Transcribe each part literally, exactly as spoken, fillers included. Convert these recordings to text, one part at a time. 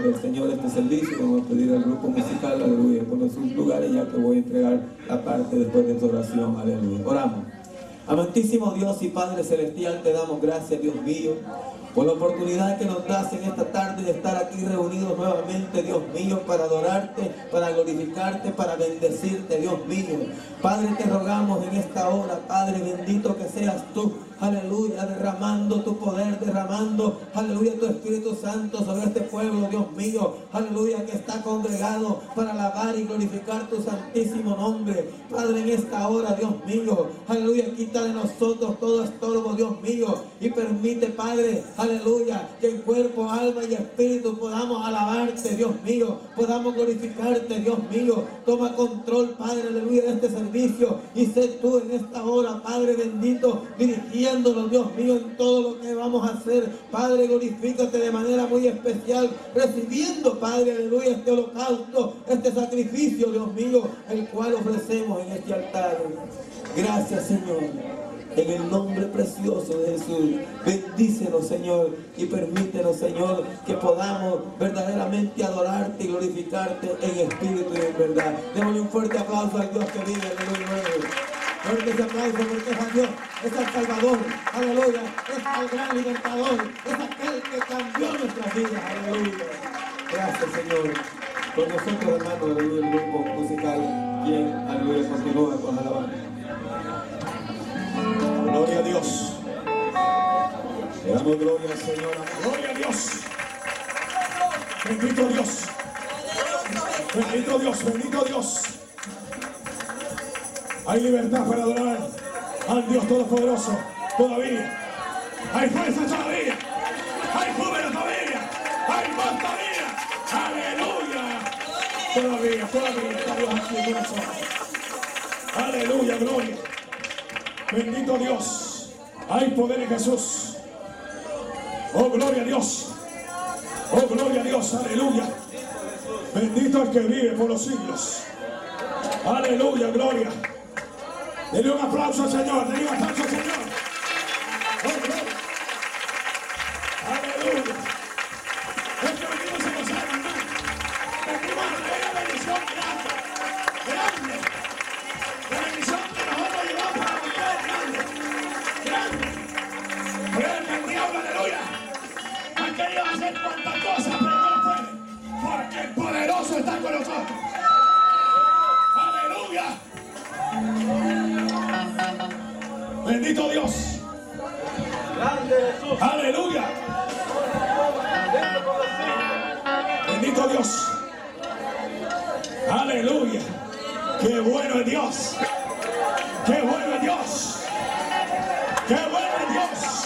del Señor este servicio. Vamos a pedir al grupo musical, aleluya, por sus lugares, ya que voy a entregar la parte después de esta oración, aleluya. Oramos. Amantísimo Dios y Padre Celestial, te damos gracias, Dios mío, por la oportunidad que nos das en esta tarde de estar aquí reunidos nuevamente, Dios mío, para adorarte, para glorificarte, para bendecirte, Dios mío. Padre, te rogamos en esta hora, Padre bendito, que seas tú, aleluya, derramando tu poder, derramando, aleluya, tu Espíritu Santo sobre este pueblo, Dios mío, aleluya, que está congregado para alabar y glorificar tu santísimo nombre. Padre, en esta hora, Dios mío, aleluya, quita de nosotros todo estorbo, Dios mío, y permite, Padre, aleluya, que en cuerpo, alma y espíritu podamos alabarte, Dios mío, podamos glorificarte, Dios mío. Toma control, Padre, aleluya, de este servicio, y sé tú en esta hora, Padre bendito, dirigiéndonos, Dios mío, en todo lo que vamos a hacer. Padre, glorifícate de manera muy especial, recibiendo, Padre, aleluya, este holocausto, este sacrificio, Dios mío, el cual ofrecemos en este altar. Gracias, Señor. En el nombre precioso de Jesús, bendícenos, Señor, y permítenos, Señor, que podamos verdaderamente adorarte y glorificarte en espíritu y en verdad. Démosle un fuerte aplauso al Dios que vive, aleluya. Fuerte ese aplauso porque es a Dios, es al Salvador, aleluya, es al gran libertador, es aquel que cambió nuestras vidas, aleluya. Gracias, Señor. Con nosotros, hermanos, aleluya, el grupo musical, quien, aleluya, continúa con la alabanza. Gloria a Dios. Le damos gloria al Señor. Gloria a Dios. Bendito Dios. Bendito Dios. Bendito Dios. Hay libertad para adorar al Dios Todopoderoso. Todavía. Hay fuerza todavía. Hay júbilo todavía. Hay voz todavía. Aleluya. Todavía, todavía está Dios aquí en nosotros. Aleluya, gloria. Bendito Dios, hay poder en Jesús. Oh, gloria a Dios. Oh, gloria a Dios, aleluya. Bendito el que vive por los siglos. Aleluya, gloria. Denle un aplauso al Señor, denle un aplauso al Señor. Oh, gloria. Aleluya. Es que venimos a gozar, hermano. Venimos a traer la bendición grande. Grande. La bendición que nosotros llevamos para ustedes, grande. Grande. Creer que el diablo, aleluya, ha querido hacer cuantas cosas, pero no lo puede. Porque el poderoso está con nosotros. Aleluya. Bendito Dios. Grande Jesús. Aleluya. Bendito Dios. Aleluya. Qué bueno es Dios. Qué bueno es Dios. Qué bueno es Dios.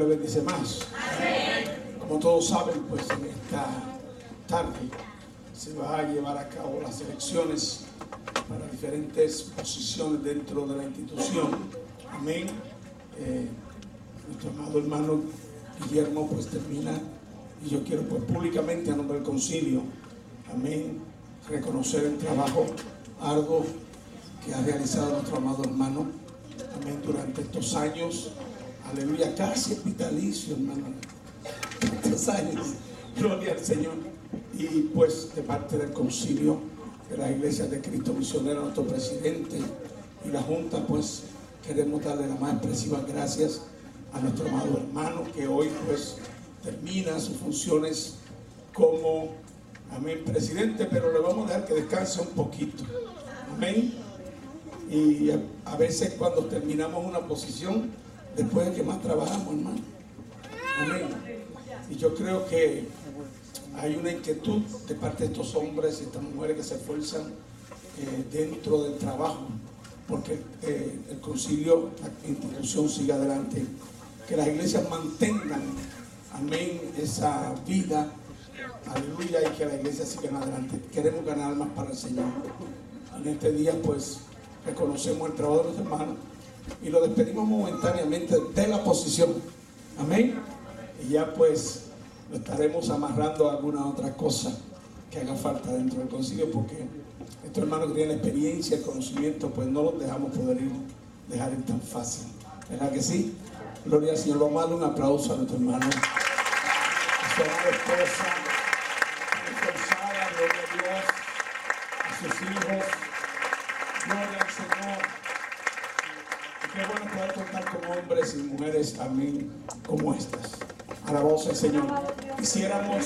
bendice más. Como todos saben, pues en esta tarde se va a llevar a cabo las elecciones para diferentes posiciones dentro de la institución. Amén. Eh, nuestro amado hermano Guillermo pues termina, y yo quiero pues públicamente a nombre del concilio, amén, reconocer el trabajo arduo que ha realizado nuestro amado hermano, amén, durante estos años, aleluya, casi vitalicio, hermano, estos años, gloria al Señor. Y pues de parte del concilio de las iglesias de Cristo Misionero, nuestro presidente y la junta, pues queremos darle las más expresivas gracias a nuestro amado hermano que hoy pues termina sus funciones como, amén, presidente, pero le vamos a dejar que descanse un poquito, amén. Y a, a veces cuando terminamos una posición, después de que más trabajamos, hermano, amén. Y yo creo que hay una inquietud de parte de estos hombres y estas mujeres que se esfuerzan eh, dentro del trabajo, porque eh, el concilio, la institución siga adelante, que las iglesias mantengan, amén, esa vida, aleluya, y que las iglesias sigan adelante. Queremos ganar almas para el Señor. En este día pues reconocemos el trabajo de los hermanos y lo despedimos momentáneamente de la posición, amén, y ya pues lo estaremos amarrando a alguna otra cosa que haga falta dentro del concilio, porque estos hermanos que tienen la experiencia, el conocimiento, pues no los dejamos poder ir, dejar ir tan fácil, ¿verdad que sí? Gloria al Señor. Vamos a darle un aplauso a nuestro hermano, a su amada esposa, esforzada, gloria a Dios, a sus hijos, gloria al Señor. Y qué bueno poder contar con hombres y mujeres, amén, como estas. Alabamos al Señor. Quisiéramos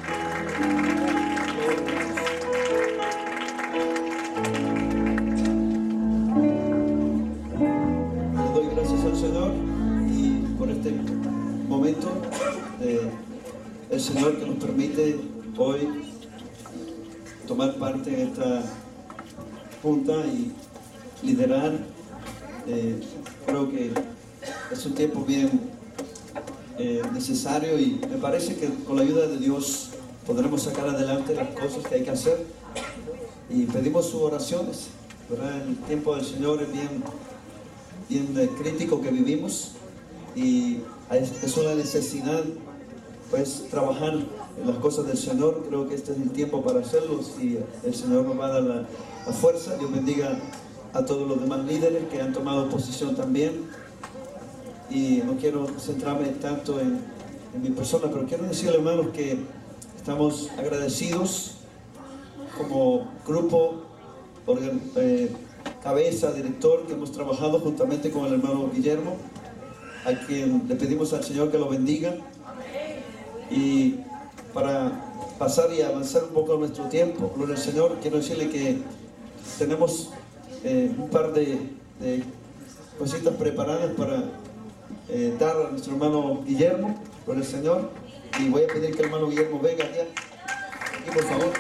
le doy gracias al Señor y por este momento eh, el Señor que nos permite hoy tomar parte en esta junta y liderar. Eh, creo que es un tiempo bien Eh, necesario y me parece que con la ayuda de Dios podremos sacar adelante las cosas que hay que hacer, y pedimos sus oraciones, ¿verdad? El tiempo del Señor es bien, bien eh, crítico que vivimos, y es una necesidad pues trabajar en las cosas del Señor. Creo que este es el tiempo para hacerlo y el Señor nos va a dar la, la fuerza. Dios bendiga a todos los demás líderes que han tomado posición también. Y no quiero centrarme tanto en, en mi persona, pero quiero decirle, hermanos, que estamos agradecidos como grupo, organ, eh, cabeza, director, que hemos trabajado juntamente con el hermano Guillermo, a quien le pedimos al Señor que lo bendiga. Y para pasar y avanzar un poco nuestro tiempo, gloria al Señor, quiero decirle que tenemos eh, un par de, de cositas preparadas para Eh, dar a nuestro hermano Guillermo, por el Señor, y voy a pedir que el hermano Guillermo venga aquí, aquí por favor.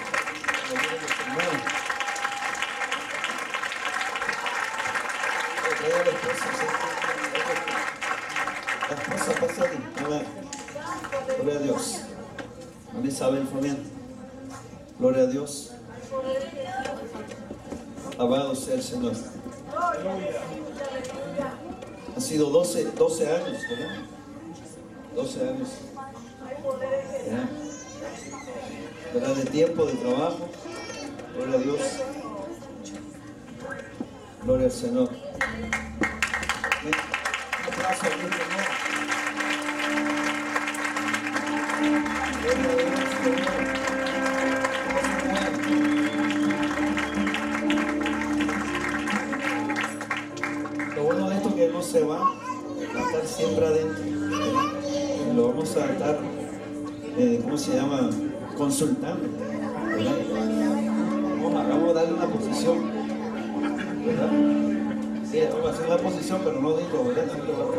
La esposa pasa aquí, gloria a Dios. Ana Isabel Fabián, gloria a Dios. Alabado sea el Señor. Han sido doce, doce años, ¿verdad? doce años. ¿Ya? ¿Verdad? De tiempo, de trabajo. Gloria a Dios. Gloria al Señor. Un aplauso al Señor. Gloria a Dios, Señor. Lo bueno de esto es que no se va a estar siempre adentro, ¿verdad? Lo vamos a estar, eh, ¿cómo se llama? Consultando, ¿verdad? Vamos a, vamos a darle una posición, ¿verdad? Sí, vamos a hacer una posición, pero no digo, ¿verdad? Siempre va a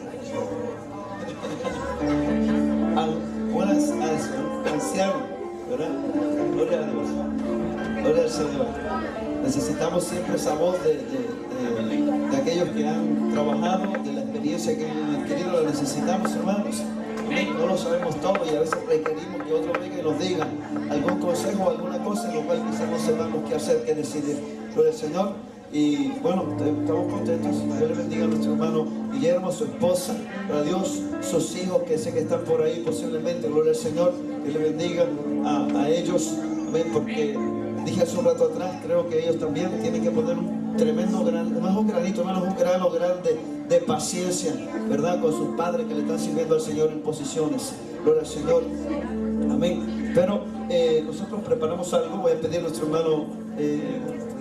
tener. Al, buenas, anciano, ¿verdad? Gloria a Dios, gloria al Señor. Necesitamos siempre esa voz de, de, de, de aquellos que han trabajado, de la experiencia experiencia que hemos adquirido la necesitamos, hermanos. Amén. No lo sabemos todo y a veces requerimos que otro venga y nos diga algún consejo o alguna cosa en lo cual quizás no sepamos qué hacer, qué decidir. Gloria al Señor. Y bueno, estamos contentos. Dios le bendiga a nuestro hermano Guillermo, a su esposa, a Dios, sus hijos que sé que están por ahí posiblemente. Gloria al Señor. Dios le bendiga a, a ellos. Amén. Porque dije hace un rato atrás, creo que ellos también tienen que poner un tremendo grano, no es un granito, no es un grano grande de paciencia, ¿verdad? Con sus padres que le están sirviendo al Señor en posiciones. Gloria al Señor. Amén. Pero eh, nosotros preparamos algo. Voy a pedir a nuestro hermano eh,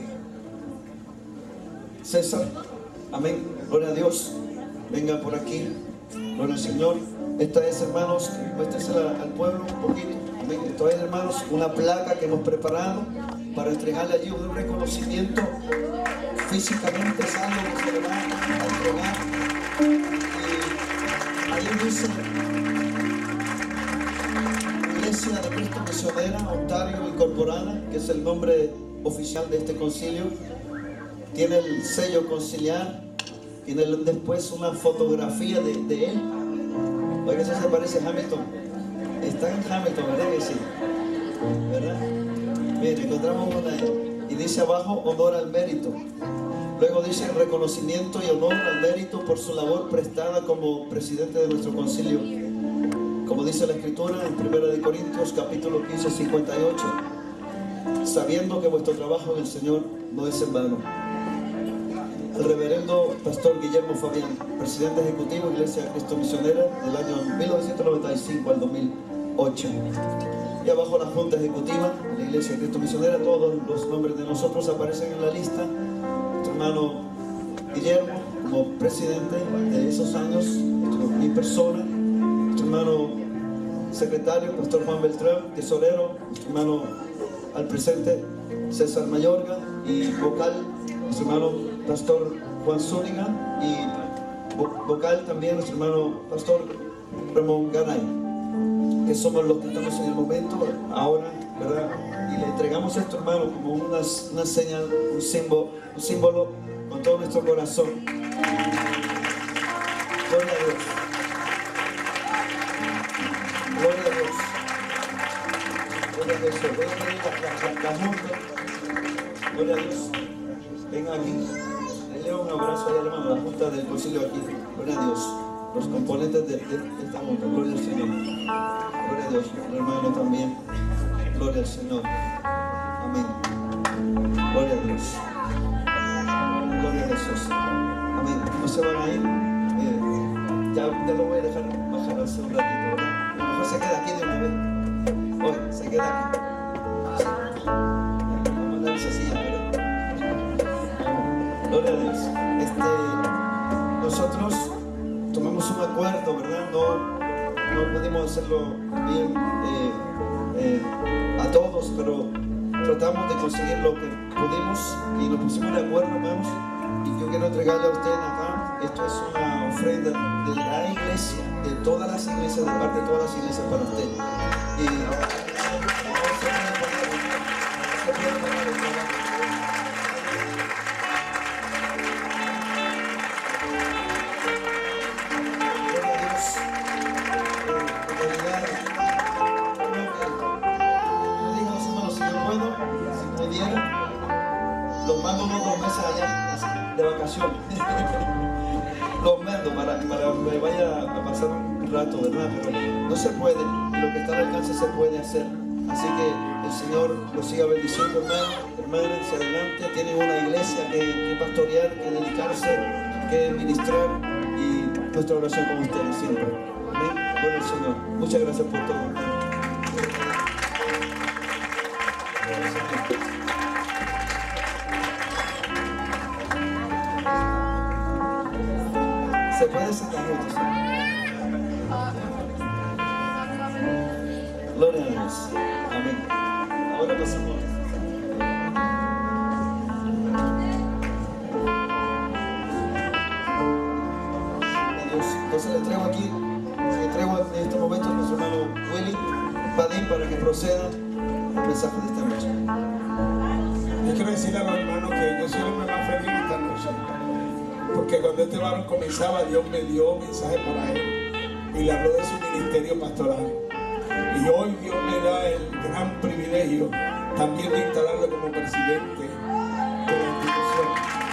César. Amén. Gloria a Dios. Venga por aquí. Gloria al Señor. Esta es, hermanos, muéstresela al pueblo un poquito. Amén. Esto es, hermanos, una placa que hemos preparado para entregarle allí un reconocimiento. Físicamente es algo que se le va a entregar. Y ahí dice Iglesia de Cristo Misionera, Ontario Incorporada, que es el nombre oficial de este concilio. Tiene el sello conciliar, tiene después una fotografía de, de él. Oiga, eso se parece a Hamilton. Está en Hamilton, ¿verdad que sí? ¿Verdad? Mire, encontramos una y dice abajo honor al mérito. Luego dice reconocimiento y honor al mérito por su labor prestada como presidente de nuestro concilio. Como dice la Escritura en primera de Corintios capítulo quince, cincuenta y ocho, sabiendo que vuestro trabajo en el Señor no es en vano. El reverendo pastor Guillermo Fabián, presidente ejecutivo de Iglesia de Cristo Misionera del año mil novecientos noventa y cinco al dos mil ocho. Y abajo la junta ejecutiva de la Iglesia de Cristo Misionera, todos los nombres de nosotros aparecen en la lista. Nuestro hermano Guillermo como presidente de esos años, mi persona, nuestro hermano secretario, pastor Juan Beltrán, tesorero, nuestro hermano al presente César Mayorga, y vocal, nuestro hermano pastor Juan Zúñiga, y vocal también nuestro hermano pastor Ramón Garay, que somos los que estamos en el momento ahora, ¿verdad? Y le entregamos esto, hermano, como una, una señal, un símbolo, un símbolo con todo nuestro corazón. Gloria a Dios. Gloria a Dios. Gloria a Dios. Voy a pedir la, la, la junta. Gloria a Dios. Venga aquí. Le leo un abrazo ahí, hermano, la junta del concilio aquí. Gloria a Dios. Los componentes de, de, de esta junta. Gloria al Señor. Gloria a Dios. El hermano también. Gloria al Señor. Amén. Gloria a Dios. Gloria a Jesús. Amén. No se van a ir. Eh, ya, ya lo voy a dejar bajar hace un ratito, ¿verdad? A lo mejor se queda aquí de una vez. Hoy se queda aquí. Vamos a mandar esa silla, ¿verdad? Gloria a Dios. Este, nosotros tomamos un acuerdo, ¿verdad? No, no pudimos hacerlo bien eh, eh, a todos, pero tratamos de conseguir lo que pudimos y nos pusimos de acuerdo, hermanos. Y yo quiero entregarle a ustedes acá, esto es una ofrenda de la iglesia, de todas las iglesias, de parte de todas las iglesias para usted. Y no se puede poner, no se puede poner el trabajo. Los mando unos dos meses allá de vacaciones. Los mando para, para que vaya a pasar un rato, ¿verdad? Pero no se puede, lo que está al alcance se puede hacer. Así que el Señor los siga bendiciendo, hermano. Hermanos, adelante. Tienen una iglesia que, que pastorear, que dedicarse, que ministrar, y nuestra oración con ustedes siempre. Amén. Con el Señor. Muchas gracias por todo, hermano. Se puede sentar juntos. Gloria a Dios. Amén. Ahora pasamos. Dios. Entonces le entrego aquí, le entrego en este momento a nuestro hermano Willy Padín para que proceda el mensaje de esta noche. Yo quiero decirle a los hermanos que yo soy el hombre más feliz esta noche. Porque cuando este varón comenzaba, Dios me dio un mensaje para él y le habló de su ministerio pastoral. Y hoy Dios me da el gran privilegio también de instalarlo como presidente de la institución.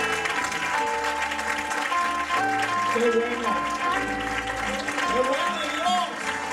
¡Qué bueno! ¡Qué bueno Dios!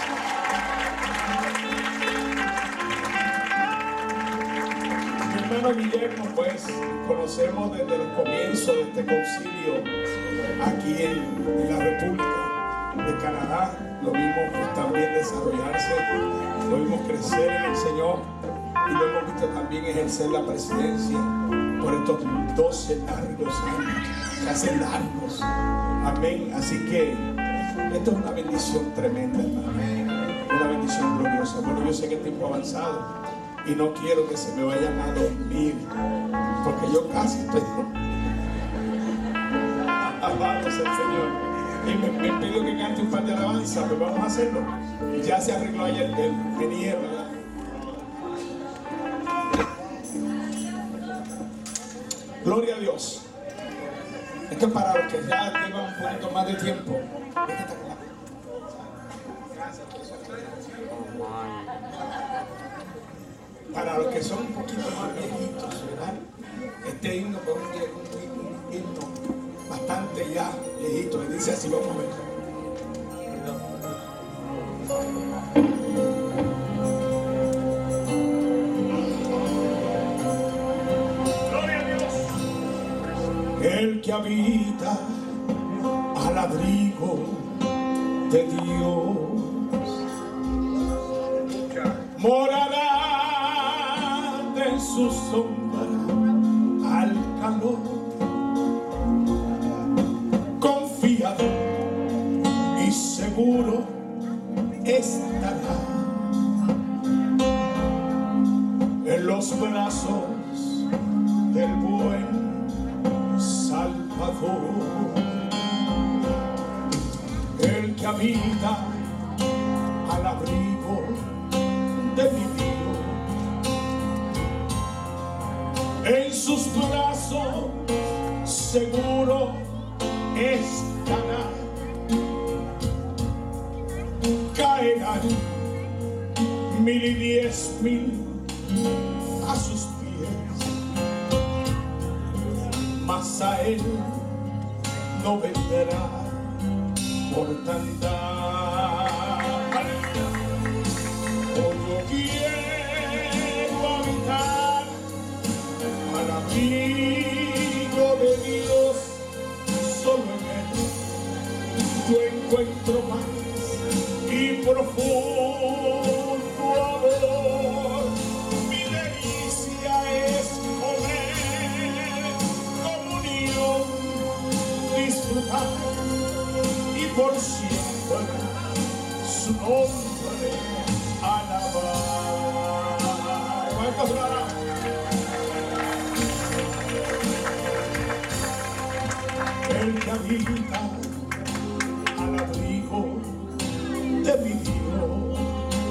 Mi hermano Guillermo, pues, conocemos desde los comienzos de este concilio aquí en, en la República de Canadá. Lo vimos pues, también desarrollarse, lo vimos crecer en el Señor y lo hemos visto también ejercer la presidencia por estos doce largos años, que hacen largos. Amén. Así que esto es una bendición tremenda, hermano. Una bendición gloriosa. Bueno, yo sé que el tiempo ha avanzado y no quiero que se me vayan a dormir, porque yo casi estoy. Alabado sea el Señor. Y me, me pidió que cante un par de alabanzas, pues vamos a hacerlo. Y ya se arregló ayer el menier, ¿verdad? Gloria a Dios. Esto es para los que ya llevan un poquito más de tiempo. Para los que son un poquito más viejitos, ¿verdad? Este himno por un, un, un himno bastante ya viejito, y dice así, vamos a ver. Gloria a Dios. El que habita al abrigo de Dios morará de su sombra al calor. Confiado y seguro estará en los brazos del buen Salvador. El que habita al abrigo de mi Dios, en sus brazos seguro estará. Caerán mil y diez mil a sus pies, mas a él no vendrá mortandad. Oh, yo quiero habitar al abrigo de Dios, solo en él yo encuentro más y profundo amor. Mi delicia es comer, comunión, disfrutar y por siempre su nombre alabar. ¿Cuántos lo harán? El que habita al abrigo de mi Dios,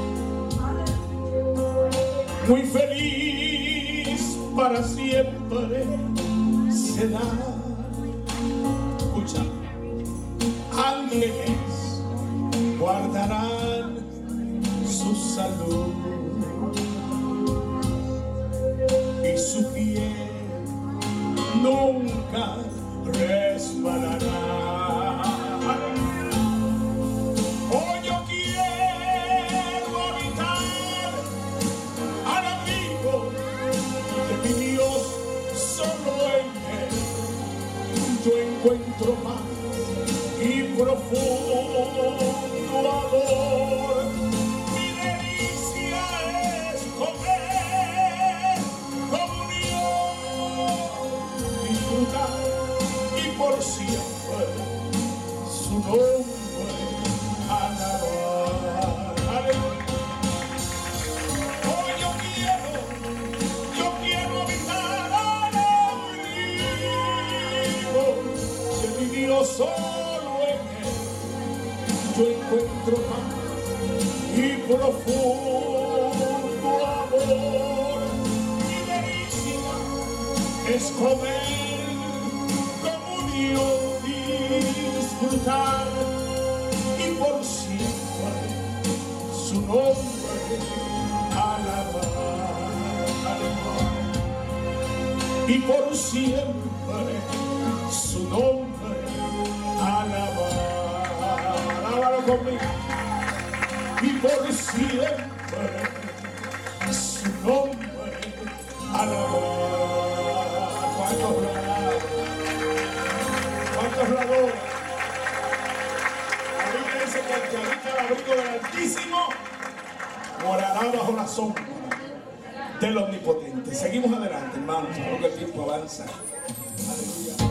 muy feliz para siempre será. Escucha, ángeles guardarán su salud y su pie nunca resbalará. Oh, yo quiero habitar al abrigo de mi Dios, solo en él yo encuentro paz y profundo amor. Mi delicia es comer, comunión, disfrutar y por siempre su nombre alabar. Aleluya. Oh, yo quiero, yo quiero habitar al abrigo de mi Dios, solo en él yo encuentro paz y profundo amor. Mi delicia es comer, comunión exaltar y por siempre su nombre alabar. Y por siempre su nombre alabar. Alábalo conmigo. Y por siempre su nombre alabar. ¿Cuántos lo alaban? ¿Cuántos lo adoran? La Biblia dice que el que habita el abrigo del Altísimo morará bajo la sombra del Omnipotente. Seguimos adelante, hermanos, creo que el tiempo avanza. Aleluya.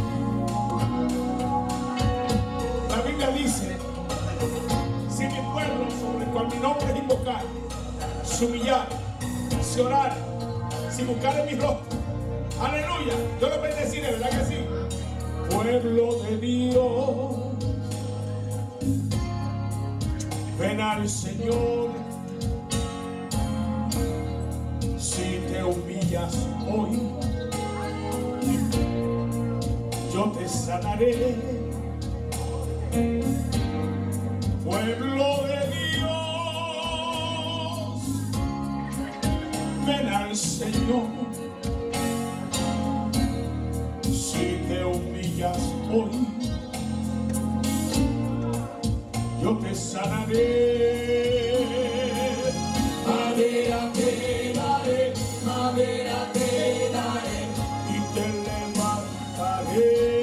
La Biblia dice: si mi pueblo, sobre el cual mi nombre es invocado, se humillar, se orar, si buscar en mi rostro, aleluya, yo lo bendeciré, ¿verdad que sí? Pueblo de Dios, ven al Señor. Si te humillas hoy, yo te sanaré. Pueblo de Dios, ven al Señor. Si te humillas hoy, yo te sanaré. Madera te daré, madera te daré y te levantaré.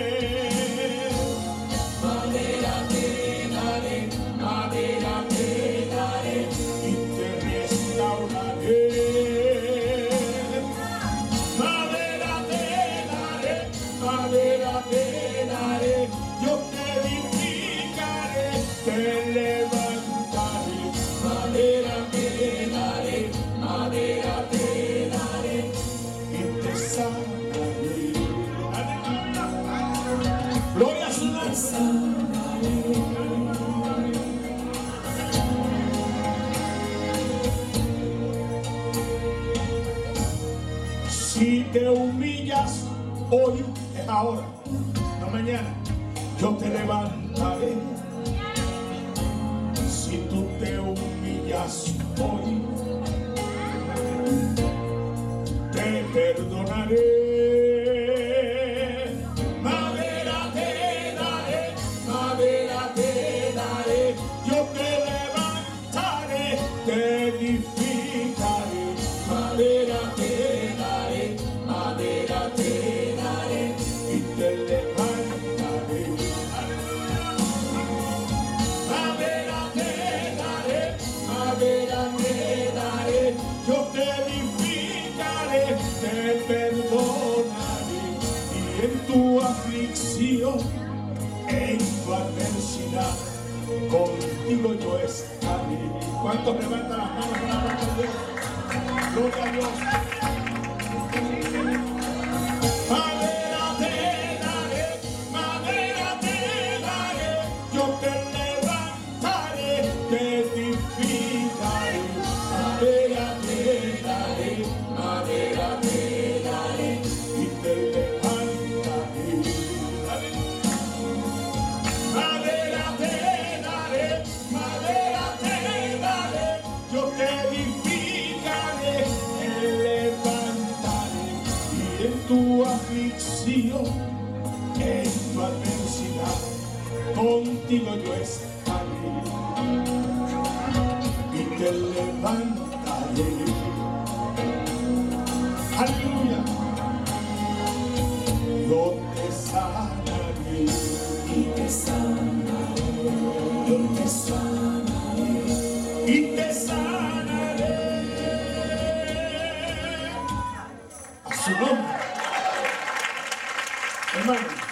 Madera te daré, madera te daré y te restauraré. Madera te daré, madera te daré, yo te edificaré, te levantaré. Madera te daré, madera te daré y te sanaré. Gloria a su nombre. Si te humillas hoy, es ahora, no mañana, yo te levantaré. Si tú te humillas hoy, te perdonaré. Madera te daré, madera te daré, yo te levantaré, te edificaré. Madera te daré, madera te daré y te levantaré. Madera te daré, madera te daré, yo te edificaré, te perdonaré. Y en tu aflicción, en tu adversidad, contigo yo estaré. ¿Cuántos levantan las manos para la palabra de Dios? Gloria a Dios. Madera te daré, madera te daré, yo te levantaré, te edificaré. Madera te daré, madera te daré y te levantaré. Madera te daré, madera te daré, yo te edificaré, te levantaré. Y en tu aflicción, en tu adversidad, contigo yo estaré y te levantaré. Aleluya. Yo te sanaré y te sanaré, yo te sanaré y te sanaré. A su nombre, hermano.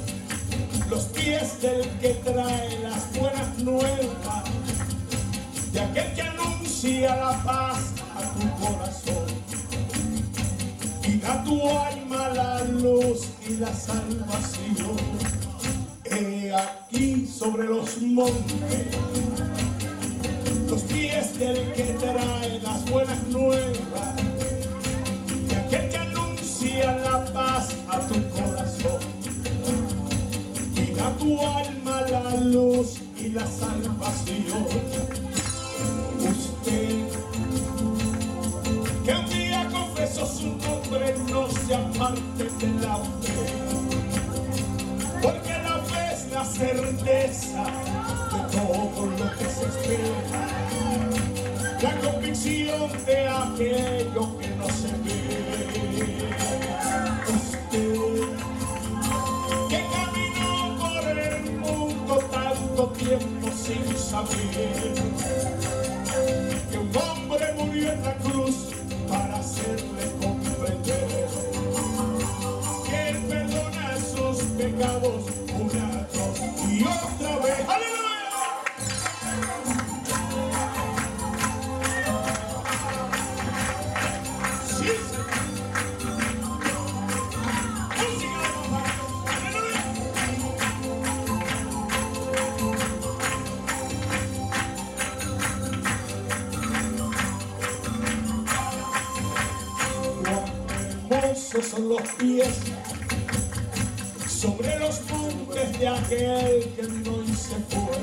Los pies del que trae las buenas nuevas, aquel que anuncia la paz a tu corazón y da tu alma la luz y la salvación. He aquí sobre los montes los pies del que trae las buenas nuevas, de aquel que anuncia la paz a tu corazón y da tu alma la luz y la salvación. Usted que un día confesó su nombre, no se aparte de la fe, porque la fe es la certeza de todo lo que se espera, la convicción de aquello que no se ve. Usted que caminó por el mundo tanto tiempo sin saber que un hombre murió en la cruz para hacerle comprender que él perdona sus pecados una y otra vez. ¡Aleluya! Sí, son los pies sobre los montes de aquel que vino y se fue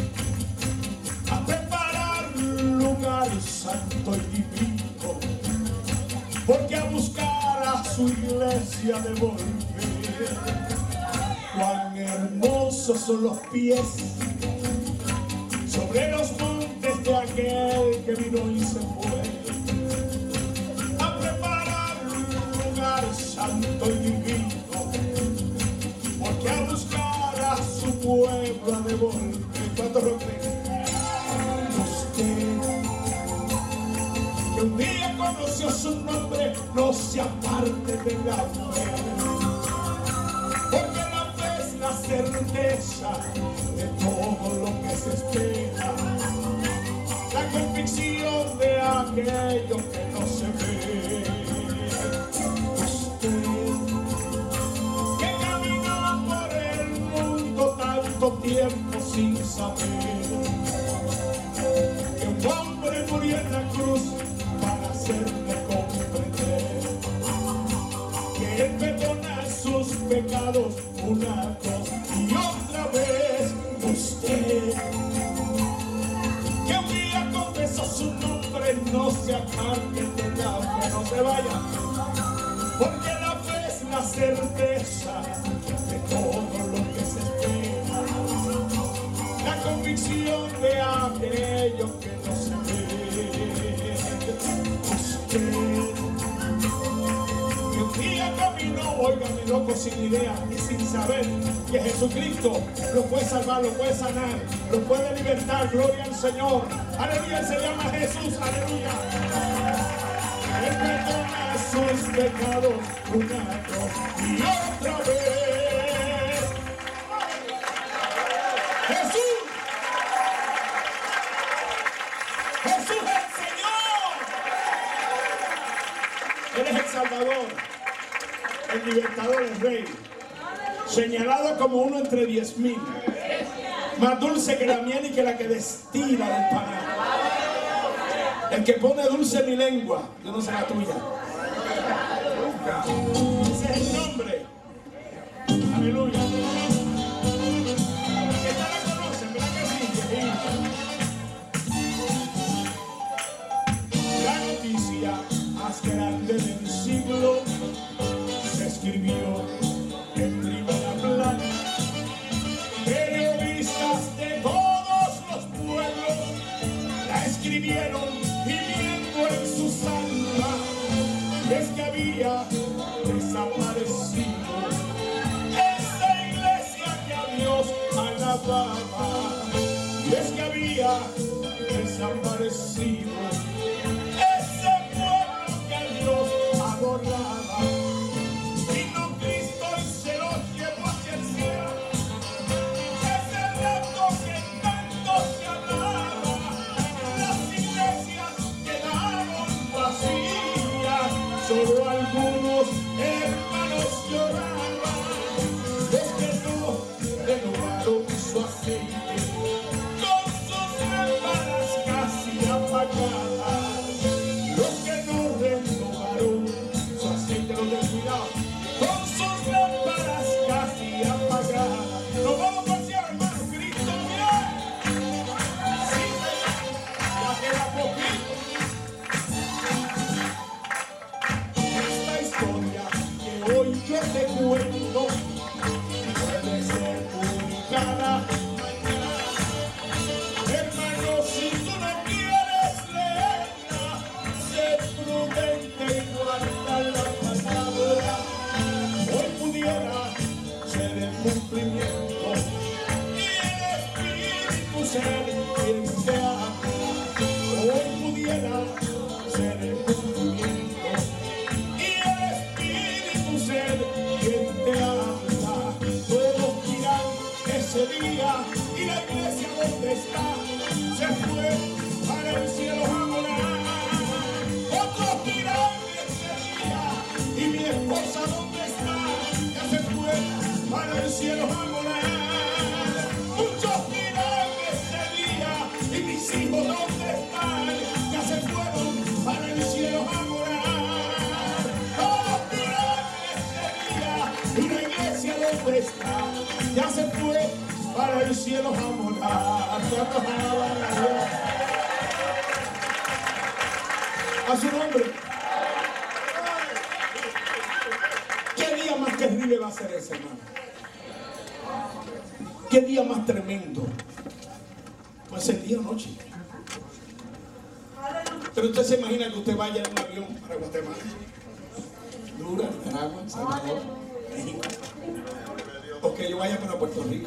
a preparar lugar santo y divino, porque a buscar a su iglesia de volver. Cuán hermosos son los pies sobre los montes de aquel que vino y se fue santo y divino, porque a buscar a su pueblo a devolver. ¿Cuántos lo creen? Usted que un día conoció su nombre, no se aparte de la fe, porque la fe es la certeza de todo lo que se espera, la convicción de aquello que no se ve. Tiempo sin saber que un hombre murió en la cruz para hacerle comprender que él perdona sus pecados una cosa y otra vez. Usted que un día confesó su nombre, no se aparte de la fe, no se vaya, porque la fe es la certeza de todo lo que se espera, la convicción de aquello que no se ve. Usted que un día caminó, óigame, loco, sin idea y sin saber que Jesucristo lo puede salvar, lo puede sanar, lo puede libertar. Gloria al Señor. Aleluya, Él se llama Jesús. Aleluya. Él perdona sus pecados una y otra vez. Jesús. Jesús es el Señor. Él es el Salvador, el libertador, el Rey, señalado como uno entre diez mil, más dulce que la miel y que la que destila del panal. El que pone dulce en mi lengua, yo no sé la tuya. Ese es el nombre. Aleluya. Esta la conocen, ¿verdad que sí? La noticia más grande del siglo se escribió en primera plana. Periodistas de todos los pueblos la escribieron viviendo en sus almas. Es que había desaparecido esa iglesia que a Dios alababa. Es que había desaparecido ese pueblo que a Dios adoraba. Vino Cristo y se lo llevó hacia el cielo. Ese rato que tanto se hablaba, la solo algunos hermanos lloraban, los que no renovaron su aceite, con sus lámparas casi apagadas, los que no renovaron su aceite, los descuidados, con sus lámparas casi apagadas. Nos vamos por cielo, hermano, Cristo viene. Sí, ya queda poquito. Esta historia que hoy yo te cuento puede ser publicada mañana. Hermano, si tú no quieres leerla, sé prudente y guarda la palabra. Hoy pudiera ser el cumplimiento y el Espíritu ser quien te habla. Hoy pudiera ser el cumplimiento y el Espíritu ser quien te habla. Todos dirán ese día, y la iglesia donde está se fue para el cielo a morar. Otros dirán ese día, y mi esposa donde está ya se fue para el cielo a morar. Muchos dirán ese día, y mis hijos donde están ya se fueron para el cielo a morar. Todos dirán ese día, y la iglesia donde está ya se fue para el cielo a morar. ¿Cuántos alaban a Dios? A su nombre. ¿Qué día más terrible va a ser ese, hermano? ¿Qué día más tremendo? Pues el día o noche. Pero usted se imagina que usted vaya en un avión para Guatemala, Honduras, Nicaragua, Salvador, México, o que yo vaya para Puerto Rico,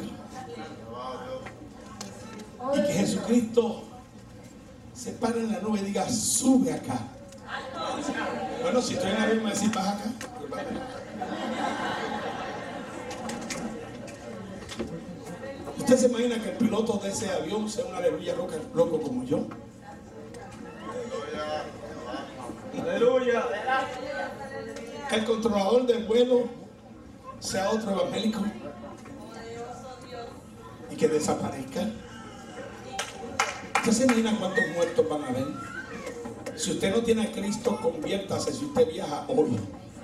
y que Jesucristo se pare en la nube y diga, sube acá. Bueno, si estoy en el avión, me decís, baja acá. ¿Usted se imagina que el piloto de ese avión sea un aleluya roca, loco como yo? Aleluya. Que el controlador del vuelo sea otro evangélico y que desaparezca. ¿Usted se imagina cuántos muertos van a haber? Si usted no tiene a Cristo, conviértase si usted viaja hoy.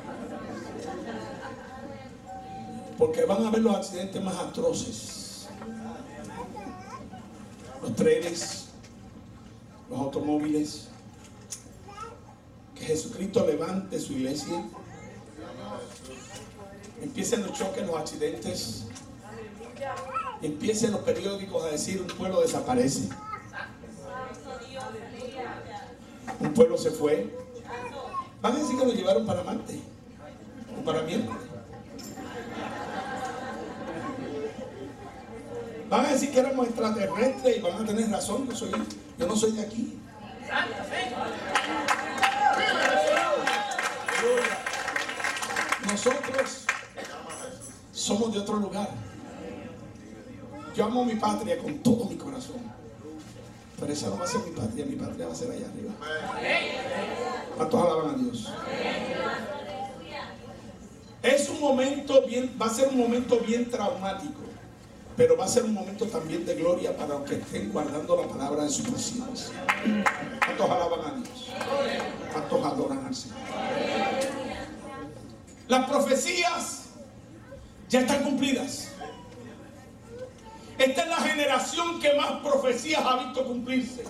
Porque van a haber los accidentes más atroces. Los trenes, los automóviles. Que Jesucristo levante su iglesia. Empiecen los choques, los accidentes. Empiecen los periódicos a decir un pueblo desaparece. Un pueblo se fue. Van a decir que lo llevaron para Marte o para miércoles. Van a decir que éramos extraterrestres y van a tener razón. Yo, soy, yo no soy de aquí. Nosotros somos de otro lugar. Yo amo mi patria con todo mi corazón. Pero esa no va a ser mi patria, mi patria va a ser allá arriba. ¿Cuántos alaban a Dios? Es un momento bien, va a ser un momento bien traumático, pero va a ser un momento también de gloria para los que estén guardando la palabra de su paciencia. ¿Cuántos alaban a Dios? ¿Cuántos adoran al Señor? Las profecías ya están cumplidas. Esta es la generación que más profecías ha visto cumplirse.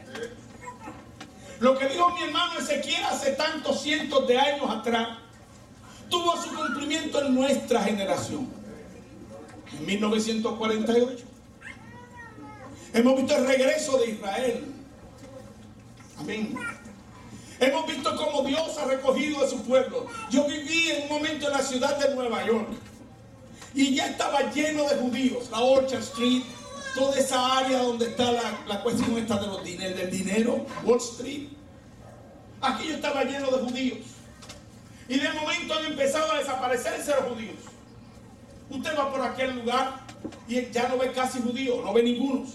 Lo que dijo mi hermano Ezequiel hace tantos cientos de años atrás tuvo su cumplimiento en nuestra generación. En mil novecientos cuarenta y ocho hemos visto el regreso de Israel. Amén. Hemos visto cómo Dios ha recogido a su pueblo. Yo viví en un momento en la ciudad de Nueva York y ya estaba lleno de judíos. La Orchard Street, toda esa área donde está la, la cuestión esta de los dineros, del dinero, Wall Street. Aquí yo estaba lleno de judíos. Y de momento han empezado a desaparecerse los judíos. Usted va por aquel lugar y ya no ve casi judíos, no ve ningunos.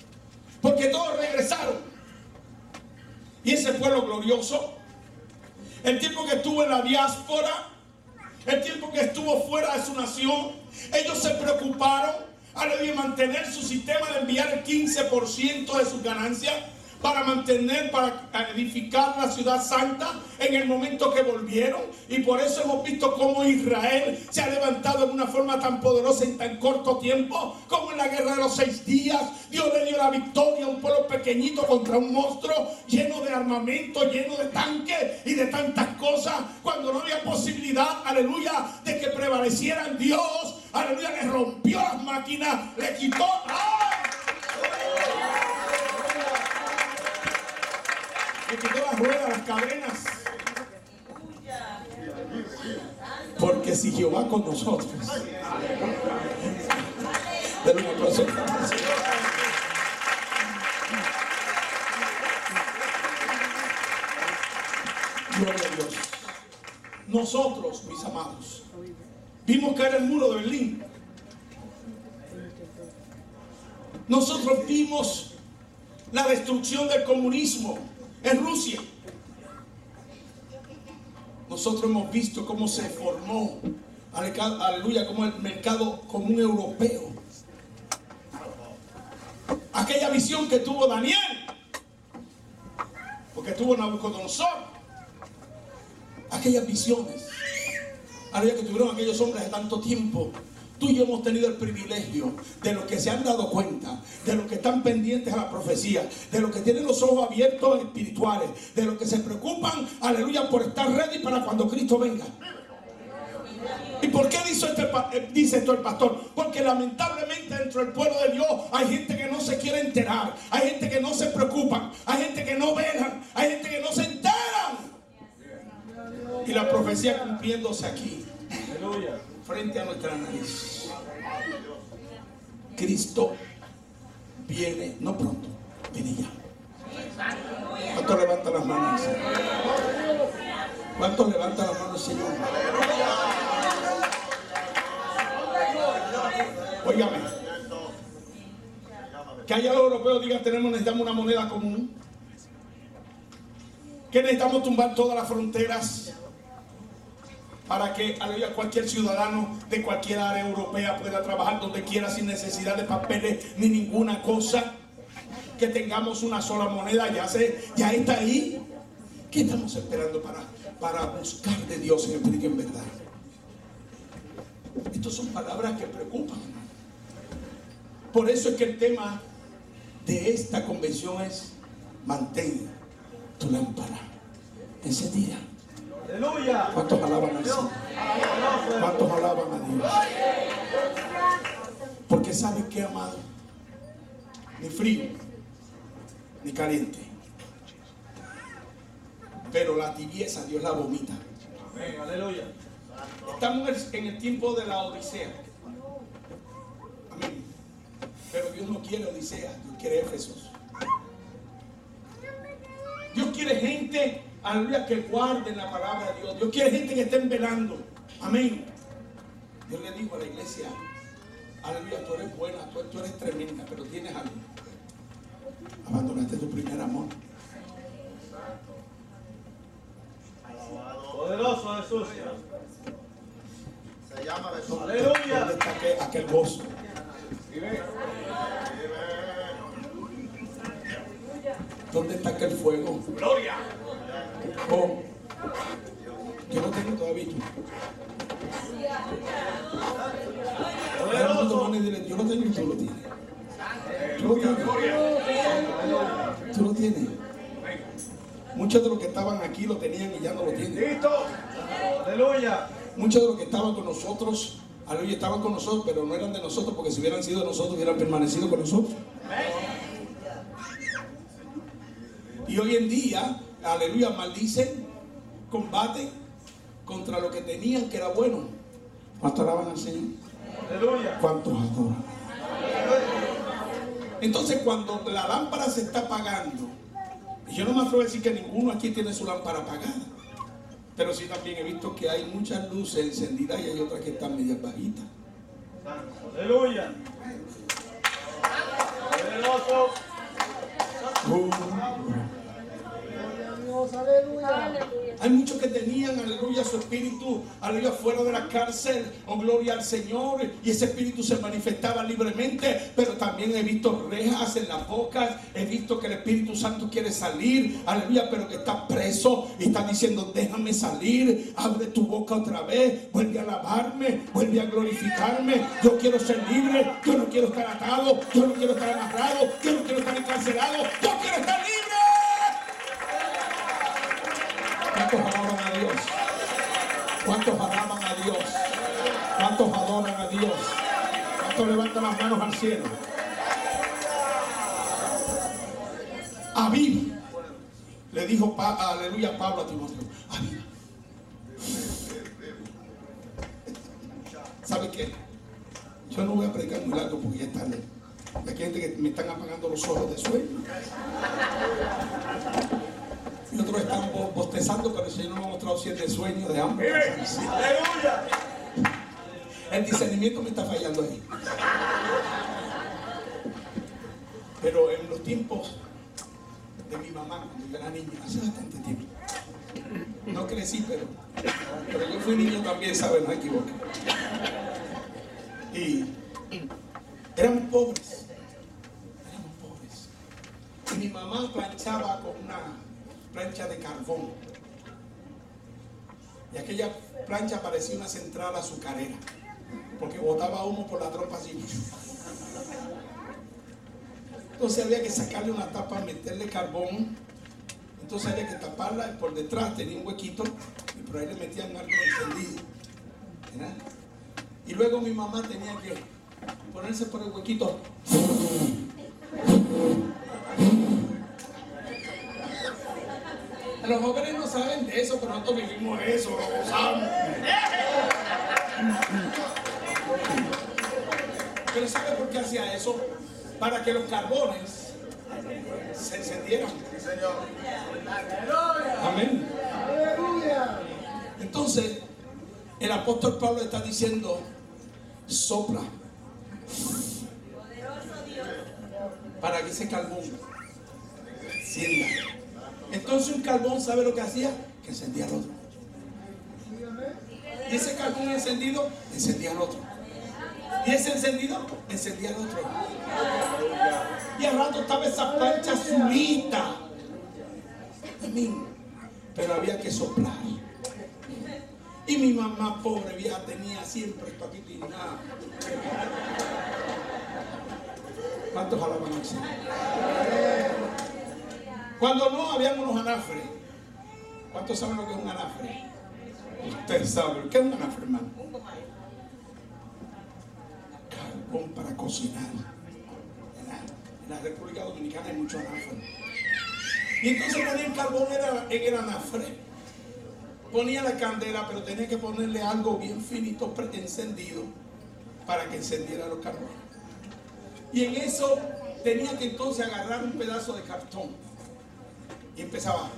Porque todos regresaron. Y ese pueblo glorioso el tiempo que estuvo en la diáspora, el tiempo que estuvo fuera de su nación, ellos se preocuparon, aleluya, mantener su sistema de enviar el quince por ciento de sus ganancias para mantener, para edificar la ciudad santa en el momento que volvieron. Y por eso hemos visto cómo Israel se ha levantado en una forma tan poderosa en tan corto tiempo, como en la guerra de los seis días. Dios le dio la victoria a un pueblo pequeñito contra un monstruo lleno de armamento, lleno de tanques y de tantas cosas, cuando no había posibilidad, aleluya, de que prevalecieran. Dios, aleluya, le rompió las máquinas, le quitó. ¡Ay! Le quitó las ruedas, las cadenas. Porque si Jehová con nosotros. Denle un aplauso. Gloria a Dios. Nosotros, mis amados, vimos caer el muro de Berlín. Nosotros vimos la destrucción del comunismo en Rusia. Nosotros hemos visto cómo se formó, aleluya, como el mercado común europeo. Aquella visión que tuvo Daniel, porque tuvo Nabucodonosor, aquellas visiones, aleluya, que tuvieron aquellos hombres de tanto tiempo. Tú y yo hemos tenido el privilegio de los que se han dado cuenta, de los que están pendientes a la profecía, de los que tienen los ojos abiertos espirituales, de los que se preocupan, aleluya, por estar ready para cuando Cristo venga. ¿Y por qué dice, este, dice esto el pastor? Porque lamentablemente dentro del pueblo de Dios hay gente que no se quiere enterar, hay gente que no se preocupa, hay gente que no velan, hay gente que no se enteran. Y la profecía cumpliéndose aquí. Aleluya. Frente a nuestra nariz. Cristo viene, no pronto, viene ya. ¿Cuántos levantan las manos? ¿Cuántos levantan las manos, Señor? Óigame, que allá los europeos digan: tenemos, necesitamos una moneda común, que necesitamos tumbar todas las fronteras para que, aleluya, cualquier ciudadano de cualquier área europea pueda trabajar donde quiera sin necesidad de papeles ni ninguna cosa. Que tengamos una sola moneda, ya sé, ya está ahí. ¿Qué estamos esperando para, para buscar de Dios en espíritu y en verdad? Estas son palabras que preocupan. Por eso es que el tema de esta convención es: mantén tu lámpara encendida. Aleluya. ¿Cuántos alaban al Señor? ¿Cuántos alaban a Dios? Porque ¿saben qué, amado? Ni frío, ni caliente, pero la tibieza Dios la vomita. Amén. Aleluya. Estamos en el tiempo de la Odisea. Amén. Pero Dios no quiere Odisea, Dios quiere Éfesos. Dios quiere gente, aleluya, que guarden la palabra de Dios. Dios quiere gente que estén velando. Amén. Dios le dijo a la iglesia: aleluya, tú eres buena, tú, tú eres tremenda, pero tienes algo. Abandonaste tu primer amor. Poderoso Jesús. Se llama Jesús. Aleluya. ¿Dónde está aquel, aquel gozo? ¿Dónde está aquel fuego? Gloria. Oh, yo no tengo todavía. Ahora no te pones y dile: yo no tengo y tú lo tienes. Tú lo tienes. Tú lo tienes. Muchos de los que estaban aquí lo tenían y ya no lo tienen. Listo. Aleluya. Muchos de los que estaban con nosotros, aleluya, estaban con nosotros, pero no eran de nosotros, porque si hubieran sido de nosotros, hubieran permanecido con nosotros. Y hoy en día, aleluya, maldicen, combaten contra lo que tenían que era bueno. ¿Cuántos alaban al Señor? Aleluya. ¿Cuántos adoran? Entonces, cuando la lámpara se está apagando, y yo no me atrevo a decir que ninguno aquí tiene su lámpara apagada, pero sí también he visto que hay muchas luces encendidas y hay otras que están medias bajitas. Aleluya. Poderoso. Uh, Hay muchos que tenían, aleluya, su espíritu, aleluya, fuera de la cárcel, oh gloria al Señor, y ese espíritu se manifestaba libremente, pero también he visto rejas en las bocas, he visto que el Espíritu Santo quiere salir, aleluya, pero que está preso y está diciendo, déjame salir, abre tu boca otra vez, vuelve a alabarme, vuelve a glorificarme, yo quiero ser libre, yo no quiero estar atado, yo no quiero estar amarrado, yo no quiero estar encarcelado, yo quiero estar libre. ¿Cuántos alaban a Dios? ¿Cuántos alaban a Dios? ¿Cuántos adoran a Dios? ¿Cuántos levantan las manos al cielo? Aviva. Le dijo, aleluya, Pablo a Timoteo. Aviva. ¿Sabe qué? Yo no voy a predicar muy largo porque ya es tarde. Hay gente que me están apagando los ojos de sueño. Y otros están bostezando, pero el Señor nos ha mostrado si es de sueño, de hambre. ¡Aleluya! El discernimiento me está fallando ahí. Pero en los tiempos de mi mamá, cuando yo era niño, hace bastante tiempo. No crecí, pero, pero yo fui niño también, ¿sabes? No me equivoco. Y éramos pobres. Éramos pobres. Y mi mamá planchaba con una plancha de carbón. Y aquella plancha parecía una central azucarera, porque botaba humo por la trompa así. Entonces había que sacarle una tapa, meterle carbón. Entonces había que taparla y por detrás tenía un huequito y por ahí le metían algo encendido, ¿verdad? Y luego mi mamá tenía que ponerse por el huequito. Los jóvenes no saben de eso, pero nosotros vivimos eso, lo gozamos. Pero ¿sabe por qué hacía eso? Para que los carbones se encendieran. Sí, Señor. Amén. Entonces, el apóstol Pablo está diciendo, sopla. Para que ese carbón encienda. Entonces un carbón, ¿sabe lo que hacía? Que encendía al otro. Y ese carbón encendido, encendía al otro. Y ese encendido, encendía al otro. Y al rato estaba esa plancha azulita. Amén. Pero había que soplar. Y mi mamá, pobre vieja, tenía siempre esto aquí tirado. ¿Cuántos alaban al Señor? Cuando no, habían unos anafres. ¿Cuántos saben lo que es un anafre? Usted sabe. ¿Qué es un anafre, hermano? Carbón para cocinar. En la República Dominicana hay mucho anafre. Y entonces ponían carbón en el anafre. Ponía la candela, pero tenía que ponerle algo bien finito, encendido, para que encendiera los carbones. Y en eso tenía que entonces agarrar un pedazo de cartón. Y empezaba.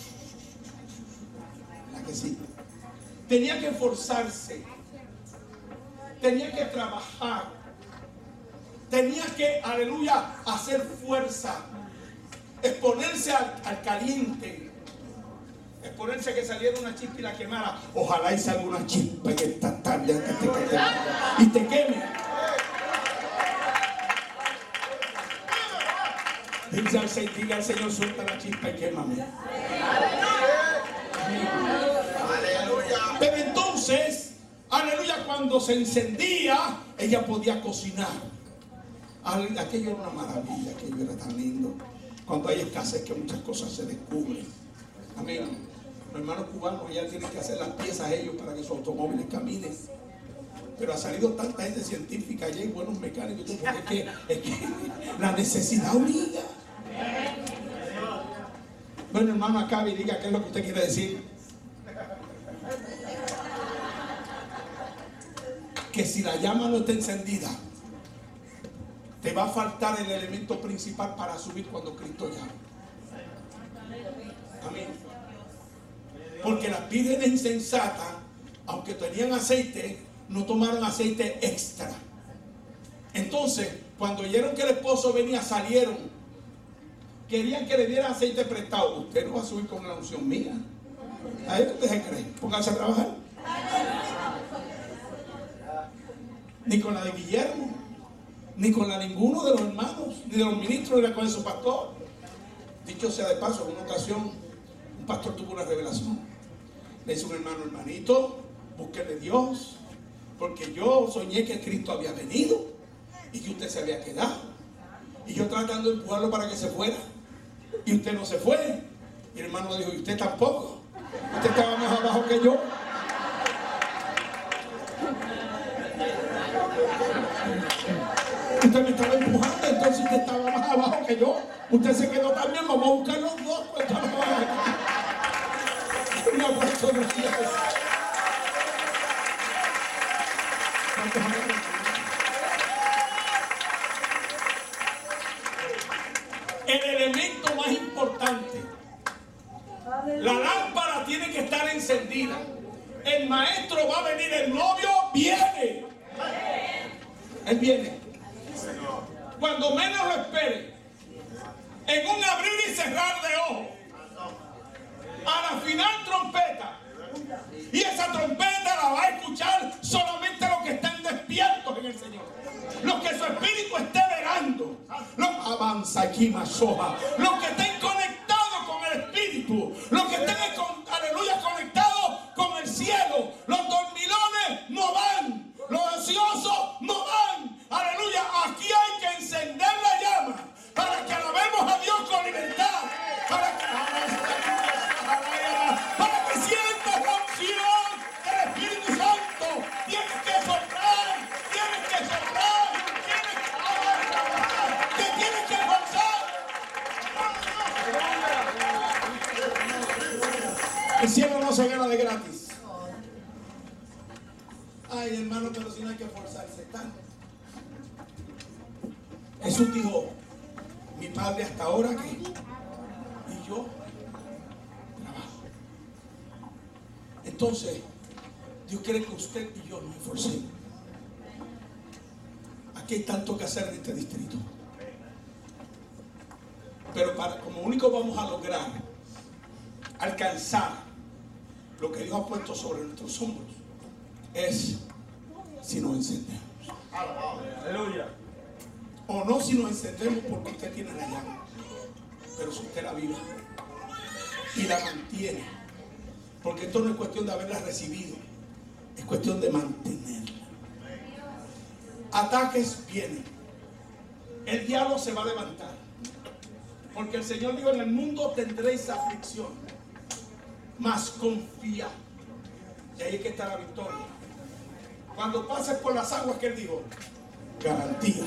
¿La que sí? Tenía que esforzarse. Tenía que trabajar. Tenía que, aleluya, hacer fuerza. Exponerse al, al caliente. Exponerse a que saliera una chispa y la quemara. Ojalá y salga una chispa en esta tarde antes de que te, y te queme. Dice al Señor, diga al Señor, suelta la chispa y quémame. Aleluya. Pero entonces, aleluya, cuando se encendía, ella podía cocinar. Aquello era una maravilla, aquello era tan lindo. Cuando hay escasez, que muchas cosas se descubren. Amén. Los hermanos cubanos allá tienen que hacer las piezas ellos para que sus automóviles caminen. Pero ha salido tanta gente científica allá y buenos mecánicos, porque es que, es que la necesidad obliga. Bueno, hermano, acabe y diga qué es lo que usted quiere decir. Que si la llama no está encendida, te va a faltar el elemento principal para subir cuando Cristo llama. Amén. Porque las vírgenes insensatas, aunque tenían aceite, no tomaron aceite extra. Entonces, cuando oyeron que el esposo venía, salieron. querían que le dieran aceite prestado. Usted no va a subir con la unción mía. ¿A esto usted se cree? Pónganse a trabajar. Ni con la de Guillermo, ni con la de ninguno de los hermanos, ni de los ministros, ni con su pastor. Dicho sea de paso, en una ocasión un pastor tuvo una revelación. Le dice un hermano: hermanito, búsquele Dios, porque yo soñé que Cristo había venido y que usted se había quedado, y yo tratando de empujarlo para que se fuera, y usted no se fue. Y el hermano le dijo: y usted tampoco, usted estaba más abajo que yo. Usted me estaba empujando, entonces usted estaba más abajo que yo. Usted se quedó también. Vamos a buscar los dos. Pues, una persona así. El elemento más importante, la lámpara tiene que estar encendida. El maestro va a venir, el novio viene. Él viene. Cuando menos lo espere, en un abrir y cerrar de ojos, a la final trompeta, y esa trompeta la va a escuchar solamente los que estén despiertos en el Señor, los que su espíritu esté velando, los avanza aquí más soja, los que estén conectados con el espíritu, los que estén con, aleluya, conectados con el cielo. Los dormilones no van, los ansiosos no van. Aleluya, aquí hay que encender la llama para que alabemos a Dios con libertad, para que, para que sientas la unción del Espíritu Santo. Tienes que soplar, tienes que soplar, tienes que, te tienes que forzar. El cielo no se gana de gratis. Ay, hermano, pero si no hay que forzarse tanto. Jesús dijo: mi Padre hasta ahora que, y yo trabajo. Entonces, Dios quiere que usted y yo nos esforcemos. Aquí hay tanto que hacer en este distrito. Pero para, como único vamos a lograr alcanzar lo que Dios ha puesto sobre nuestros hombros, es si nos encendemos. Aleluya. O no si nos encendemos, porque usted tiene la llama, pero si usted la vive y la mantiene, porque esto no es cuestión de haberla recibido, es cuestión de mantenerla. Ataques vienen, el diablo se va a levantar, porque el Señor dijo: en el mundo tendréis aflicción, mas confía. Y ahí es que está la victoria. Cuando pases por las aguas, que Él dijo, garantía.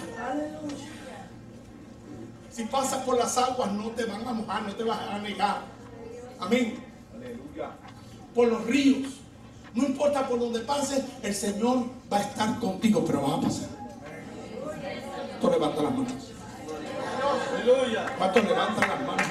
Si pasas por las aguas, no te van a mojar, no te vas a negar. Amén. Aleluya. Por los ríos, no importa por donde pases, el Señor va a estar contigo, pero vas a pasar. Tú levanta las manos. Aleluya. ¿Cuántos levantan las manos?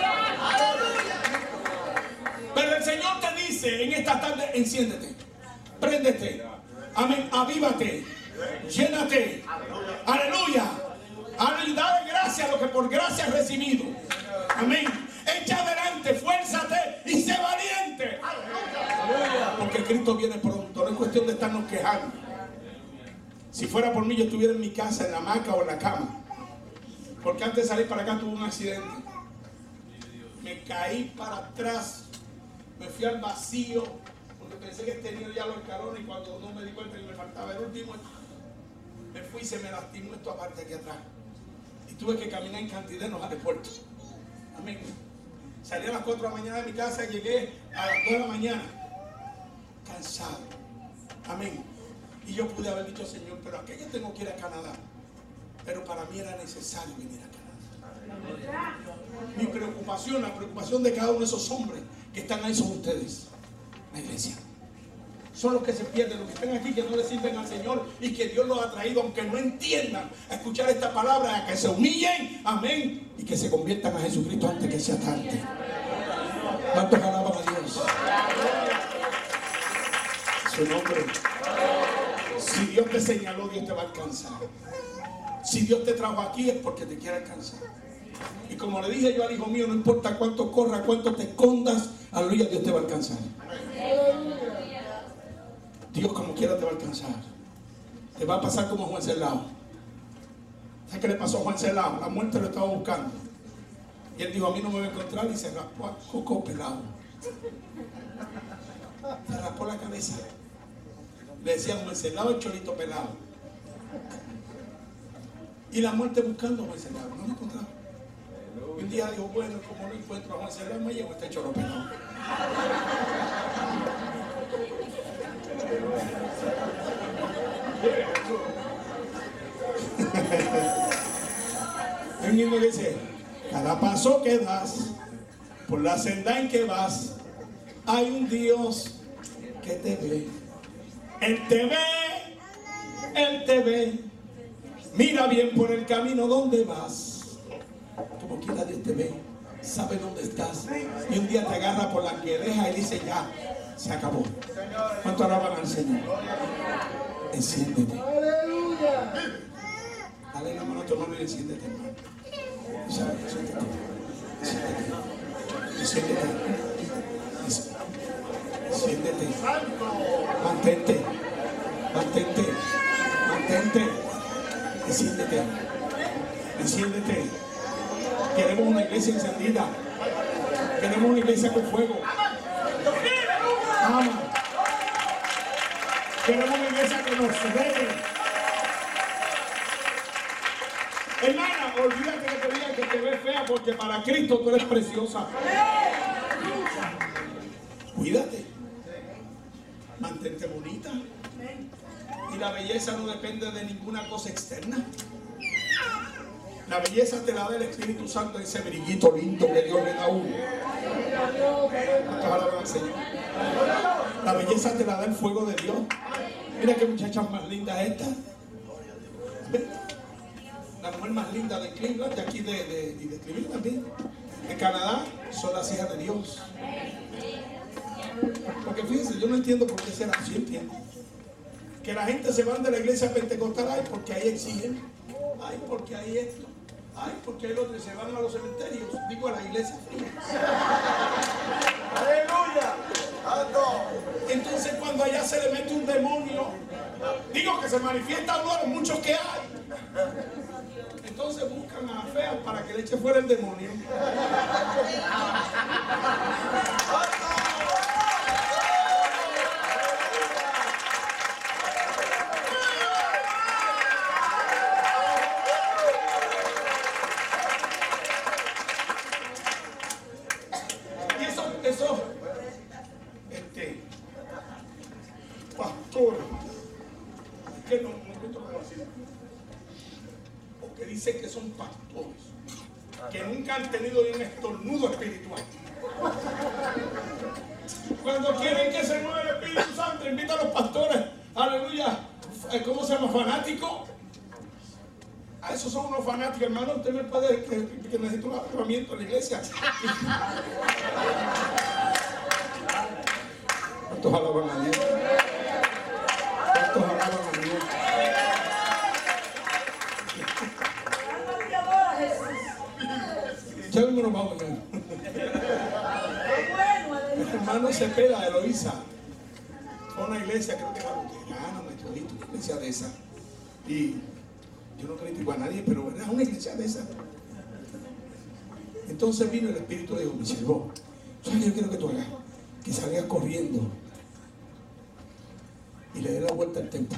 Pero el Señor te dice en esta tarde: enciéndete, préndete, amén, avívate, llénate, aleluya, aleluya, dale gracias a lo que por gracia has recibido, amén. Echa adelante, fuérzate y sé valiente, porque Cristo viene pronto. No es cuestión de estarnos quejando. Si fuera por mí, yo estuviera en mi casa, en la hamaca o en la cama, porque antes de salir para acá tuve un accidente. Me caí para atrás, me fui al vacío, porque pensé que tenía ya los escalones, y cuando no me di cuenta que me faltaba el último, me fui y se me lastimó esto aparte aquí atrás. Y tuve que caminar en cantidad en los aeropuertos. Amén. Salí a las cuatro de la mañana de mi casa y llegué a las dos de la mañana, cansado. Amén. Y yo pude haber dicho: Señor, pero aquí yo tengo que ir a Canadá. Pero para mí era necesario venir a Canadá. Mi preocupación, la preocupación de cada uno de esos hombres que están ahí son ustedes, la iglesia. Son los que se pierden, los que están aquí, que no le sirven al Señor y que Dios los ha traído, aunque no entiendan, a escuchar esta palabra, a que se humillen, amén, y que se conviertan a Jesucristo antes que sea tarde. ¿Cuántos alaban a Dios? Su nombre. Si Dios te señaló, Dios te va a alcanzar. Si Dios te trajo aquí, es porque te quiere alcanzar. Y como le dije yo al hijo mío, no importa cuánto corra, cuánto te escondas, aleluya, Dios te va a alcanzar. Dios como quiera te va a alcanzar. Te va a pasar como Juan Celao. ¿Sabes qué le pasó a Juan Celao? La muerte lo estaba buscando. Y él dijo, a mí no me va a encontrar, y se raspó a coco pelado. Se raspó la cabeza. Le decían Juan Celao el cholito pelado. Y la muerte buscando a Juan Celao. No lo encontraba. Y un día dijo, bueno, como no encuentro a Juan Celao, me llevo este cholo pelado. Hay un himno que dice, cada paso que das, por la senda en que vas, hay un Dios que te ve. Él te ve, Él te ve. Mira bien por el camino donde vas. Como quiera Dios te ve, sabe dónde estás. Y un día te agarra por la que deja y dice, ya, se acabó. ¿Cuánto alaban al Señor? Enciéndete. Dale la mano a tu hermano y enciéndete, hermano. Enciéndete. Enciéndete. Enciéndete. Mantente. Mantente. Mantente. Enciéndete. Enciéndete. Queremos una iglesia encendida. Queremos una iglesia con fuego. Ama. Queremos una iglesia que nos regue. Hermana, olvídate que te digan que te ves fea, porque para Cristo tú eres preciosa. Cuídate. Mantente bonita. Y la belleza no depende de ninguna cosa externa. La belleza te la da el Espíritu Santo, ese brillito lindo que Dios le da a uno. Señor. La belleza te la da el fuego de Dios. Mira qué muchachas más lindas esta. La mujer más linda de Cleveland, de aquí de, de, y de Cleveland también, de Canadá, son las hijas de Dios. Porque fíjense, yo no entiendo por qué será así, entiendo. Que la gente se van de la iglesia pentecostal, ay, porque ahí exigen, ay, porque hay esto, ay, porque hay lo otro, y se van a los cementerios, digo, a la iglesia fría. Aleluya. Entonces cuando allá se le mete un demonio, digo que se manifiesta uno de los muchos que hay. Entonces buscan a feas para que le eche fuera el demonio. Y eso, eso, este, pastor, que no, no encuentro cómo decirlo. Que dicen que son pastores, que nunca han tenido ni un estornudo espiritual. Cuando quieren que se mueva el Espíritu Santo, invitan a los pastores, aleluya, ¿cómo se llama? Fanáticos. Ah, esos son unos fanáticos, hermano. Usted me puede que, que necesita un avivamiento en la iglesia. ¿Cuántos alaban a Dios? ¿Cuántos alaban a Dios? Ya mismo nos vamos a ver. Hermano Cepeda de Eloísa, fue una iglesia, creo que era luterana, metodista, una iglesia de esa. Y yo no critico a nadie, pero era una iglesia de esa. Entonces vino el Espíritu y dijo, mi siervo, ¿sabes qué yo quiero que tú hagas? Que salgas corriendo y le dé la vuelta al templo.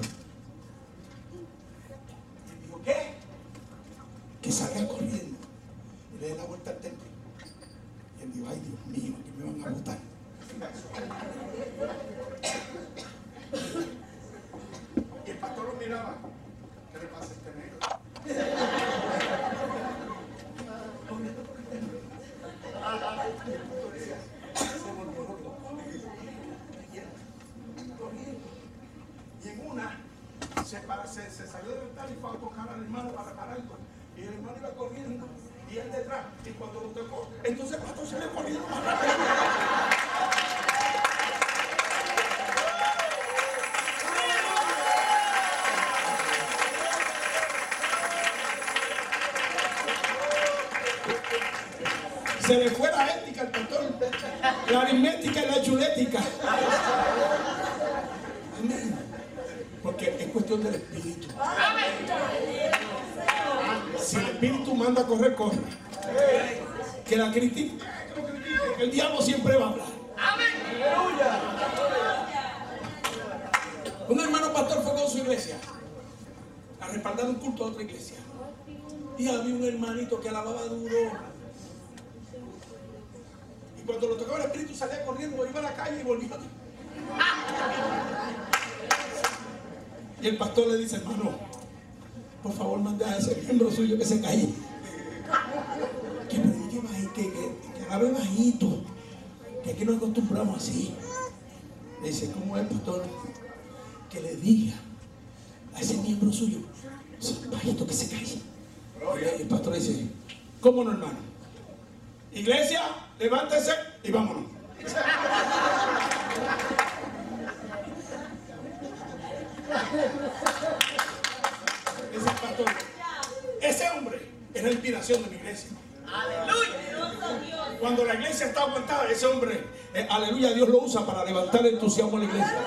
Y dijo, ¿qué? Que salgas corriendo y le dé la vuelta al templo. Y él dijo, ay Dios mío, que me van a botar. Y el pastor lo miraba. ¿Qué le pasa a este negro? Y en una se, para, se, se salió del altar y fue a tocar al hermano para pararlo. Y el hermano iba corriendo y él detrás. Y cuando lo tocó, entonces el pastor se le corrió más rápido. Se le fue la ética al pastor. La aritmética y la chulética. Amén. Porque es cuestión del espíritu. Si el espíritu manda a correr, corre. Que la critique, que lo critique. El diablo siempre va a hablar. Un hermano pastor fue con su iglesia a respaldar un culto a otra iglesia. Y había un hermanito que alababa duro. Y cuando lo tocaba el espíritu salía corriendo, iba a la calle y volvía. Y el pastor le dice, hermano, por favor mande a ese miembro suyo que se calle. Que predique bajito, que, que, que alabe bajito. Que aquí nos acostumbramos así. Le dice, ¿cómo es, pastor? Que le diga a ese miembro suyo, bajito, que se calle. Y el pastor dice, ¿cómo no, hermano? Iglesia, levántese y vámonos. Ese pastor, ese hombre es la inspiración de mi iglesia. Aleluya. Cuando la iglesia está aguantada, ese hombre, eh, aleluya, Dios lo usa para levantar el entusiasmo en la iglesia.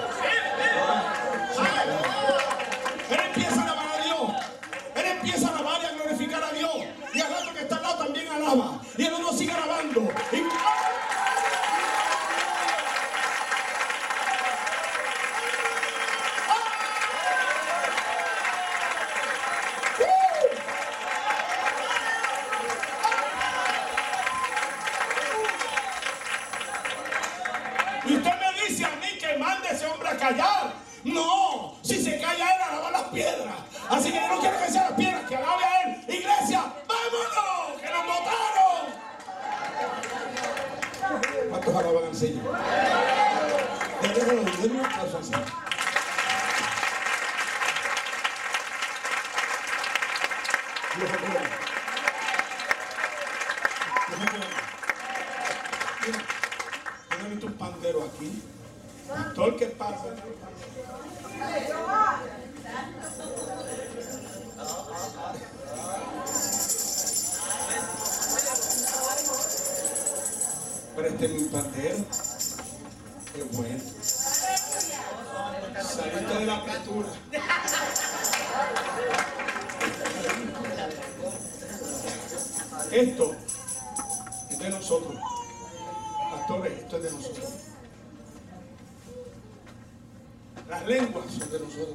Él empieza a alabar a Dios. Él empieza a alabar y a glorificar a Dios. Y al rato que está al lado también alaba. Y el otro sigue alabando. Y... Y usted me dice a mí que mande a ese hombre a callar. No, si se calla él, alaba las piedras. Así que yo no quiero que sean las piedras, que alabe a él. Iglesia, vámonos, que nos botaron. ¿Cuántos alaban al Señor? Déjalo, denle un aplauso al Señor. Dios es bueno. Dios es bueno. Mira, yo no he visto un pandero aquí. Todo el que pasa. Présteme un pandero. Qué bueno. Saliste de la pintura. Esto es de nosotros. Pastores, esto es de nosotros. Las lenguas son de nosotros.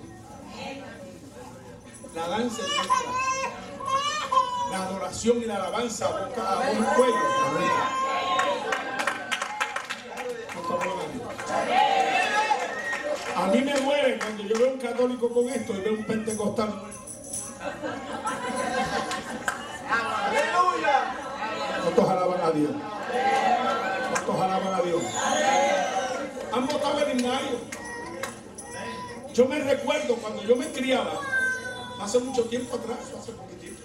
La danza es nuestra. La adoración y la alabanza boca a un cuello. A mí me mueve cuando yo veo un católico con esto y veo un pentecostal. Aleluya. ¿Cuántos alaban a Dios? ¿Cuántos alaban a Dios? Han botado el himnario. Yo me recuerdo cuando yo me criaba, hace mucho tiempo atrás, hace poquitito.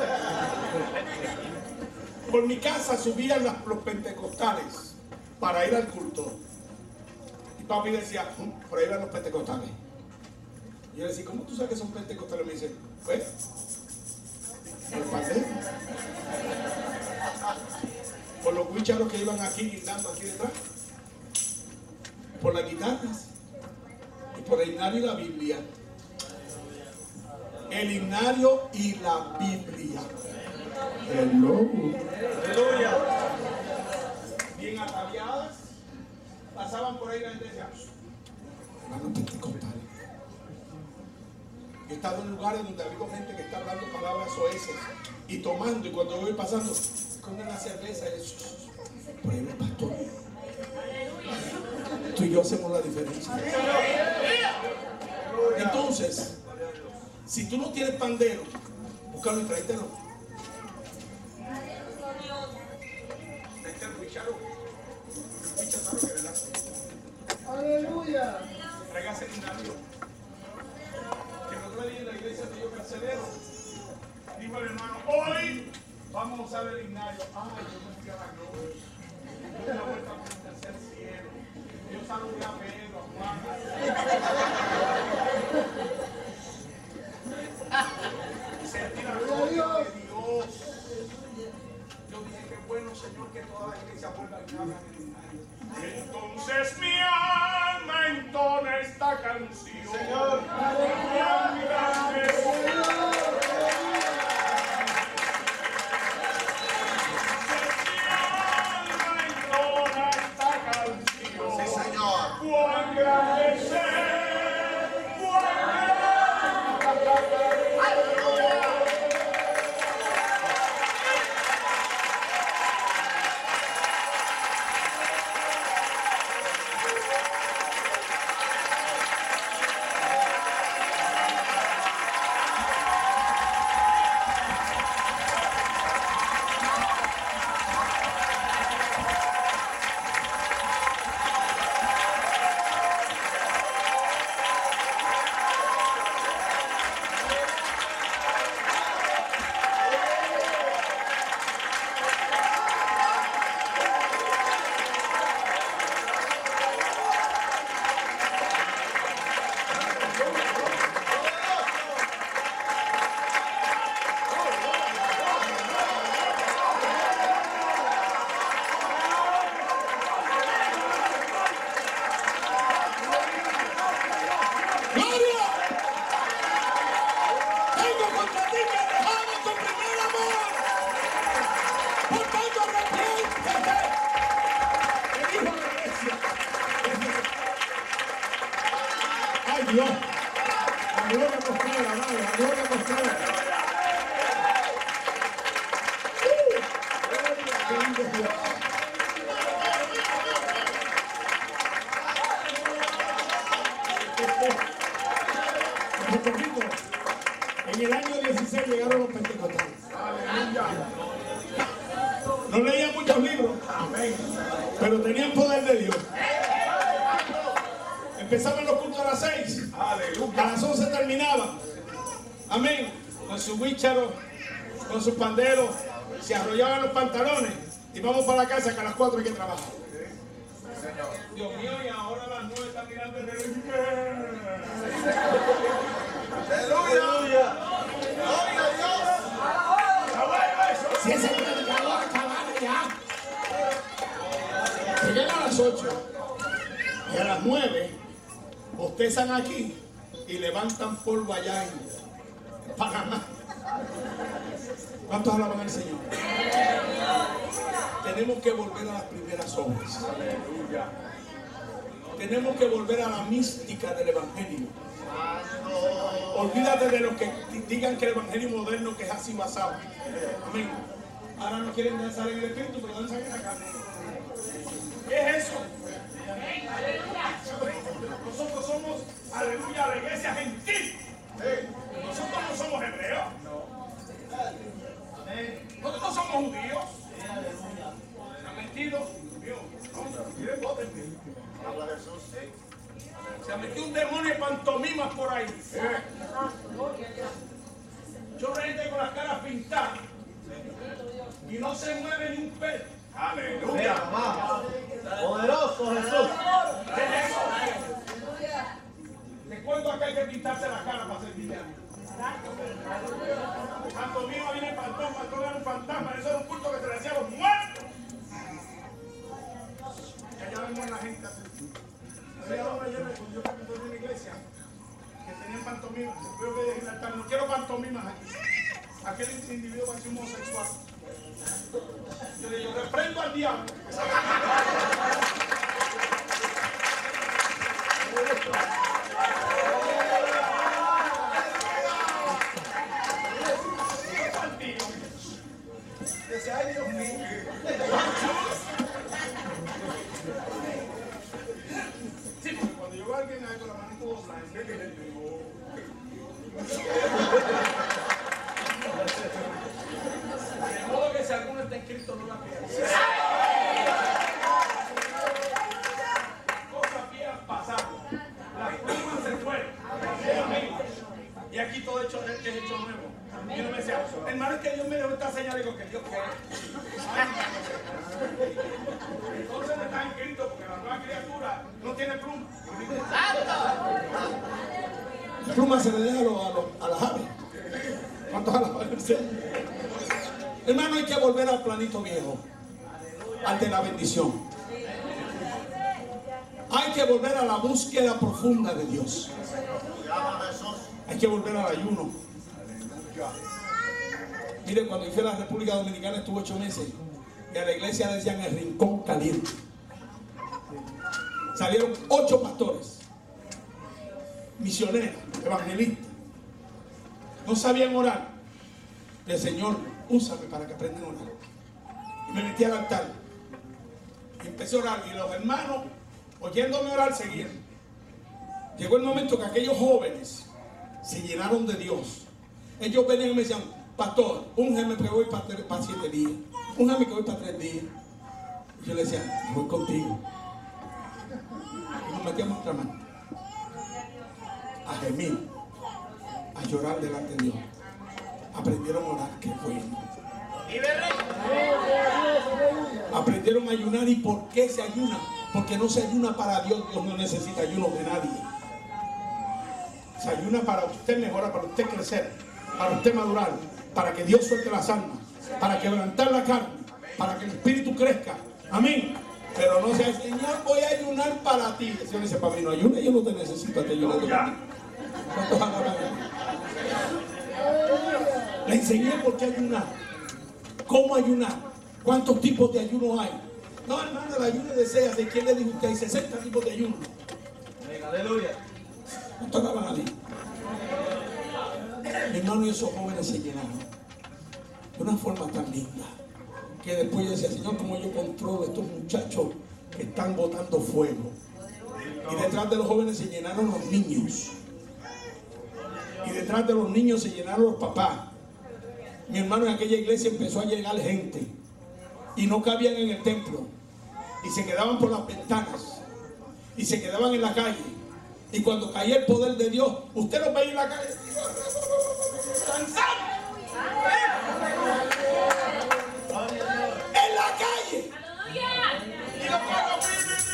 Por mi casa subían las, los pentecostales para ir al culto. Y papi decía, por ahí van los pentecostales. Y yo le decía, ¿cómo tú sabes que son pentecostales? Me dice, pues, por el pandero. Por los guicharos que iban aquí guindando aquí detrás. Por las guitarras. Y por el himnario y la Biblia. El himnario y la Biblia. Hello. Aleluya. Bien ataviadas. Pasaban por ahí y la gente decía, hermanos pentecostales. He estado en lugares donde había gente que está hablando palabras soeces y tomando, y cuando voy pasando, esconden la cerveza y eso. Por ahí el pastor. Tú y yo hacemos la diferencia. Entonces, si tú no tienes pandero, búscalo y tráetelo. Tráete el bicharo. El bicharo que le da. Aleluya. Tráigase el himnario. Que el otro día en la iglesia de yo carcelero dijo el hermano, hoy vamos a usar el himnario. Ay, yo me fui a la gloria. Yo di la vuelta por el tercer cielo. Yo saludé a Pedro, a Juan. Y sentí la gloria de Dios. Yo dije, qué bueno, Señor, que toda Señor. Cuán grande es. Sí, Señor. Cuán grande es Él, cuán grande. Aleluya. ¡Gloria! Tengo contra ti que has dejado tu primer amor. Por tanto, arrepiéntete. Me dijo la iglesia. ¡Ay, Dios! La gloria postrera, madre, la gloria postrera. ¡Uh! ¡Qué lindo es Dios! Puerto Rico, en el año dieciséis llegaron los pentecostales. No leían muchos libros, pero tenían poder de Dios. Empezaban los cultos a las seis, a las once terminaban. Amén. Con su huícharo, con sus panderos, se arrollaban los pantalones y vamos para la casa que a las cuatro hay que trabajar. Dios mío, y ahora a las nueve están mirando el reloj. Aleluya. Gloria a Dios. Si ese predicador acabara ya. Llegan a las ocho y a las nueve bostezan aquí y levantan polvo allá en Panamá. ¿Cuántos alaban al Señor? Tenemos que volver a las primeras obras. Tenemos que volver a la mística del Evangelio. Olvídate de los que digan que el Evangelio moderno que es así basado. Amén. Ahora no quieren danzar en el Espíritu, pero danzan en la carne. ¿Qué es eso? Nosotros somos, aleluya, la iglesia gentil. Nosotros no somos hebreos. Nosotros no somos judíos. ¿Se han metido? Dios, no, miren, voten. Se ha metido un demonio de pantomimas por ahí. Yo veo gente con las caras pintadas y no se mueve ni un pelo. Aleluya. Poderoso Jesús. ¿Qué es eso? ¿De cuándo acá hay que pintarse la cara para ser cristiano? Pantomima viene pantón, pantón era un fantasma. Eso era un culto que se le decía a los muertos. Y allá vemos la gente así. Había una llena de yo que en una iglesia que tenían pantomimas. Yo que en el altar, no quiero pantomimas aquí. Aquel individuo parecía un homosexual. Yo le digo, reprendo al diablo. Decía, ay Dios mío. Sí, porque cuando yo veo a alguien ahí con la manito dobla, es que le digo. De modo que si alguno está inscrito, no la pierda. Cosas viejas pasaron. Las plumas se fueron. Y aquí todo hecho, es hecho nuevo. Y no me decía, hermano, es que Dios me dio esta señal. Digo, que Dios quiere. Entonces no está inscrito porque la nueva criatura no tiene pluma. La pluma se le deja a, los, a, los, a las aves. ¿Cuántos alaban al Señor? Hermano, hay que volver al planito viejo. Ante la bendición. Hay que volver a la búsqueda profunda de Dios. Hay que volver al ayuno. Mire, cuando yo fui a la República Dominicana estuve ocho meses y a la iglesia le decían el rincón caliente. Salieron ocho pastores, misioneros, evangelistas. No sabían orar. El Señor, úsame para que aprendan a orar. Y me metí al altar y empecé a orar, y los hermanos, oyéndome orar, seguían. Llegó el momento que aquellos jóvenes se llenaron de Dios. Ellos venían y me decían: pastor, úngeme que voy para, para siete días, úngeme que voy para tres días. Y yo le decía: voy contigo. Y nos metíamos nuestra mano a gemir, a llorar delante de Dios. Aprendieron a orar, qué bueno. Aprendieron a ayunar. ¿Y por qué se ayuna? Porque no se ayuna para Dios. Dios no necesita ayuno de nadie. Se ayuna para usted mejorar, para usted crecer, para usted madurar, para que Dios suelte las almas, para quebrantar la carne, para que el espíritu crezca. Amén. Pero no sea: Señor, voy a ayunar para ti. El Señor dice: para mí no ayuna, yo no te necesito, te ayuno de ti. ¿Cuántos alaban? Le enseñé por qué ayunar, cómo ayunar, cuántos tipos de ayuno hay. No, hermano, el ayuno de seis, ¿de quién le dijo usted? Hay sesenta tipos de ayuno. Aleluya. ¿Cuántos alaban a Dios? Mi hermano, y esos jóvenes se llenaron de una forma tan linda que después yo decía: Señor, ¿cómo yo controlo a estos muchachos que están botando fuego? Y detrás de los jóvenes se llenaron los niños. Y detrás de los niños se llenaron los papás. Mi hermano, en aquella iglesia empezó a llegar gente y no cabían en el templo y se quedaban por las ventanas y se quedaban en la calle. Y cuando caía el poder de Dios, usted los veía en la calle danzando en la calle. Y los pueblos,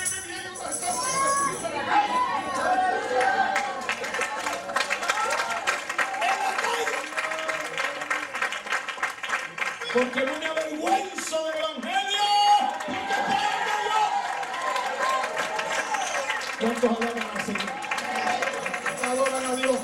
porque no me avergüenzo del evangelio, porque es poder de Dios. ¿Cuántos alaban al Señor? Adoran a Dios.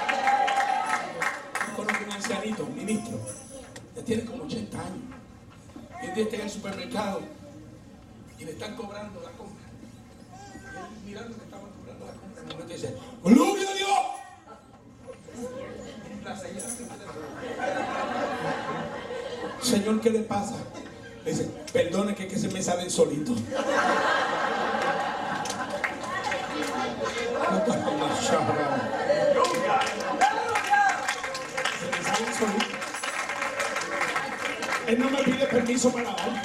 Yo conozco un ancianito, un ministro, que tiene como ochenta años. Y un día está en el supermercado y le están cobrando la compra. Y él mirando que estaban cobrando la compra, en un momento dice: ¡gloria a Dios! La señora Señor, ¿qué le pasa? Le dice: perdone, que, que se me salen solitos. Se me salen solitos. Él no me pide permiso para lavar.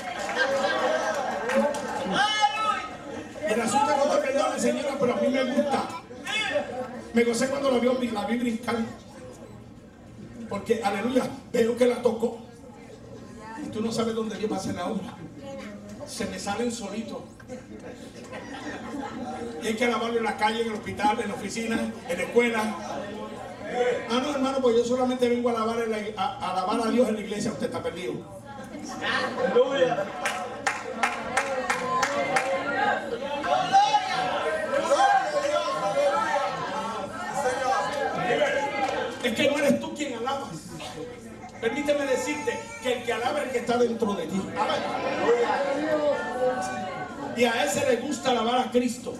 El asunto es que no te perdone, señora, pero a mí me gusta. Me gocé cuando la vi, la vi brincar. Porque, aleluya, veo que la tocó. Y tú no sabes dónde Dios va a hacer la obra. Se me salen solitos. Y hay que lavarlo en la calle, en el hospital, en la oficina, en la escuela. Ah, no, hermano, pues yo solamente vengo a alabar, la, a, a alabar a Dios en la iglesia. Usted está perdido. Aleluya. Es que no eres tú quien alabas. Permíteme decirte que el que alaba es el que está dentro de ti. Y a ese le gusta alabar a Cristo.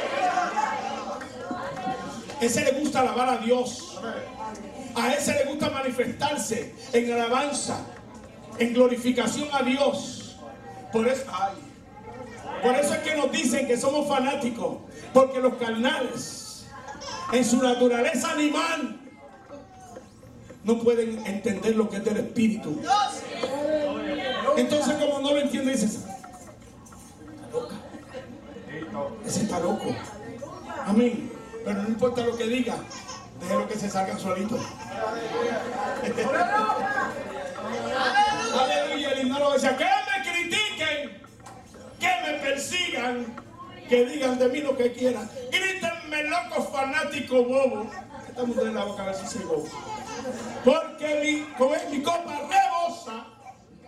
A ese le gusta alabar a Dios. A ese le gusta manifestarse en alabanza, en glorificación a Dios. Por eso, ay, por eso es que nos dicen que somos fanáticos, porque los carnales, en su naturaleza animal, no pueden entender lo que es del Espíritu. Entonces, como no lo entiende, dices: está loca, ese está loco. Amén. Pero no importa lo que diga, déjelo que se salgan solitos. Aleluya. El himno decía: que me critiquen, que me persigan, que digan de mí lo que quieran. Grítenme, loco, fanático, bobo. Esta mujer en la boca a ver si soy bobo. Porque mi, como es, mi copa rebosa,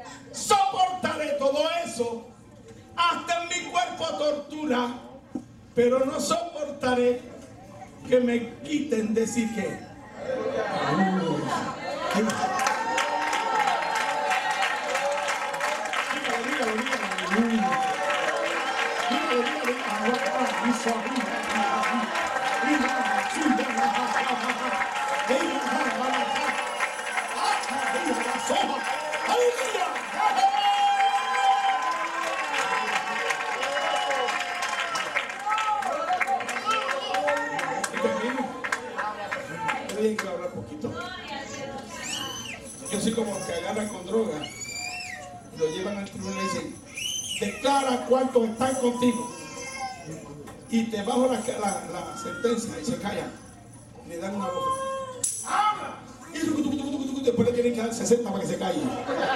soportaré todo eso, hasta en mi cuerpo tortura, pero no soportaré que me quiten decir que. Hay que hablar poquito. Yo soy como los que agarran con droga, lo llevan al tribunal y dicen, declara cuántos están contigo. Y te bajo la, la, la sentencia y se callan. Le dan una voz. ¡Habla! Y después le tienen que dar sesenta para que se calle.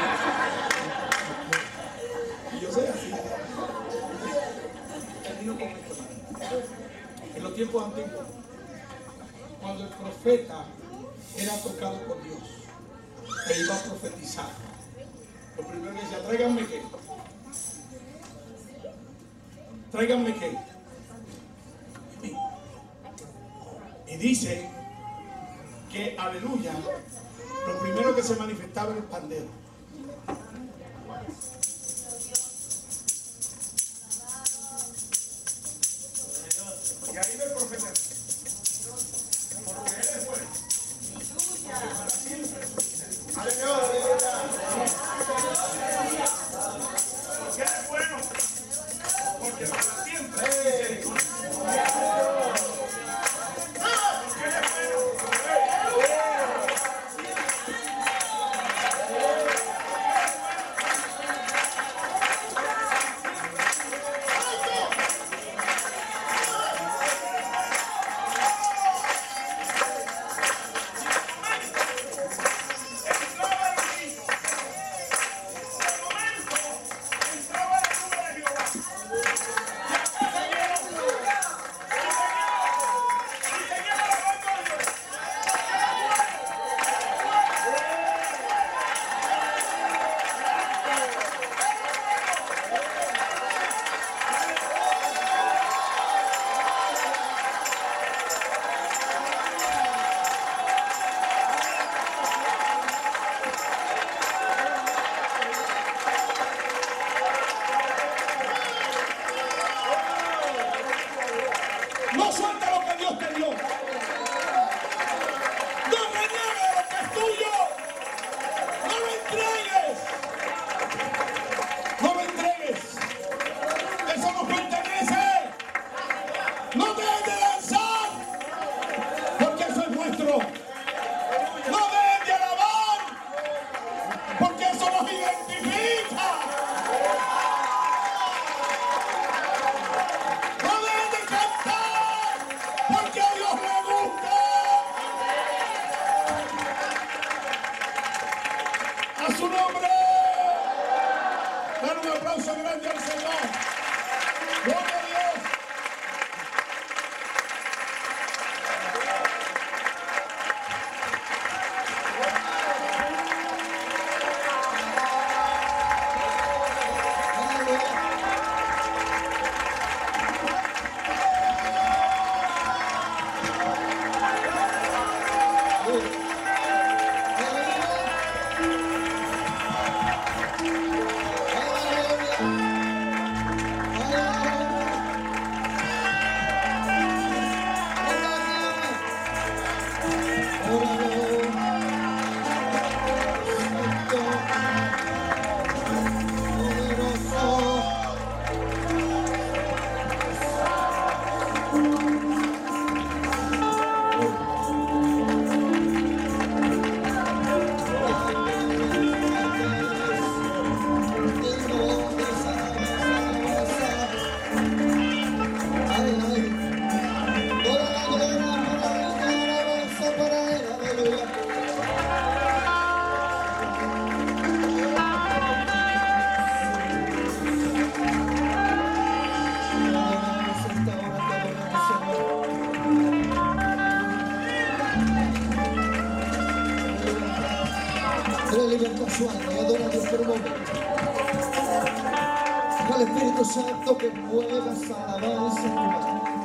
Y yo sé así. Termino con esto, hermano. En los tiempos antiguos, cuando el profeta era tocado por Dios e iba a profetizar, lo primero que decía, tráiganme qué, tráiganme qué. Y dice que, aleluya, lo primero que se manifestaba era el pandero. Y ahí ve el profeta. Porque es bueno, porque para siempre es misericordia. Porque es bueno. No suelta lo que Dios te dio. No reniegues lo que es tuyo. No lo entregues. No lo entregues. Eso nos pertenece. No dejes de danzar, porque eso es nuestro. No dejes de alabar, porque eso nos identifica. No dejes de cantar, porque a Dios le gusta. A su nombre. Dar un aplauso grande al Señor. Gloria a Dios. Libertad su alma y adora a Dios por un momento. Al Espíritu Santo que mueva esa alabanza en tu alma.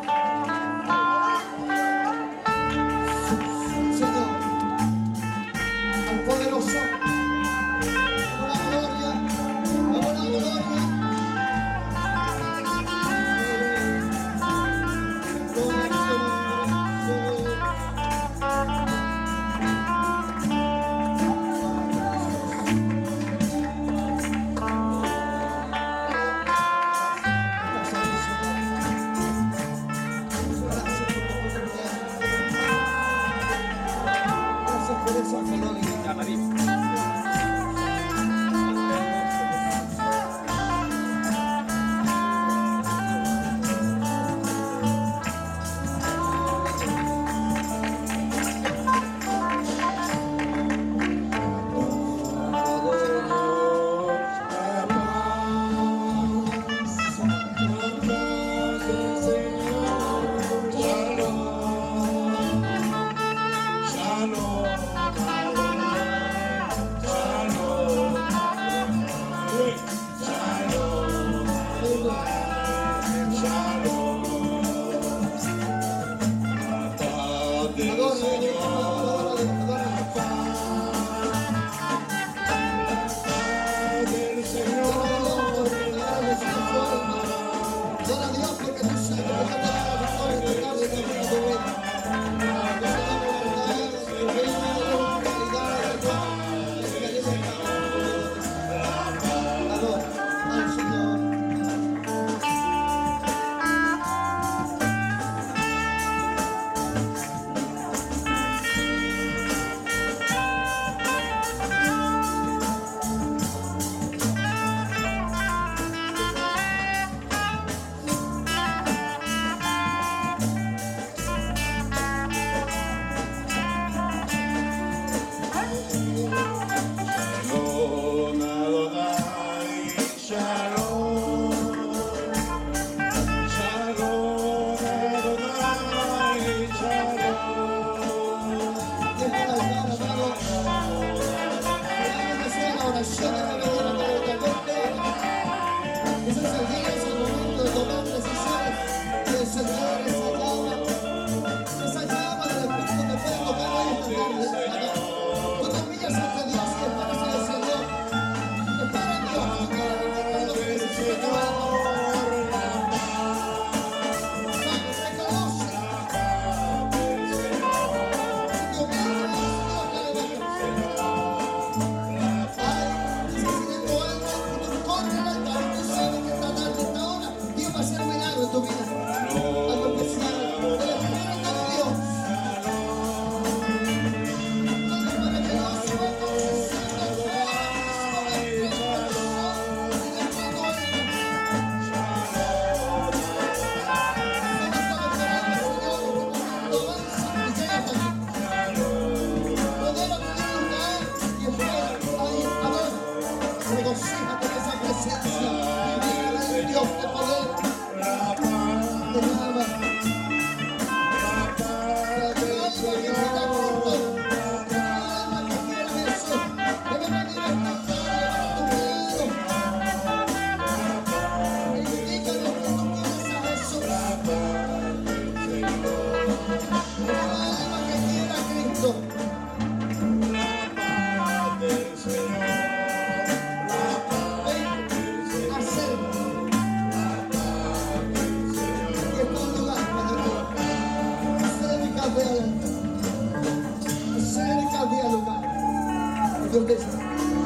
Acércate al altar. Acércate al lugar. Dios te está.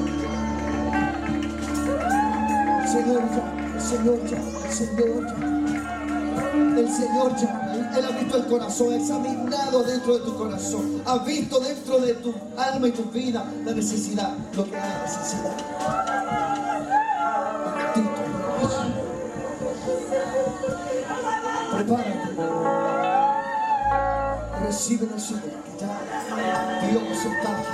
Señor llama, el Señor llama, el Señor llama. El Señor llama. Él, Él ha visto el corazón, ha examinado dentro de tu corazón, ha visto dentro de tu alma y tu vida la necesidad, lo que hay necesidad. Prepárate. Recibe el Señor, que ya Dios está aquí.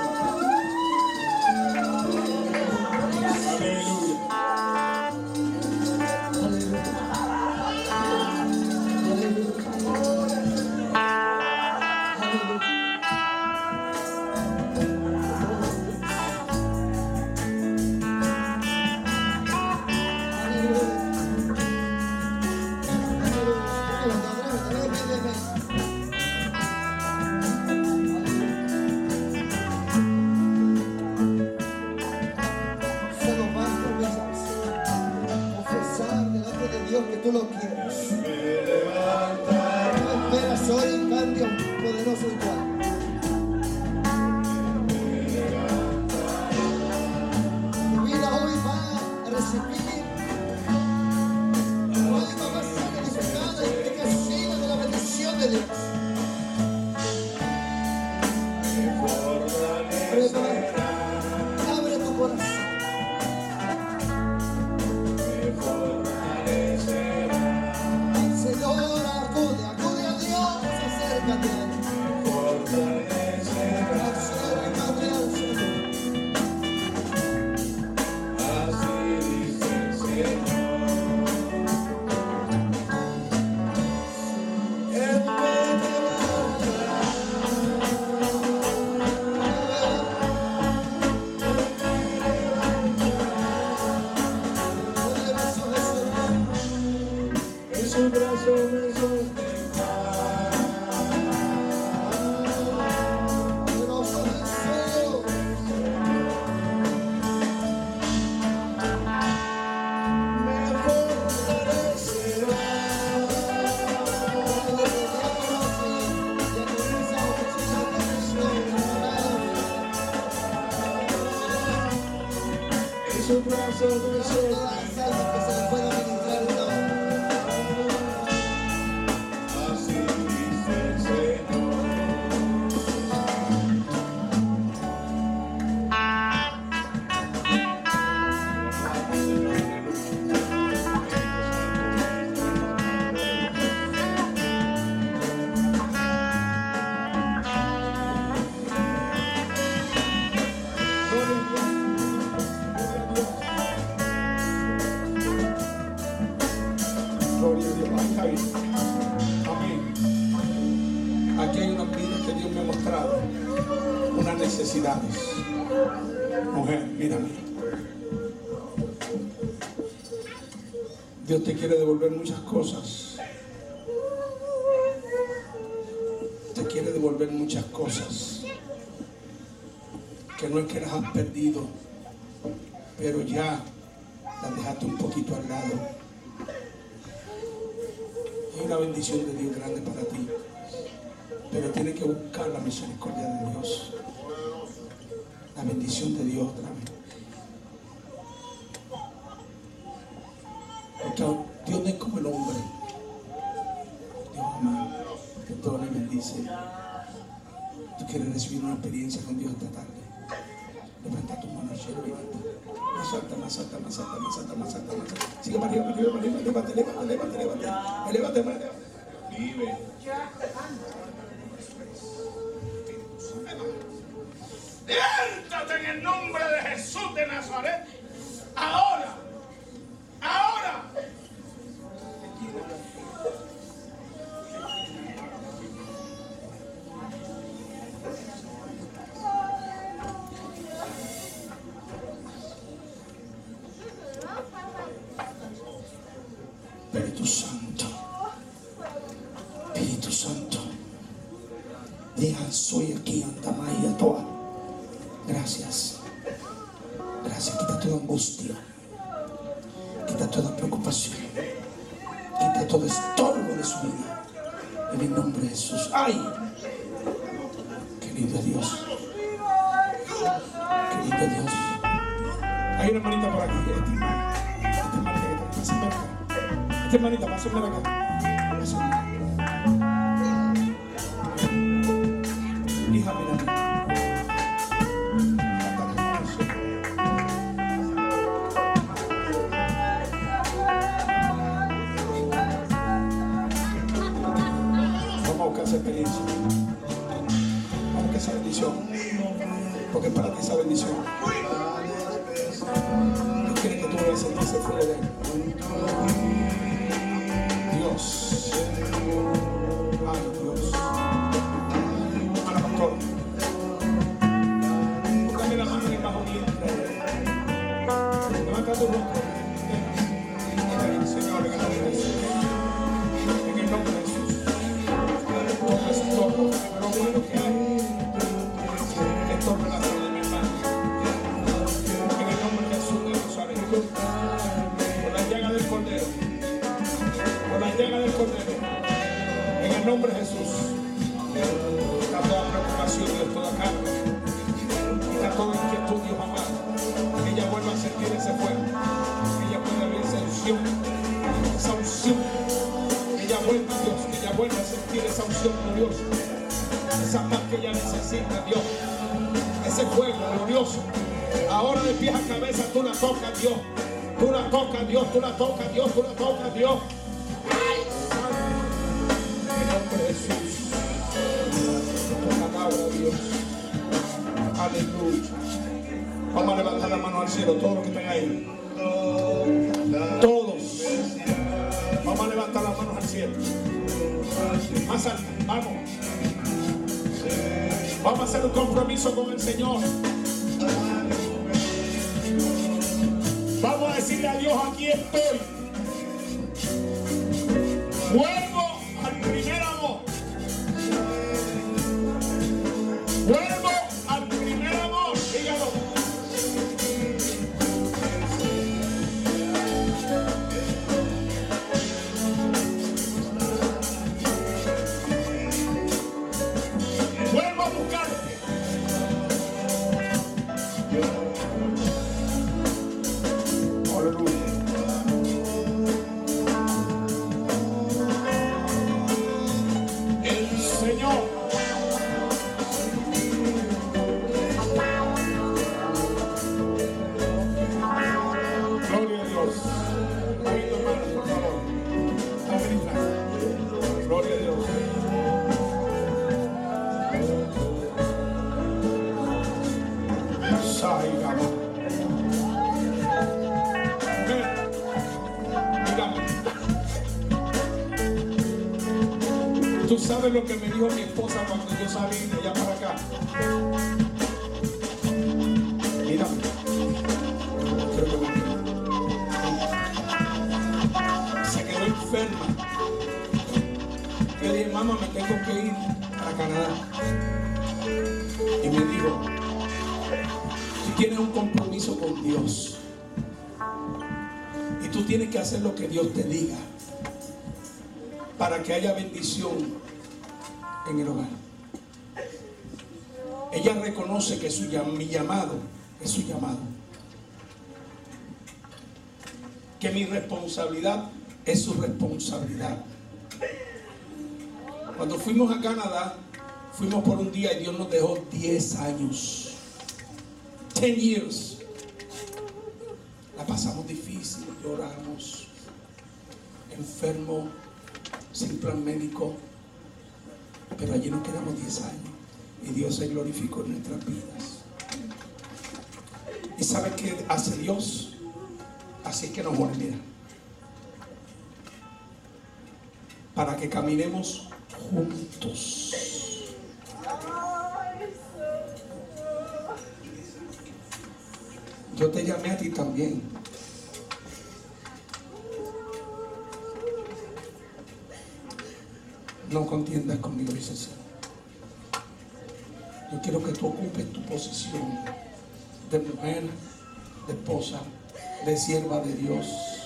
Dios que tú lo quieres. Tú esperas hoy un cambio poderoso en tu alma. Tu vida hoy va a recibir, hoy va a ser edificada y enriquecida de la bendición de Dios. Prepárate. Abre tu corazón. Señor, acude, acude a Dios, acércate a Él. Acércate al Señor. Así dice el Señor. Él me su brazo me sostendrá. Poderoso deseo. Me fortalecerá. En su brazo me sostendrá. Gloria a Dios. Está bien. Amén. Aquí hay unas vidas que Dios me ha mostrado. Unas necesidades. Mujer, mírame. Dios te quiere devolver muchas cosas. Te quiere devolver muchas cosas. Que no es que las has perdido, pero ya las dejaste un poquito al lado. Hay una bendición de Dios grande para ti, pero tienes que buscar la misericordia de Dios, la bendición de Dios otra vez. Porque Dios no es como el hombre. Dios ama, perdona y bendice. Tú quieres recibir una experiencia con Dios esta tarde. Levanta tu mano al cielo, levanta. Más alta, más alta, más alta, más alta, más alta, más alta. Sigue para arriba, para arriba, para arriba, levante, levante, levante, levante. Levante, levante. Vive. Levántate en el nombre de Jesús de Nazaret. Ahora. Ahora. Espíritu Santo, Espíritu Santo, deja soy aquí anda Maya toda. Gracias, gracias. Quita toda angustia, quita toda preocupación, quita todo estorbo de su vida en el nombre de Jesús. Ay, Hay una hermanita por aquí. Esta hermanita que está pasando acá. Esta hermanita, pásame acá. Pásame. Hija, mira. Vamos a buscar esa experiencia. Vamos a buscar esa bendición. Porque es para ti esa bendición. Dios quiere que tú vayas a sentir ese fuego de Él. Dios. Ay, Dios. Hermana pastora. Póngame la mano en el bajo vientre. Levanta tu rostro. Señor, en el nombre de Jesús. En el nombre de Jesús. Todo estorbo, todo lo que hay. Que estorbe la salud de mi hermano. En el nombre de Jesús de Jerusalén. Por la llaga del Cordero. Por la llaga del Cordero. En el nombre de Jesús. Está toda preocupación, Dios, toda carga. Está toda inquietud, Dios amado. Que ella vuelva a sentir ese fuego. Que ella pueda ver esa unción. Esa unción. Que ella vuelva, Dios. Que ella vuelva a sentir esa unción gloriosa. Esa paz que ella necesita, Dios. Ese fuego glorioso. Ahora de pies a cabeza tú la tocas, Dios. Tú la tocas, Dios. Tú la tocas, Dios. Tú la tocas, Dios. En el nombre de Jesús. Tu palabra, Dios. Aleluya. Vamos a levantar la mano al cielo, todos los que están ahí. Todos. Vamos a levantar las manos al cielo. Más alto, vamos. Vamos a hacer un compromiso con el Señor. Vamos a decirle a Dios, aquí estoy. Vuelvo al primer amor. Vuelvo al primer amor. Dígalo. Vuelvo a buscarte. Aleluya. El Señor. Gloria a Dios. Ahí tu hermano, por favor. Administra. Gloria a Dios. Saigaba. Ven. Dígame. Tú sabes lo que me dijo mi esposa cuando yo salí de allá para acá. Mira. Creo que se quedó enferma. Le dije, mamá, me tengo que ir a Canadá. Y me dijo, tú tienes un compromiso con Dios. Y tú tienes que hacer lo que Dios te diga. Para que haya bendición en el hogar. Ella reconoce que su, mi llamado es su llamado. Que mi responsabilidad es su responsabilidad. Cuando fuimos a Canadá, fuimos por un día y Dios nos dejó diez años. Ten years. La pasamos difícil, lloramos, enfermos, sin plan médico. Pero allí nos quedamos diez años y Dios se glorificó en nuestras vidas. ¿Y sabe qué hace Dios? Así es que nos pone, mira, para que caminemos juntos. Yo te llamé a ti también. No contiendas conmigo, dice el Señor. Yo quiero que tú ocupes tu posición de mujer, de esposa, de sierva de Dios,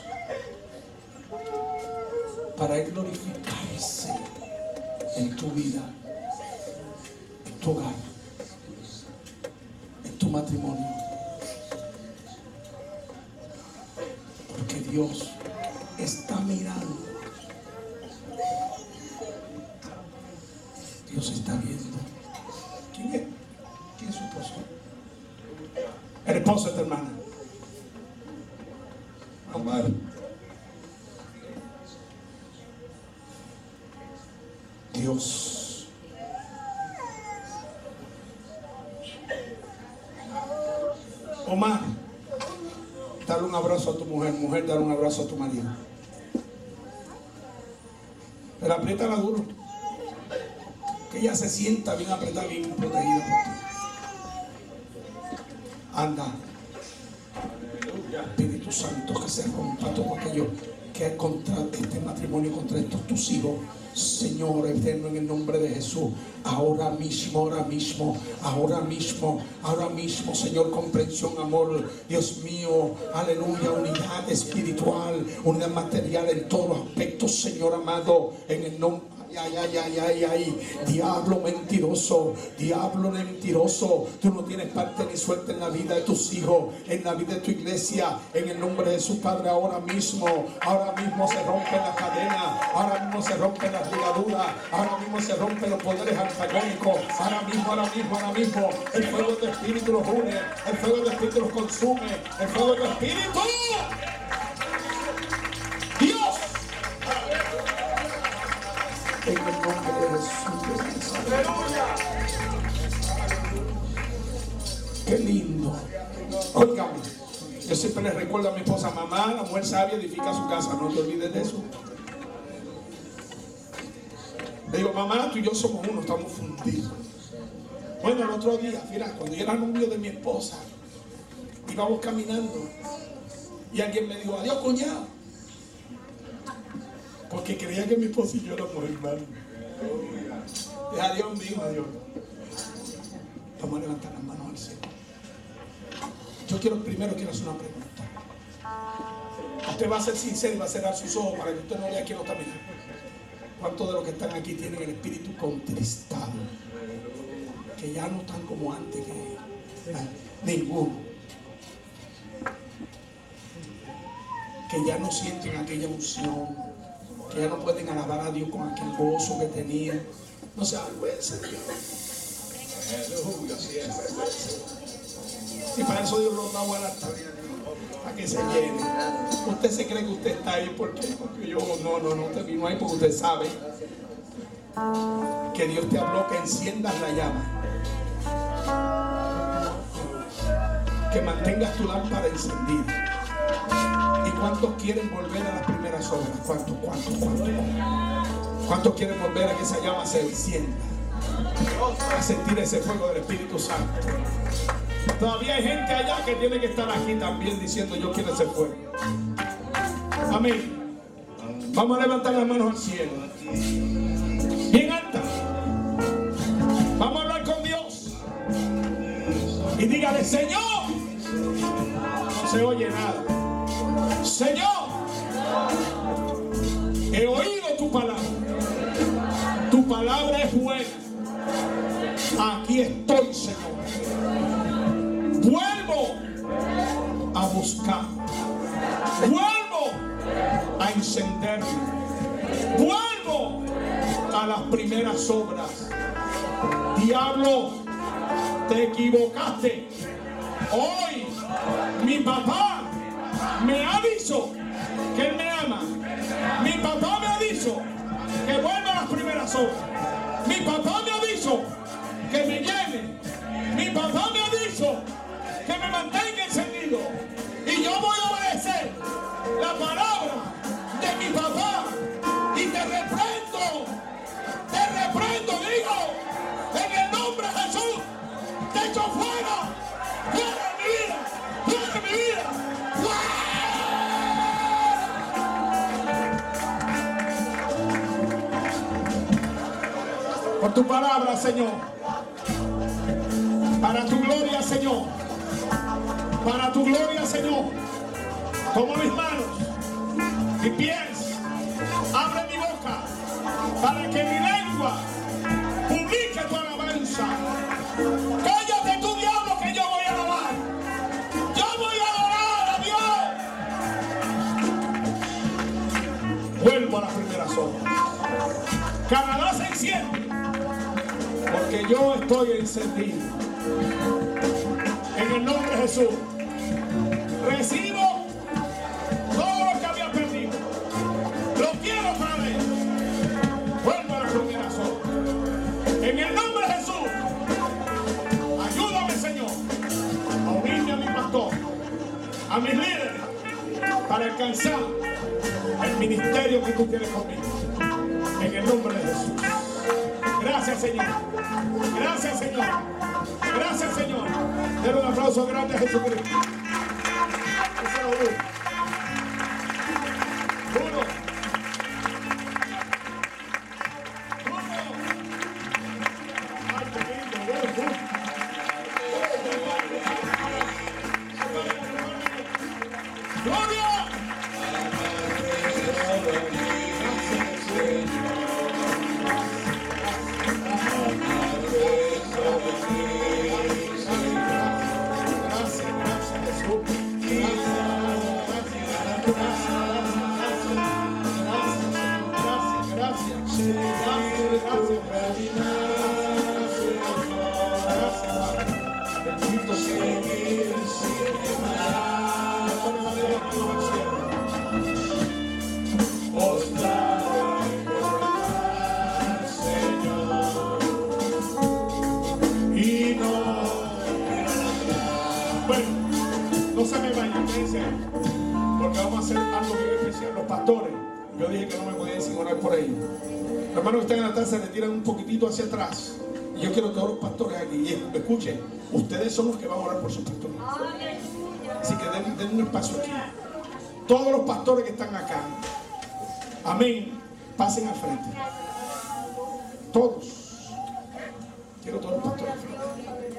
para Él glorificarse en tu vida, en tu hogar, en tu matrimonio. Dios está mirando. Dios está viendo. ¿Quién es? ¿Quién es su esposo? El esposo de esta hermana. Omar. Dios. Omar, dale un abrazo a tu mujer. Mujer, dale un abrazo a tu marido. Pero apriétala duro. Que ella se sienta bien apretada, bien protegida por ti. Anda. Espíritu Santo, que se rompa todo aquello que es contra este matrimonio, contra estos tus hijos. Señor eterno, en el nombre de Jesús, ahora mismo, ahora mismo, ahora mismo, ahora mismo, Señor, comprensión, amor, Dios mío, aleluya, unidad espiritual, unidad material en todos los aspectos, Señor amado, en el nombre. Ay, ay, ay, ay, ay, diablo mentiroso, diablo mentiroso, tú no tienes parte ni suerte en la vida de tus hijos, en la vida de tu iglesia, en el nombre de su Padre, ahora mismo, ahora mismo se rompen las cadenas, ahora mismo se rompen las ligaduras, ahora mismo se rompen los poderes antagónicos, ahora mismo, ahora mismo, ahora mismo, el fuego de tu espíritu los une, el fuego de tu espíritu los consume, el fuego de tu espíritu, Dios. En el nombre de Jesús. Qué lindo. Óigame, yo siempre le recuerdo a mi esposa, mamá, la mujer sabia edifica su casa, no te olvides de eso. Le digo, mamá, tú y yo somos uno, estamos fundidos. Bueno, el otro día, mira, cuando yo era novio de mi esposa, íbamos caminando y alguien me dijo, adiós, cuñado. Porque creía que mi esposo y yo éramos hermanos. Y adiós mío, adiós. Vamos a levantar las manos al cielo. Yo quiero, primero quiero hacer una pregunta. Usted va a ser sincero y va a cerrar sus ojos para que usted no vea quién lo está mirando. ¿Cuántos de los que están aquí tienen el espíritu contristado? Que ya no están como antes. Que, ninguno. Que ya no sienten aquella unción. Que ya no pueden alabar a Dios con aquel gozo que tenían. No se avergüence, Dios. Aleluya, sí es vergüenza. Y para eso Dios nos da buena tarde, para que se llene. Usted se cree que usted está ahí porque, porque yo no, no, no te vino ahí porque usted sabe que Dios te habló que enciendas la llama, que mantengas tu lámpara encendida. ¿Y cuántos quieren volver a las primeras obras? ¿Cuántos, cuántos, cuántos? ¿Cuántos quieren volver a que esa llama se encienda? A sentir ese fuego del Espíritu Santo. Todavía hay gente allá que tiene que estar aquí también diciendo yo quiero ese fuego. Amén. Vamos a levantar las manos al cielo. Bien alta. Vamos a hablar con Dios. Y dígale, Señor. No se oye nada. Señor, he oído tu palabra. Tu palabra es buena. Aquí estoy, Señor. Vuelvo a buscar. Vuelvo a encenderme. Vuelvo a las primeras obras. Diablo, te equivocaste. Hoy mi papá me ha dicho que él me ama. Mi papá me ha dicho que vuelva a las primeras obras. Mi papá me ha dicho que me llene. Mi papá me ha dicho que me mantenga encendido. Y yo voy a obedecer la palabra de mi papá. Y te reprendo. Te reprendo, digo. En el nombre de Jesús. Te echo fuera. Fuera de mi vida. Fuera de mi vida. Por tu palabra, Señor. Para tu gloria, Señor. Para tu gloria, Señor. Toma mis manos, mis pies. Abre mi boca para que mi lengua publique tu alabanza. Cállate tu diablo que yo voy a alabar. Yo voy a adorar a Dios. personas. Canadá se enciende porque yo estoy encendido. En el nombre de Jesús recibo todo lo que había perdido. Lo quiero otra vez. Vuelvo a la primera zona. En el nombre de Jesús, ayúdame, Señor, a unirme a mi pastor, a mis líderes, para alcanzar el ministerio que tú tienes conmigo. En el nombre de Jesús. Gracias, Señor. Gracias, Señor. Gracias, Señor. Denle un aplauso grande a Jesucristo. Ese es uno. Uno. Uno. Ay, qué lindo. Uno. ¡Gloria! Porque vamos a hacer algo bien especial. Los pastores, yo dije que no me podían sin orar por ellos. Los hermanos que están en la taza se retiran un poquitito hacia atrás. Y yo quiero todos los pastores aquí. Y escuchen, ustedes son los que van a orar por sus pastores. Así que den, den un espacio aquí. Todos los pastores que están acá, amén, pasen al frente. Todos. Quiero todos los pastores al frente.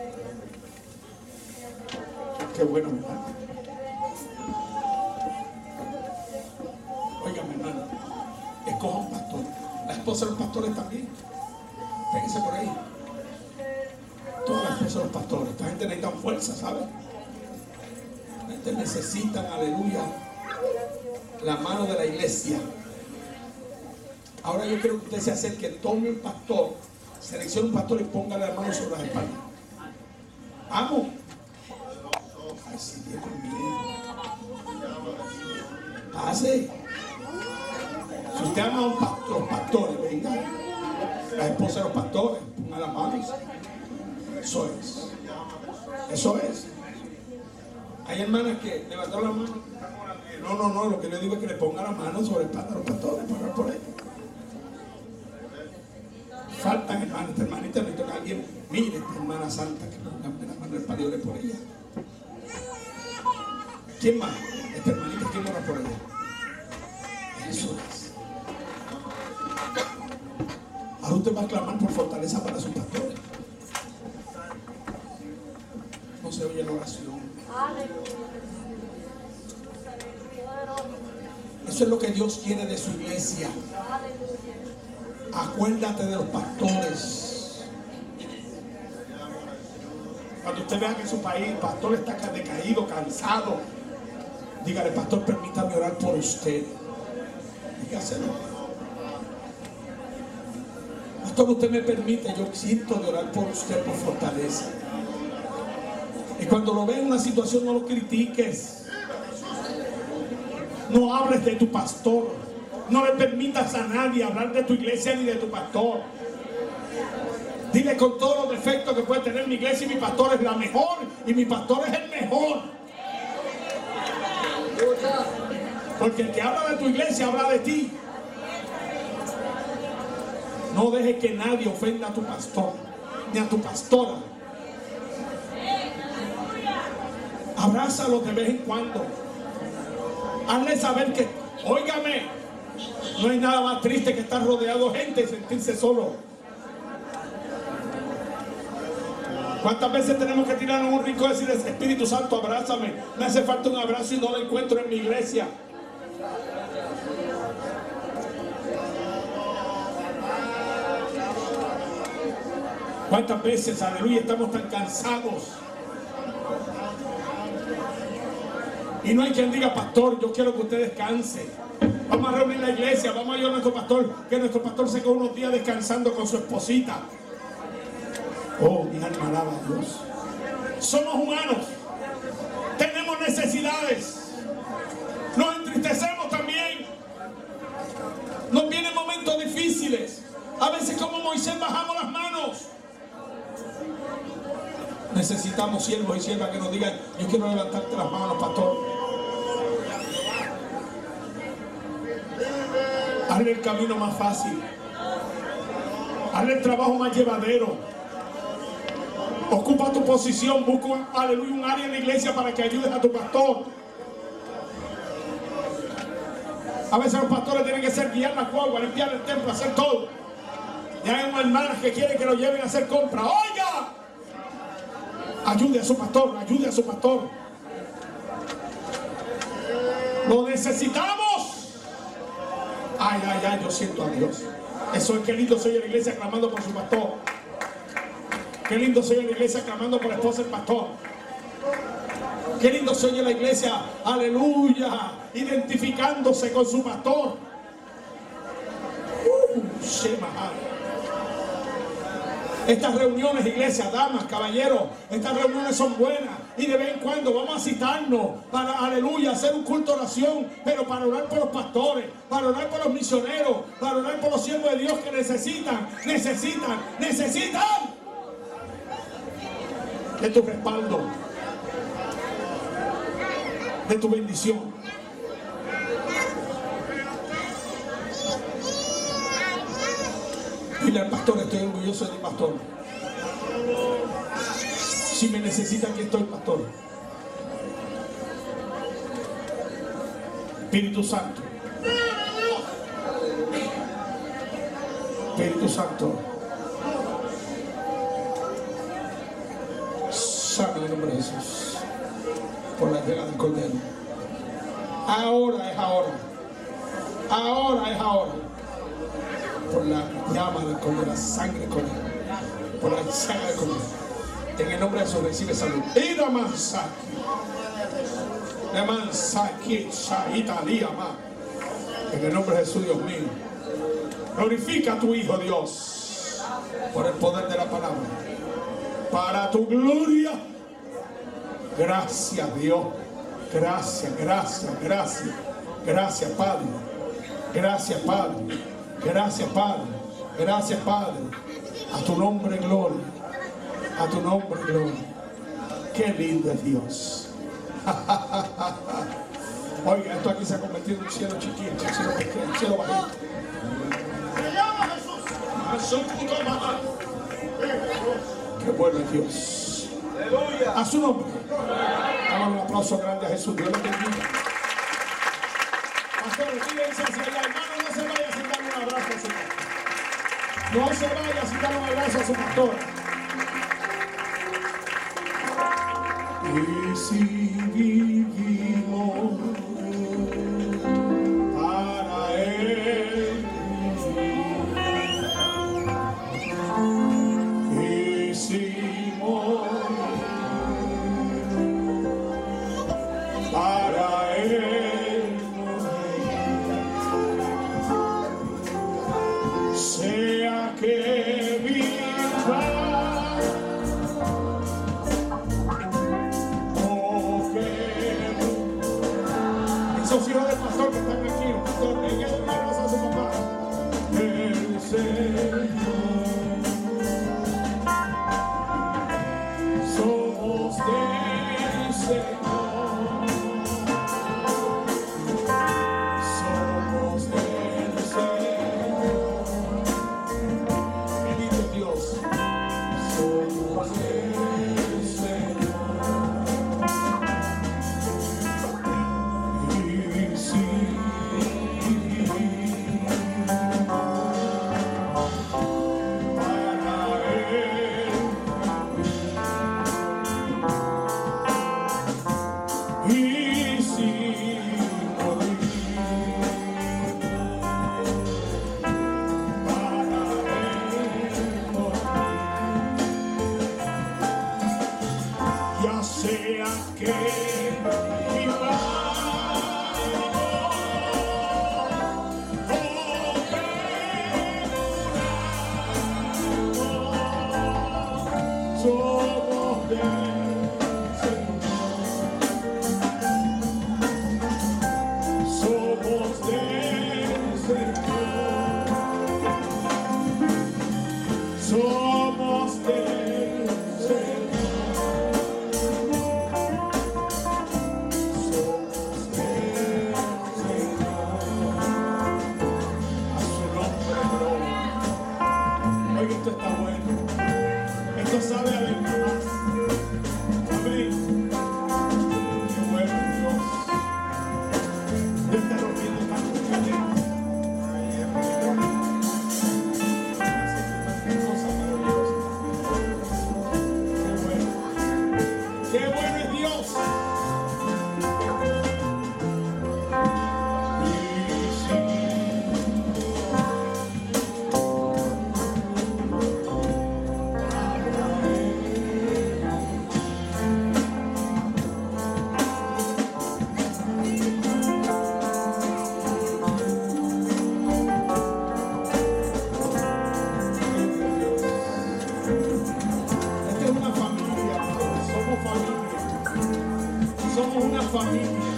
Qué bueno, mi hermano. Oigan, mi hermano, escojan pastores. La esposa de los pastores también. Péguense por ahí. Todas las esposas de los pastores. Esta gente necesita fuerza, ¿sabes? La gente necesita, aleluya, la mano de la iglesia. Ahora yo quiero que usted se acerque, tome un pastor, seleccione un pastor y póngale la mano sobre las espaldas. Vamos. Ay, sí, Dios mío. Pase. Si usted ama a un pastor, los pastores, venga. La esposa de los pastores, pongan las manos. Eso es. Eso es. Hay hermanas que levantaron la mano. No, no, no. Lo que le digo es que le pongan la mano sobre la espalda a los pastores para orar por ellos. Faltan hermanas. Esta hermanita le toca a alguien. Mire, esta hermana santa, que pongan la mano del padre y ore por ella. ¿Quién más? Esta hermanita, ¿quién ora por ella? Eso es. Ahora usted va a clamar por fortaleza para sus pastores. No se oye la oración. Eso es lo que Dios quiere de su iglesia. Acuérdate de los pastores. Cuando usted vea que en su país el pastor está decaído, cansado, dígale, pastor, permítame orar por usted. Dígaselo. Pastor, usted me permite, yo siento de orar por usted por fortaleza. Y cuando lo ve en una situación, no lo critiques. No hables de tu pastor. No le permitas a nadie hablar de tu iglesia ni de tu pastor. Dile con todos los defectos que puede tener mi iglesia y mi pastor es la mejor y mi pastor es el mejor. Porque el que habla de tu iglesia habla de ti. No dejes que nadie ofenda a tu pastor ni a tu pastora. Abrázalo de vez en cuando. Hazle saber que, óigame, no hay nada más triste que estar rodeado de gente y sentirse solo. ¿Cuántas veces tenemos que tirarnos un rincón y decir, Espíritu Santo, abrázame? Me hace falta un abrazo y no lo encuentro en mi iglesia. ¿Cuántas veces, aleluya, estamos tan cansados? Y no hay quien diga, pastor, yo quiero que usted descanse. Vamos a reunir la iglesia, vamos a ayudar a nuestro pastor, que nuestro pastor se quedó unos días descansando con su esposita. Oh, mi alma alaba a Dios. Somos humanos, tenemos necesidades, nos entristecemos también, nos vienen momentos difíciles. A veces, como Moisés, bajamos las manos. Necesitamos siervos y siervas que nos digan: yo quiero levantarte las manos, pastor. Hazle el camino más fácil, hazle el trabajo más llevadero. Ocupa tu posición, busca, aleluya, un área en la iglesia para que ayudes a tu pastor. A veces los pastores tienen que ser guiar la guagua, limpiar el templo, hacer todo. Y hay unas hermanas que quieren que lo lleven a hacer compra. ¡Oiga! Ayude a su pastor, ayude a su pastor. Lo necesitamos. Ay, ay, ay, yo siento a Dios. Eso es, qué lindo soy en la iglesia clamando por su pastor. Qué lindo soy en la iglesia clamando por la esposa del pastor. Qué lindo soy en la iglesia, aleluya, identificándose con su pastor. Uh, Estas reuniones, iglesia, damas, caballeros, estas reuniones son buenas y de vez en cuando vamos a citarnos para, aleluya, hacer un culto de oración, pero para orar por los pastores, para orar por los misioneros, para orar por los siervos de Dios que necesitan, necesitan, necesitan de tu respaldo, de tu bendición. Dile al pastor: estoy orgulloso de mi pastor. Si me necesitan, aquí estoy, pastor. Espíritu Santo, Espíritu Santo, sana en el nombre de Jesús, por la entrega del Cordero. Ahora es ahora, ahora es ahora, por la llama del Cordero, la sangre del Cordero, por la sangre del Cordero. En el nombre de Jesús recibe salud. Y la mansaki, la mansaki, shaitalia ma. En el nombre de Jesús, Dios mío, glorifica a tu Hijo, Dios, por el poder de la palabra, para tu gloria. Gracias, Dios. Gracias, gracias, gracias. Gracias, Padre. Gracias, Padre. Gracias, Padre. Gracias, Padre. A tu nombre, gloria. A tu nombre, gloria. Qué lindo es Dios. Oiga, esto aquí se ha convertido en un cielo chiquito, un cielo pequeño, un cielo bajito. Qué bueno es Dios. A su nombre. Damos un aplauso grande a Jesús. Dios lo bendiga. Pastores, fíjense hacia allá, hermano, no se vaya sin darle un abrazo a su pastor. No se vaya sin darle un abrazo a su pastor. Y si vivimos para Él, y si morimos para Él, sea que viva esos hijos del pastor que están aquí, los pastores, que le dieron a su papá. El Señor, somos del Señor, somos del Señor. Bendito Dios, somos del Señor. Ya sea que vivamos somos del Señor. Somos del Señor. Somos del Señor. Somos del Señor. A su nombre, gloria. Oiga, esto está bueno. Esto sabe a venir más. Amén. Qué bueno Dios. Dios está rompiendo tantas cadenas. Haciendo cosas maravillosas. Qué bueno. Qué bueno es Dios. Y sí. Esta es una familia, Padre. Somos familia. Somos una familia.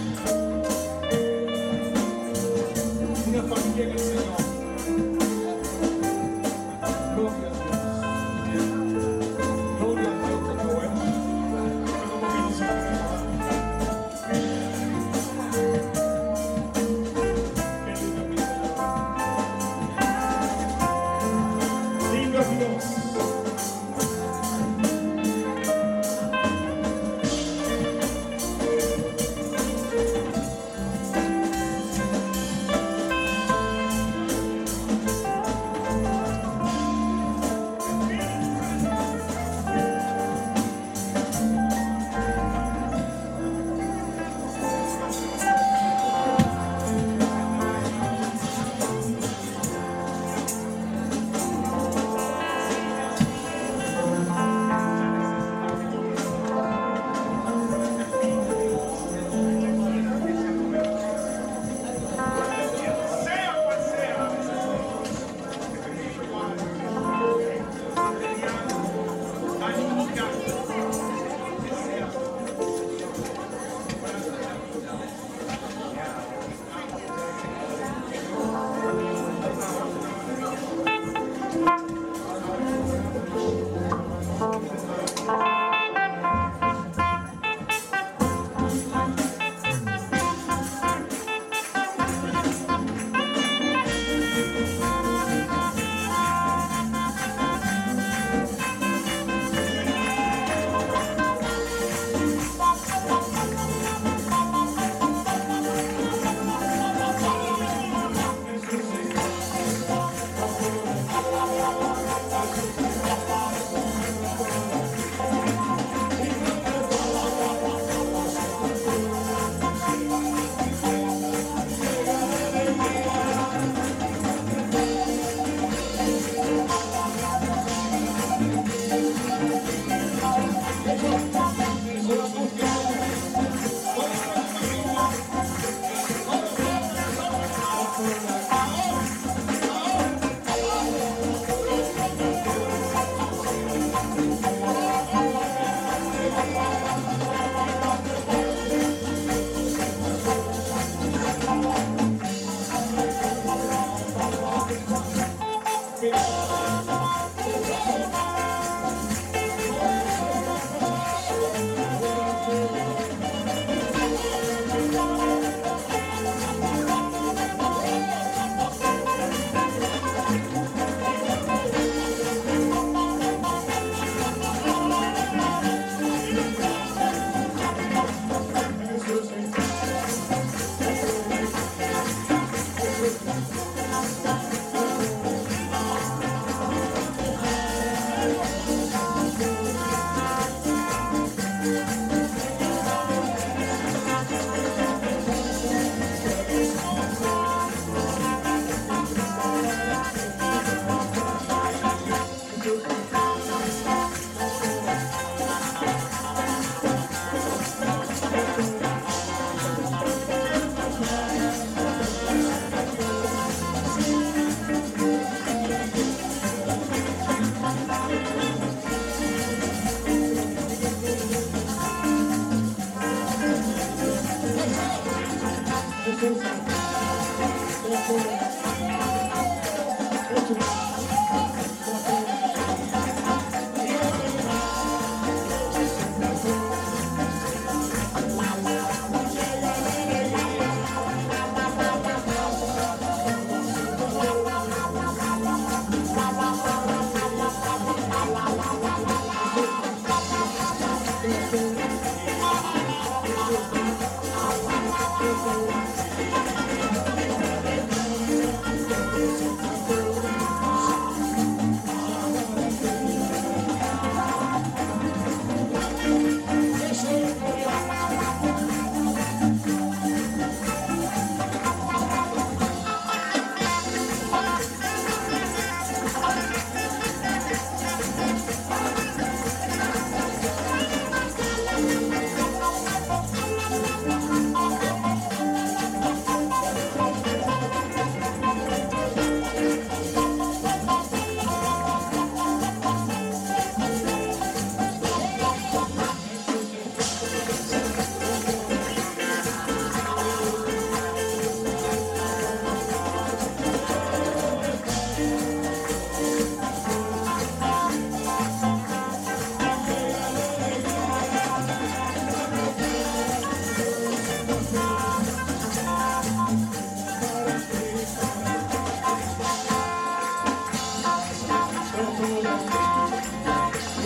Una familia en el Señor. Gloria a Dios. Gloria a Dios, que qué bueno. Pero como que no se puede nada. Qué lindo es mi Señor. Lindo es Dios.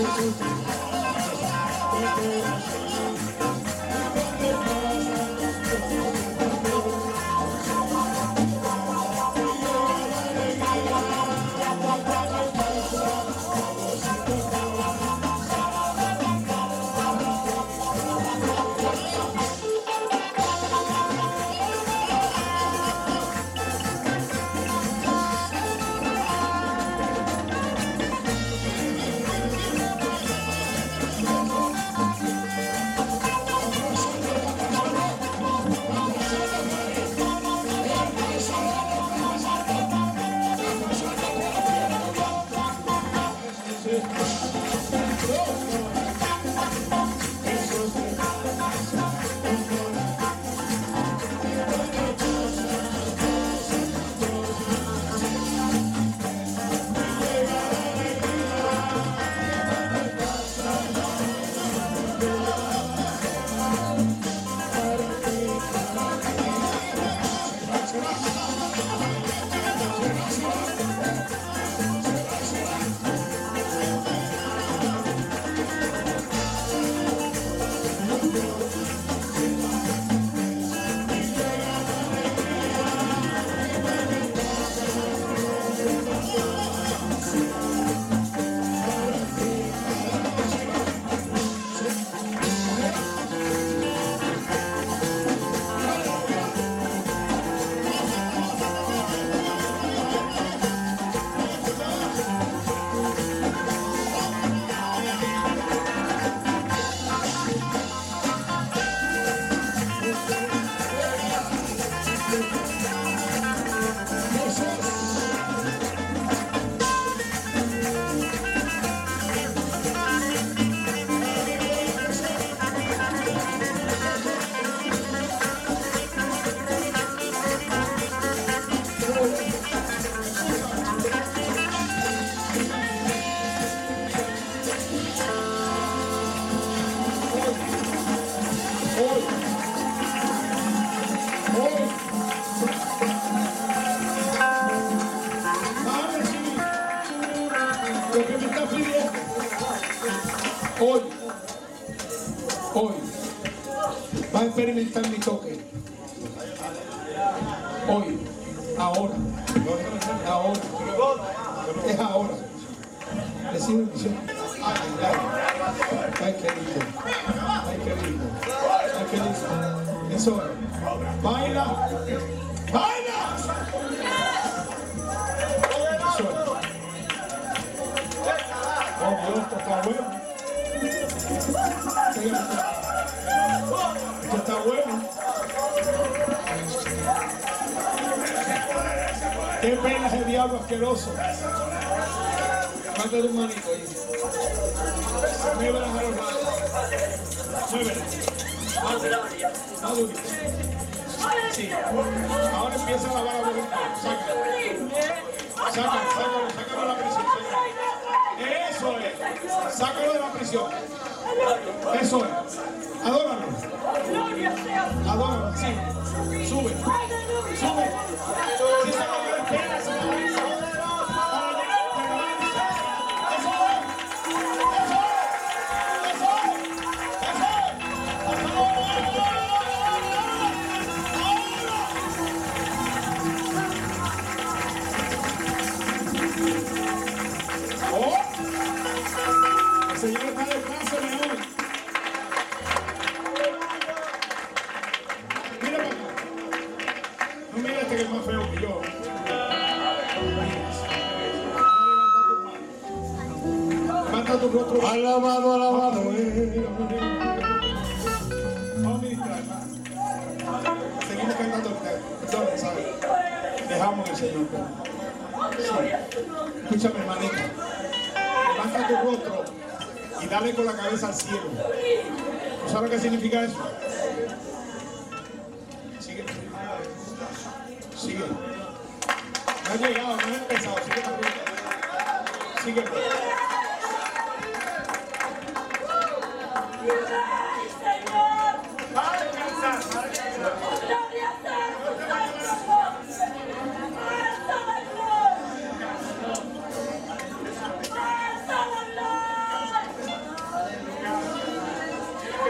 Hoy, hoy, va a experimentar mi toque. Hoy, ahora, ahora, es ahora. Recibe bendición. Ay, ay, ay, qué lindo, ay, qué lindo, ay, qué lindo. Eso es. Baila, baila. Eso es. Oh, Dios, esto está bueno. Esto está bueno. Qué pena ese diablo asqueroso. Mátale un manito ahí. Muévelas a los lados. Muévelas. Más durito. Sí. Ahora empieza a lavar la boca. Sácalo. Sácalo, sácalo, sácalo de la prisión. Eso es. Sácalo de la prisión. Eso es. Adóralo. Adóralo, sí. Sube. Sube. Si se lo espera, se lo avisa. El Señor está de paso, mi amor. Mira para acá. No mira este que es más feo que yo. Levanta tu rostro. Alabado, alabado. Vamos a ministrar, hermano. Seguimos cantando. Perdón, ¿sabes? Dejamos el Señor. Sí. Escúchame, hermanita. Levanta tu rostro y dale con la cabeza al cielo. ¿Tú sabes qué significa eso? Sigue. Sigue. No has llegado, no has empezado. Sigue la ruta. Sigue. Para descansar, para descansar.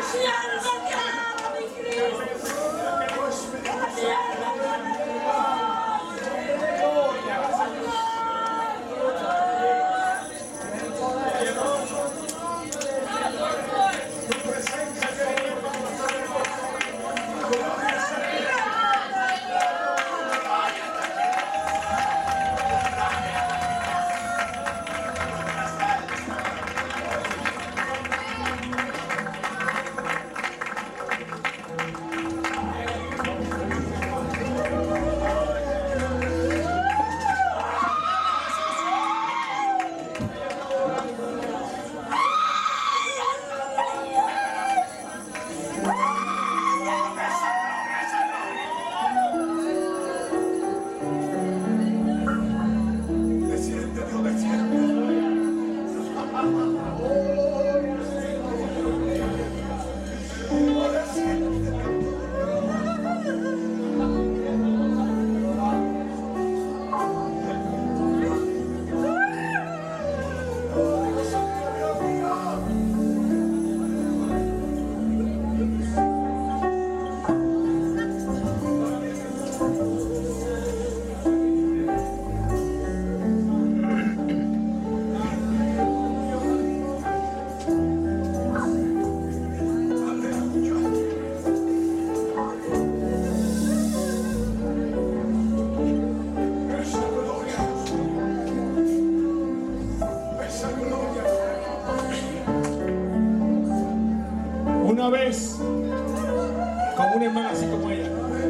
Una vez, con una hermana así como ella,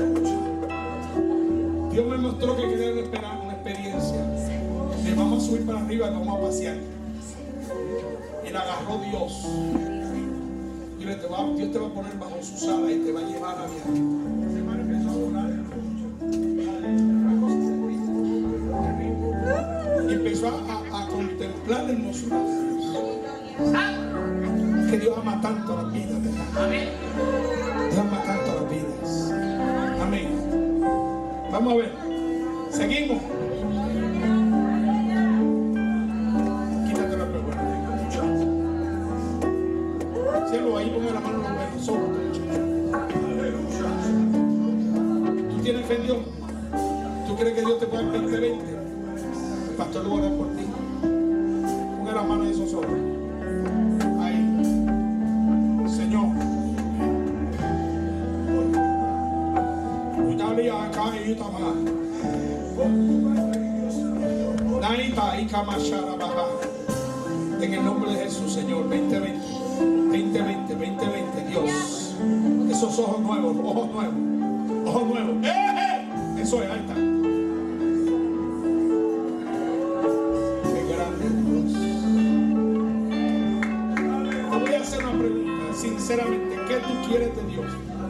Dios me mostró que quería esperar una experiencia. Le vamos a subir para arriba y vamos a pasear. Y la agarró Dios. Y le te va, Dios te va a poner bajo sus alas y te va a llevar a viajar. Ese hermano empezó a volar y empezó a, a contemplar la hermosura de Dios. Que Dios ama tanto a las vidas de Amén. Dios ama tanto a las vidas. Amén. Vamos a ver. Seguimos. Quítate la pregunta. Cielo, ahí ponme la mano en los ojos. ¿Tú tienes fe en Dios? ¿Tú crees que Dios te puede dar veinte veinte? El pastor lo va a orar por ti. Ponga la mano en esos ojos. En el nombre de Jesús, Señor, veinte veinte, veinte veinte, veinte veinte, Dios, esos ojos nuevos, ojos nuevos, ojos nuevos, ¡eh, eh! Eso es, ahí está. Qué grande Dios. Te voy a hacer una pregunta, sinceramente, ¿qué tú quieres de Dios?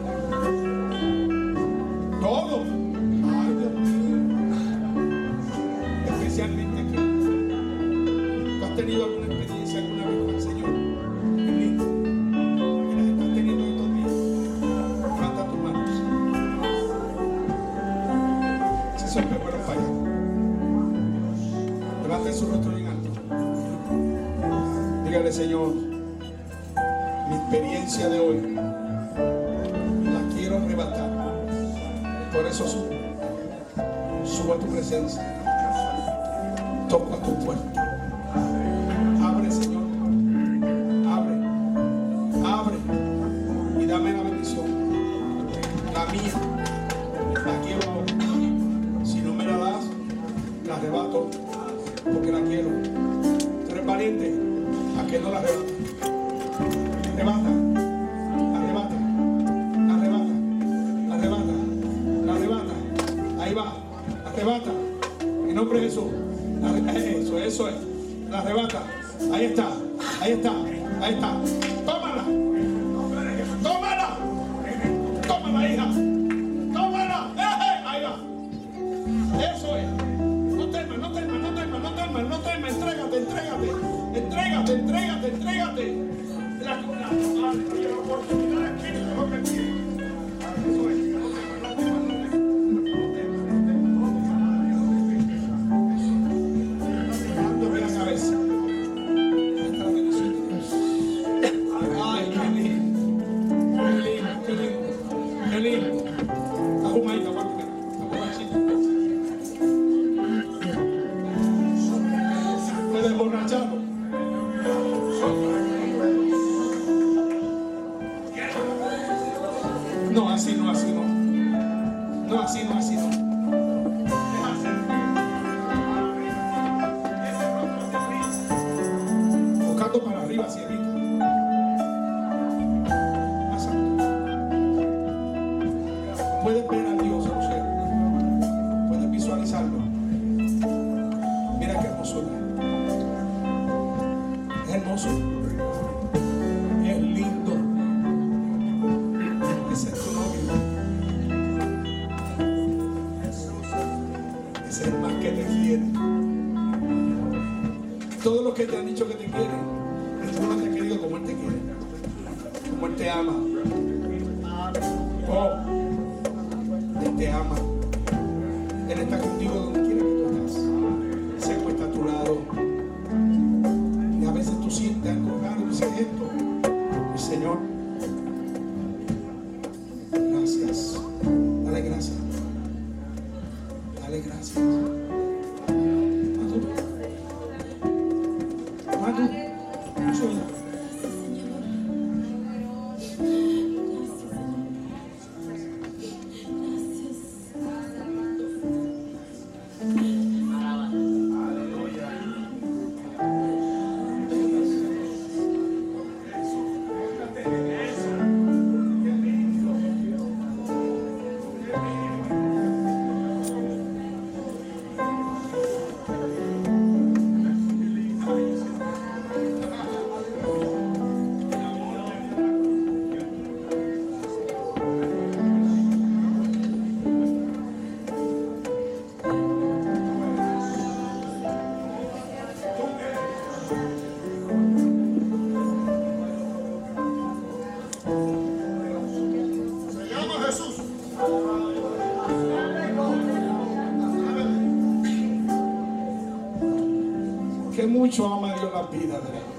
Todo. Ay, Dios mío. Especialmente aquí. ¿Tú has tenido alguna experiencia alguna vez con el Señor? ¿Qué las estás teniendo estos días? Levanta tus manos. Si son peores para allá. Levanta su rostro bien alto. Dígale, Señor, mi experiencia de hoy la quiero arrebatar. Por eso subo, subo a tu presencia, toco a tu puerta. Abre, Señor, abre, abre y dame la bendición. La mía, la quiero ahora. Si no me la das, la arrebato porque la quiero. Tú eres valiente, a que no la arrebata. Arrebata, arrebata, arrebata, arrebata. Ahí va, arrebata, en nombre de Jesús, eso, eso es, la arrebata, ahí está, ahí está, ahí está, tómala, tómala, tómala, hija, tómala, ahí va, eso es, no temas, no temas, no temas, no temas, no temas, entrégate, entrégate, entrégate, entrégate, entrégate, la, la, la, la oportunidad que te mejor que tiene, eso es. No, así no, así no. No, así no, así no. Buscando para arriba, así evita. Más alto. Puedes ver a Dios, José. Puedes visualizarlo. Mira qué hermosura. Es hermoso. Es lindo. Ese es tu novio. Ese es el más que te quiere. Todos los que te han dicho que te quieren, ninguno te ha querido como Él te quiere, como Él te ama. Oh, Él te ama. Él está contigo donde quiera que tú estás. Se acuesta a tu lado. Y a veces tú sientes algo raro y dices esto. El Señor, gracias. Dale gracias. Dale gracias. Matu, soy. Que mucho ama Dios la vida de él.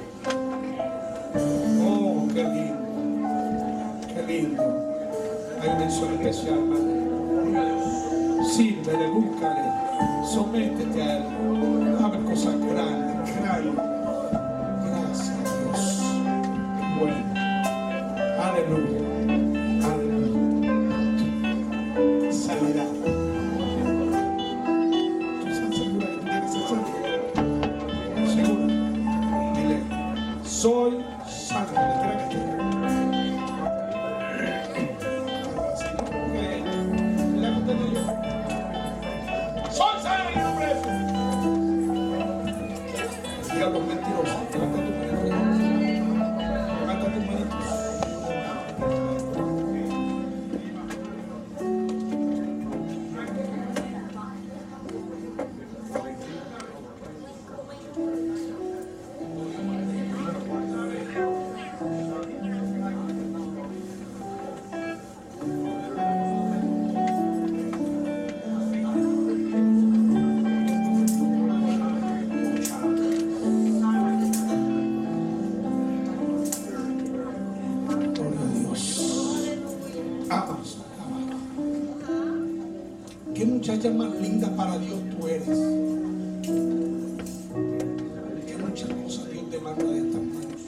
Oh, qué lindo, qué lindo. Hay una mención especial, madre. Sírvele, búscale, sométete a él. Va a haber cosas grandes, grandes. Gracias, Dios. Bueno, aleluya, aleluya. Sanidad. ¿Tú estás segura que tú quieres ser sana? Segura. Dile, soy sano, donde quiera que esté. Soy sano en el nombre de Jesús. Diablo mentiroso, levanta tus manitos. Levanta tus manitos. Gloria a Dios. Amas, amas. Qué muchacha más linda para Dios tú eres. Qué muchas cosas Dios demanda de estas manos.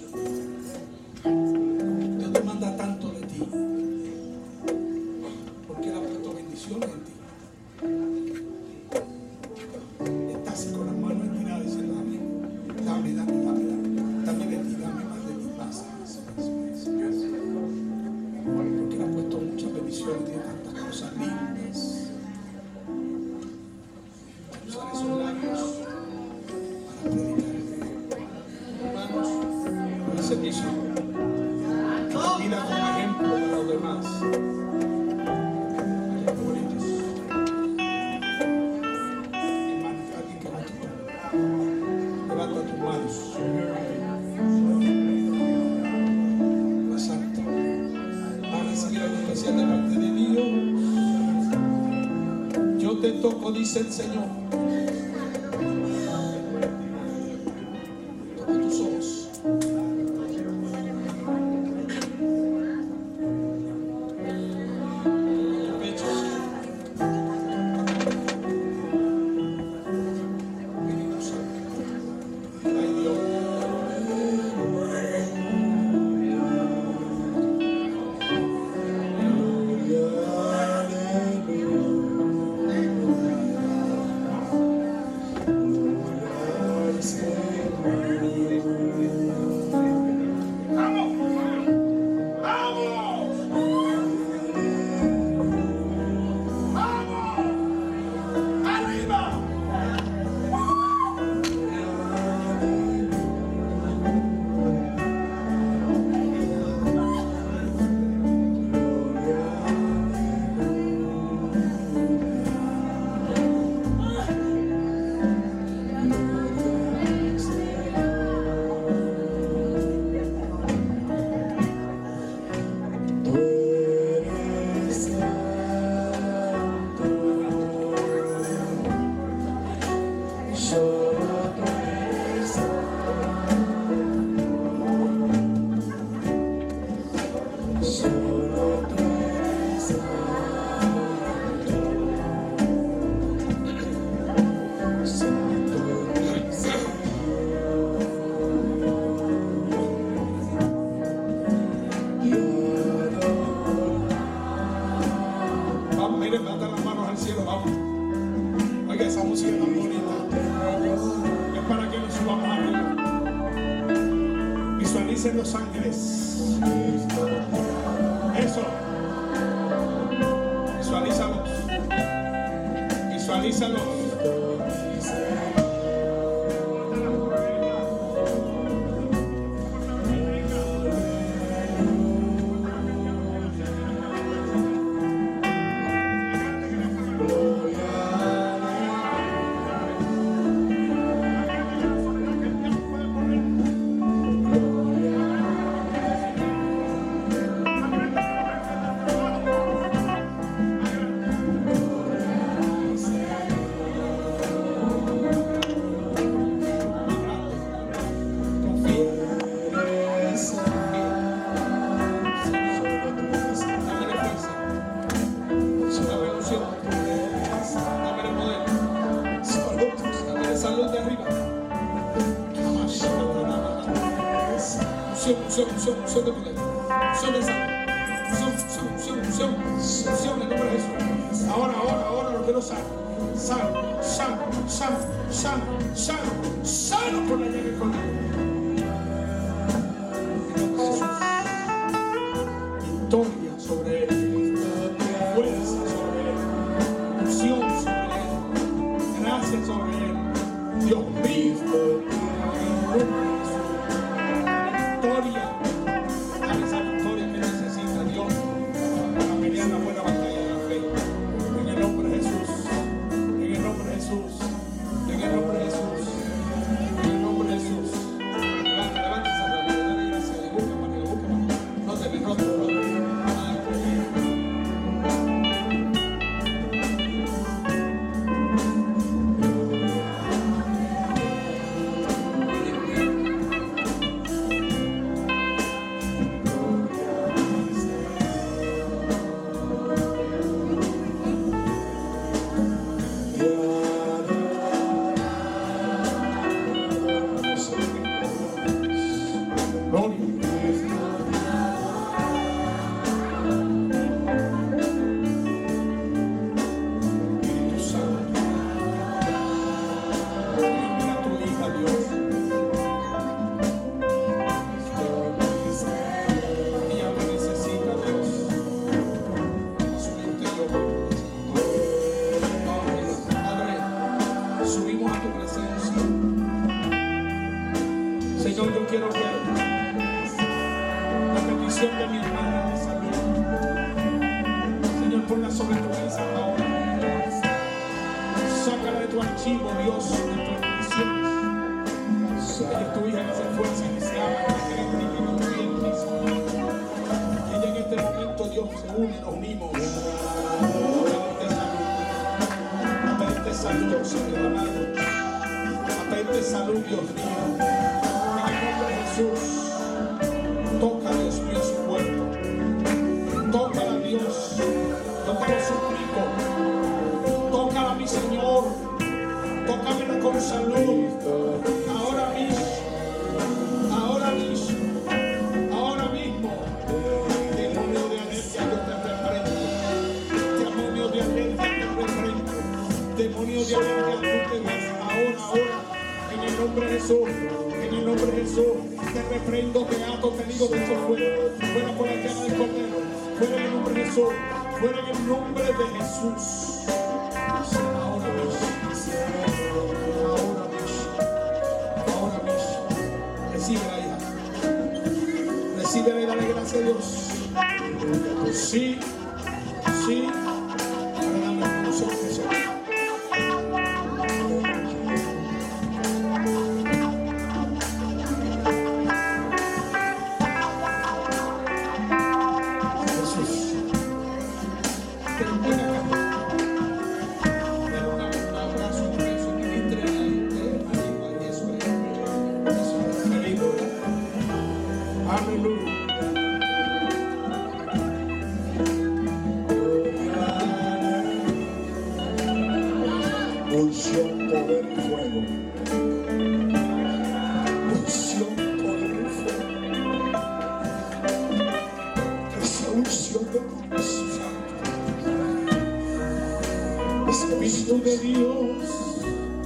Dios demanda tanto de ti. Porque Él ha puesto bendiciones en ti. Estás así con las manos estiradas diciendo, dame, dame, dame, dame, dame. Dame de ti, dame más de ti, más, más, más, más, más. Porque Él ha puesto muchas bendiciones, tiene tantas cosas lindas. Usar esos labios para predicar. Hermanos, por ese piso, que te mira como ejemplo para los demás. Qué bonitos. Hermano, alguien que va a tocar. Levanta tus manos. Más alto. Va a recibir algo especial de parte de Dios. Yo te toco, dice el Señor. Toca tus ojos. Tu pecho. Bendito Santo. Ay, Dios. los ángeles. Eso. Visualízalos. Visualízalos. Unción de poder, unción de salud, unción, unción, unción, unción, unción en el nombre de Jesús. Ahora, ahora, ahora lo que no sano, sano, sano, sano, sano, sano, sano por la llaga del Cordero. En el nombre de Jesús. Victoria sobre él, fuerza sobre él, unción sobre él, gracia sobre él. Dios mío, en el nombre de Jesús. Victoria. Señor, yo quiero ver la petición de mi hermana de salud. Señor, ponla sobre tu mesa ahora. Sácala de tu archivo, Dios, de tus peticiones. Ella es tu hija que se esfuerza, que se ama, que cree en ti, que confía en ti, Señor. Y ella en este momento, Dios, se une, nos unimos a pedirte salud, a pedirte salud, Señor amado. A pedirte salud, Dios mío. Jesús, toca, Dios mío, su cuerpo. Tócala, Dios. Tócala, suplico. Tócala, mi Señor. Tócamela con salud. Ahora mismo. Ahora mismo. Ahora mismo. Demonio de alergia, yo te reprendo. Demonio de alergia, te reprendo. Demonio de alergia, tú te vas. Ahora, ahora. En el nombre de Jesús. En el nombre de Jesús, te reprendo, te ato, te digo que esto fuera, fuera por la llama del Cordero, fuera en el nombre de Jesús, fuera en el nombre de Jesús. Ahora mismo, ahora mismo, ahora mismo, recibe la hija, recibe y dale gracias a Dios. Sí, sí, para darle la unción a Jesús. Unción, poder y fuego. Unción, poder y fuego. Esa unción de Dios. Espíritu de Dios.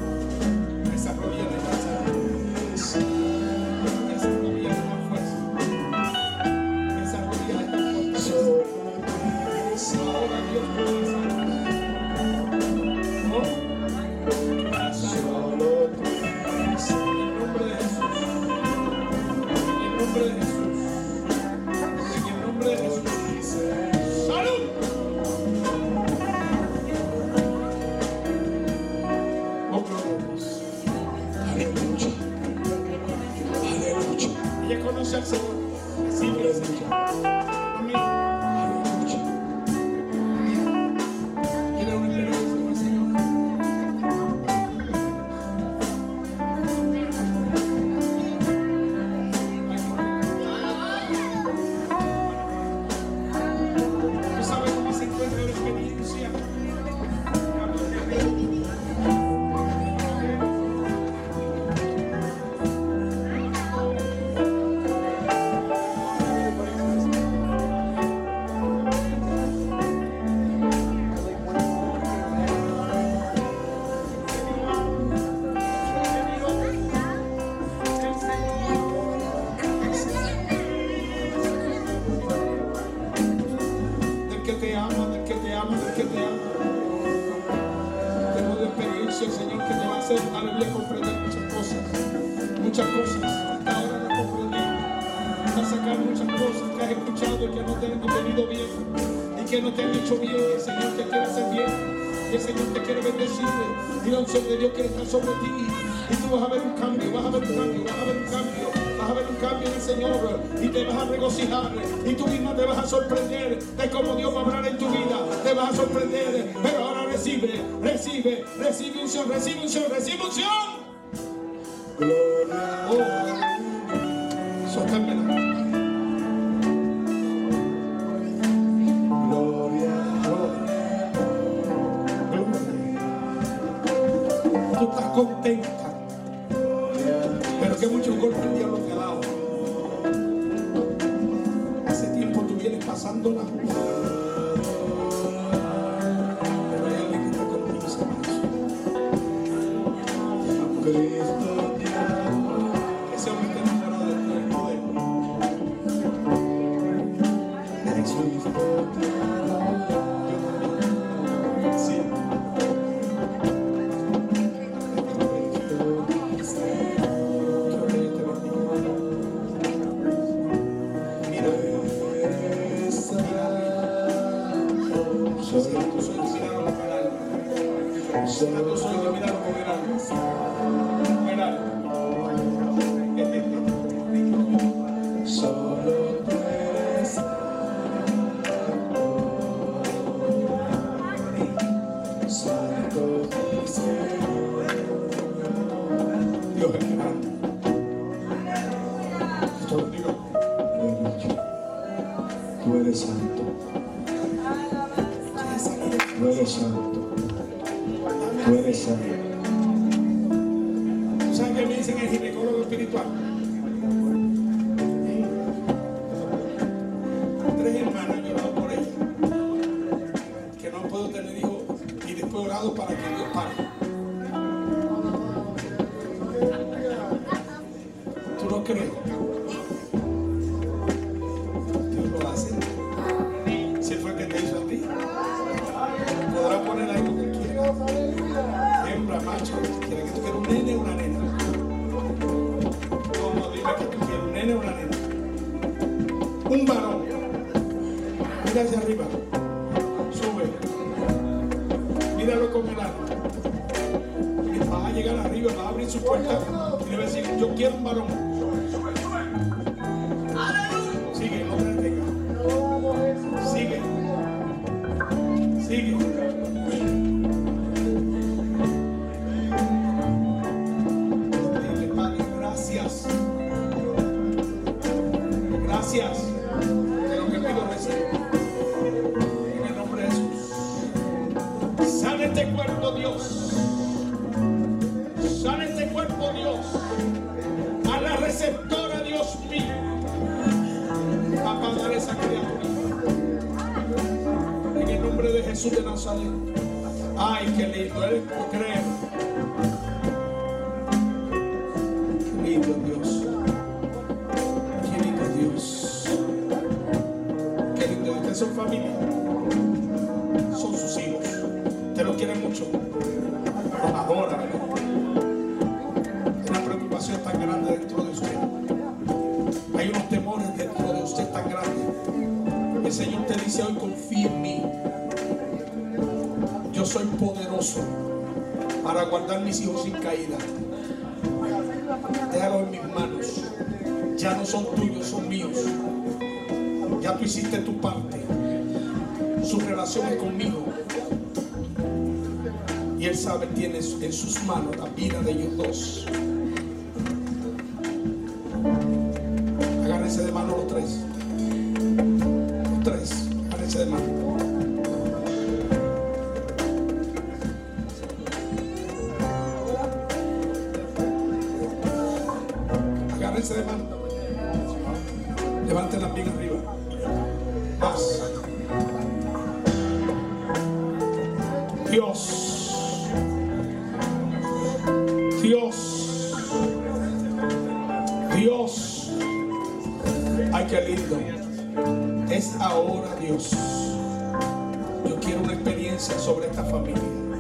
Esa rodilla de fuerza. Esa rodilla de más fuerza. Recíbelo. Amén. ¿Quiere una experiencia con el Señor? ¿Tú sabes cómo se encuentra la experiencia? Del que te ama, del que te ama, del que te ama. Tengo una experiencia, Señor, que te va a hacer, aleluya, comprender muchas cosas. Muchas cosas. Hasta ahora no comprendí. Va a sacar muchas cosas que has escuchado y que no te han venido bien. Y que no te han hecho bien. Y el Señor te quiere hacer bien. Y el Señor te quiere bendecir. Y la unción de Dios quiere estar sobre ti. Y tú vas a ver un cambio, vas a ver un cambio, vas a ver un cambio. Vas a ver un cambio en el Señor y te vas a regocijar y tú misma te vas a sorprender de cómo Dios va a obrar en tu vida. Te vas a sorprender, pero ahora recibe, recibe, recibe unción, recibe unción, recibe unción. Oh, sosténmela. Tú estás contenta, pero que muchos golpes el diablo te ha dado. Hace tiempo tú vienes pasándola, pero hay alguien que está contigo, que ese hombre está enamorado de ti, del poder. Sí. Yo soy de mirar con el alma. Con el alma. Solo tú eres. Santo Dios es grande. Esto lo digo. Tú eres santo. Tú eres santo. Tú eres santo. ¿Saben qué me dicen el ginecólogo espiritual? Tres hermanas han llorado por ella, que no puedo tener hijos, y después orado para que Dios pare. ¿Tú no crees? Dios lo hace. Si fue el que te hizo a ti, podrá poner ahí lo que quiera. Hembra, macho, quiere que tú quieras un nene o una nena. Como dime que tú quieres un nene o una nena. Un varón. Mira hacia arriba. Sube. Míralo con el alma. Y vas a llegar arriba, vas a abrir su puerta y le vas a decir, yo quiero un varón. Sigue, no te detengas. Sigue. Sigue. Gracias. Gracias. De lo que pido recibo. En el nombre de Jesús. Sale este cuerpo, Dios. Sale este cuerpo, Dios. A la receptora, Dios mío. Para dar esa criatura. En el nombre de Jesús de Nazaret. Ay, qué lindo. Él puede creer. Qué lindo Dios. Qué lindo Dios. Qué lindo. Ustedes son familia. Son sus hijos. Te lo quieren mucho. Los adoran. Hay una preocupación tan grande dentro de usted. Hay unos temores dentro de usted tan grandes. El Señor te dice hoy, confía en mí. Yo soy poderoso para guardar mis hijos sin caída. Déjalo en mis manos. ya no son tuyos, son míos. Ya tú hiciste tu parte. Su relación es conmigo. Y Él sabe, tiene en sus manos la vida de ellos dos. Agárrense de mano los tres. Los tres, agárrense de mano. Agárrense de mano. Levántenla bien arriba. Más. Dios. Dios. Dios. Ay, qué lindo. Es ahora, Dios. Yo quiero una experiencia sobre esta familia.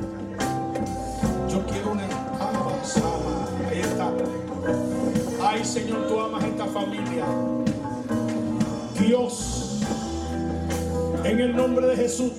Yo quiero una avanzada. Ahí está. Ay, Señor, tú amas esta familia. Dios, en el nombre de Jesús.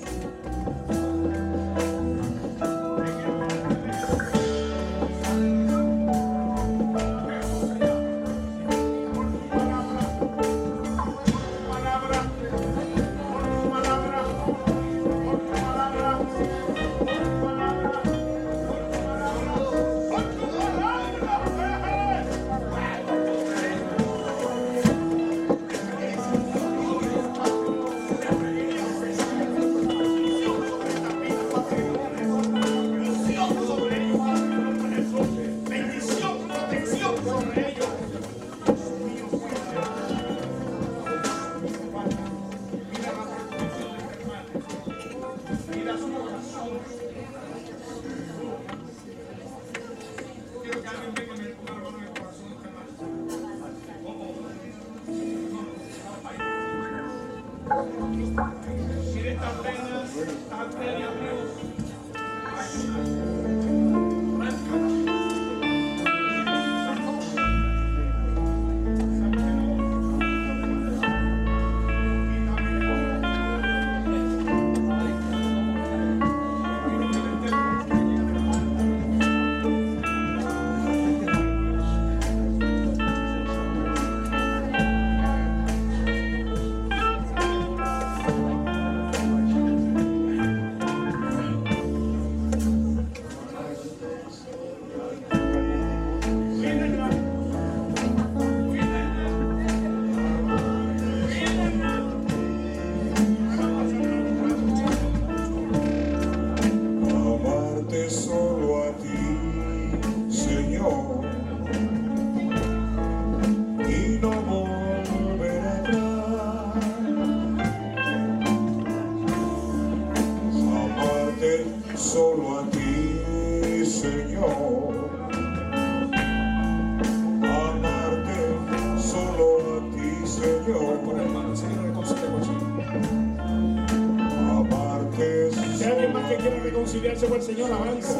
Reconciliarse con el Señor, avance.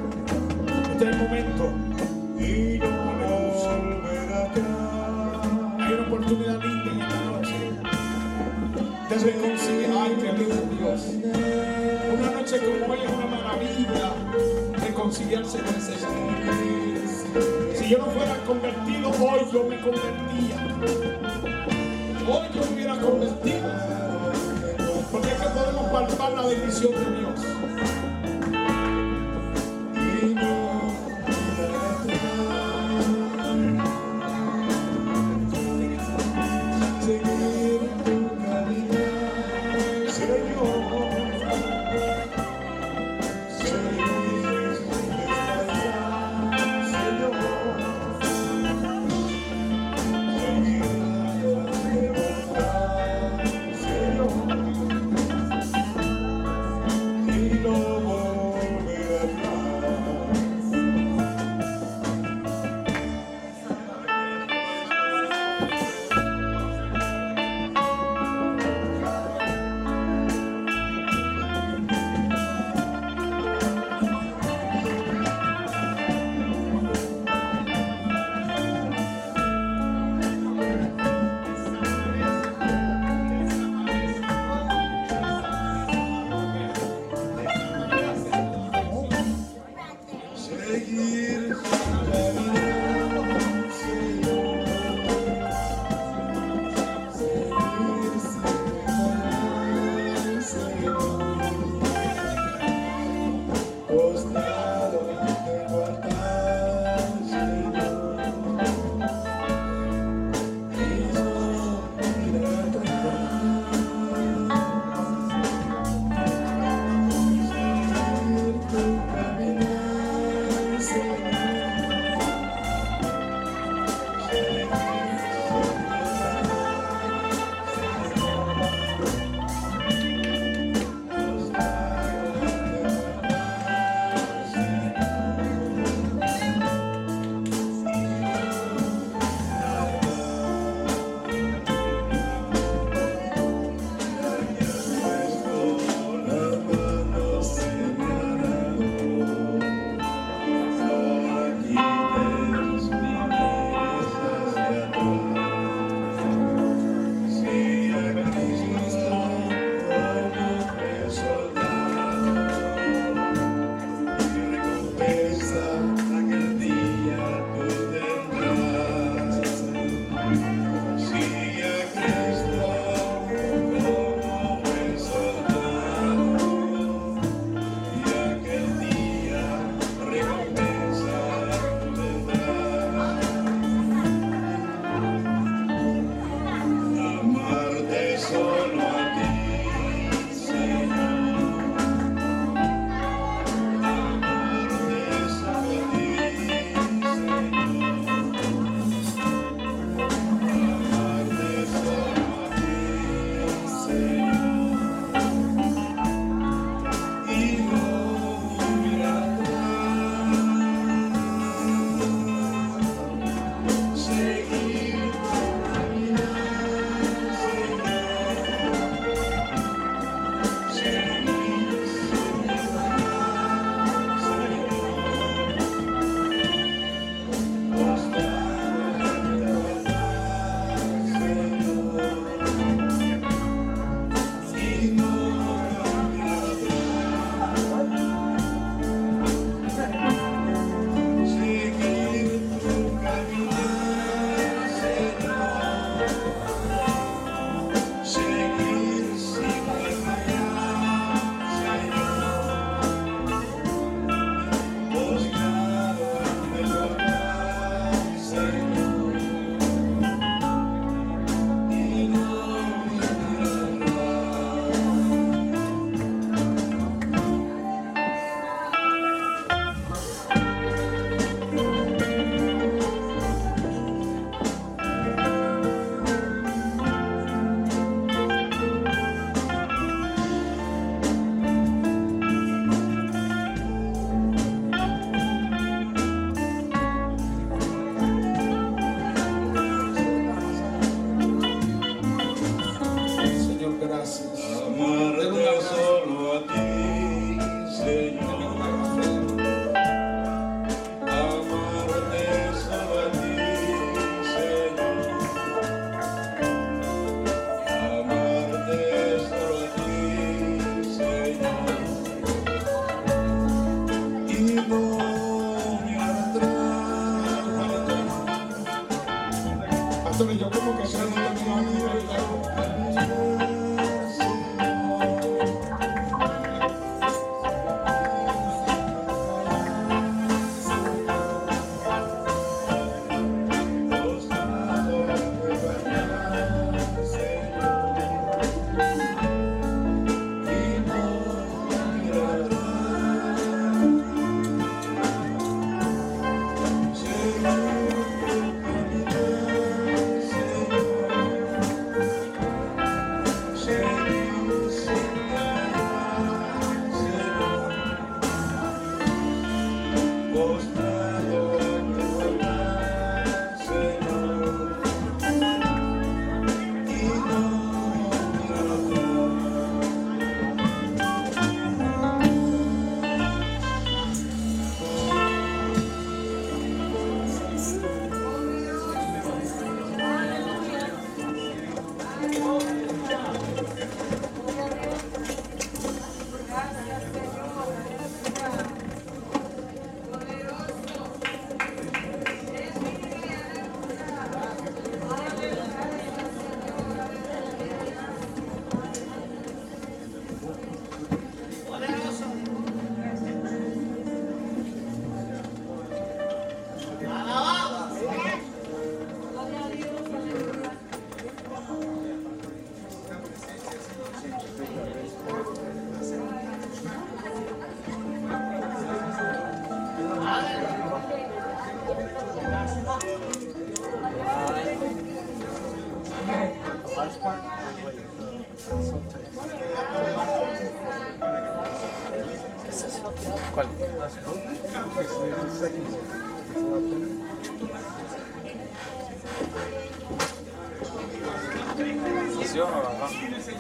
Este es el momento. Y no volver atrás. Hay una oportunidad linda en esta noche de reconciliar. Ay, qué lindo Dios. Una noche como hoy es una maravilla reconciliarse con el Señor. Si yo no fuera convertido, hoy yo me convertía. Hoy yo me hubiera convertido. Porque es que podemos palpar la bendición de Dios. Señor, ¿Cuál? ¿Funciona o no?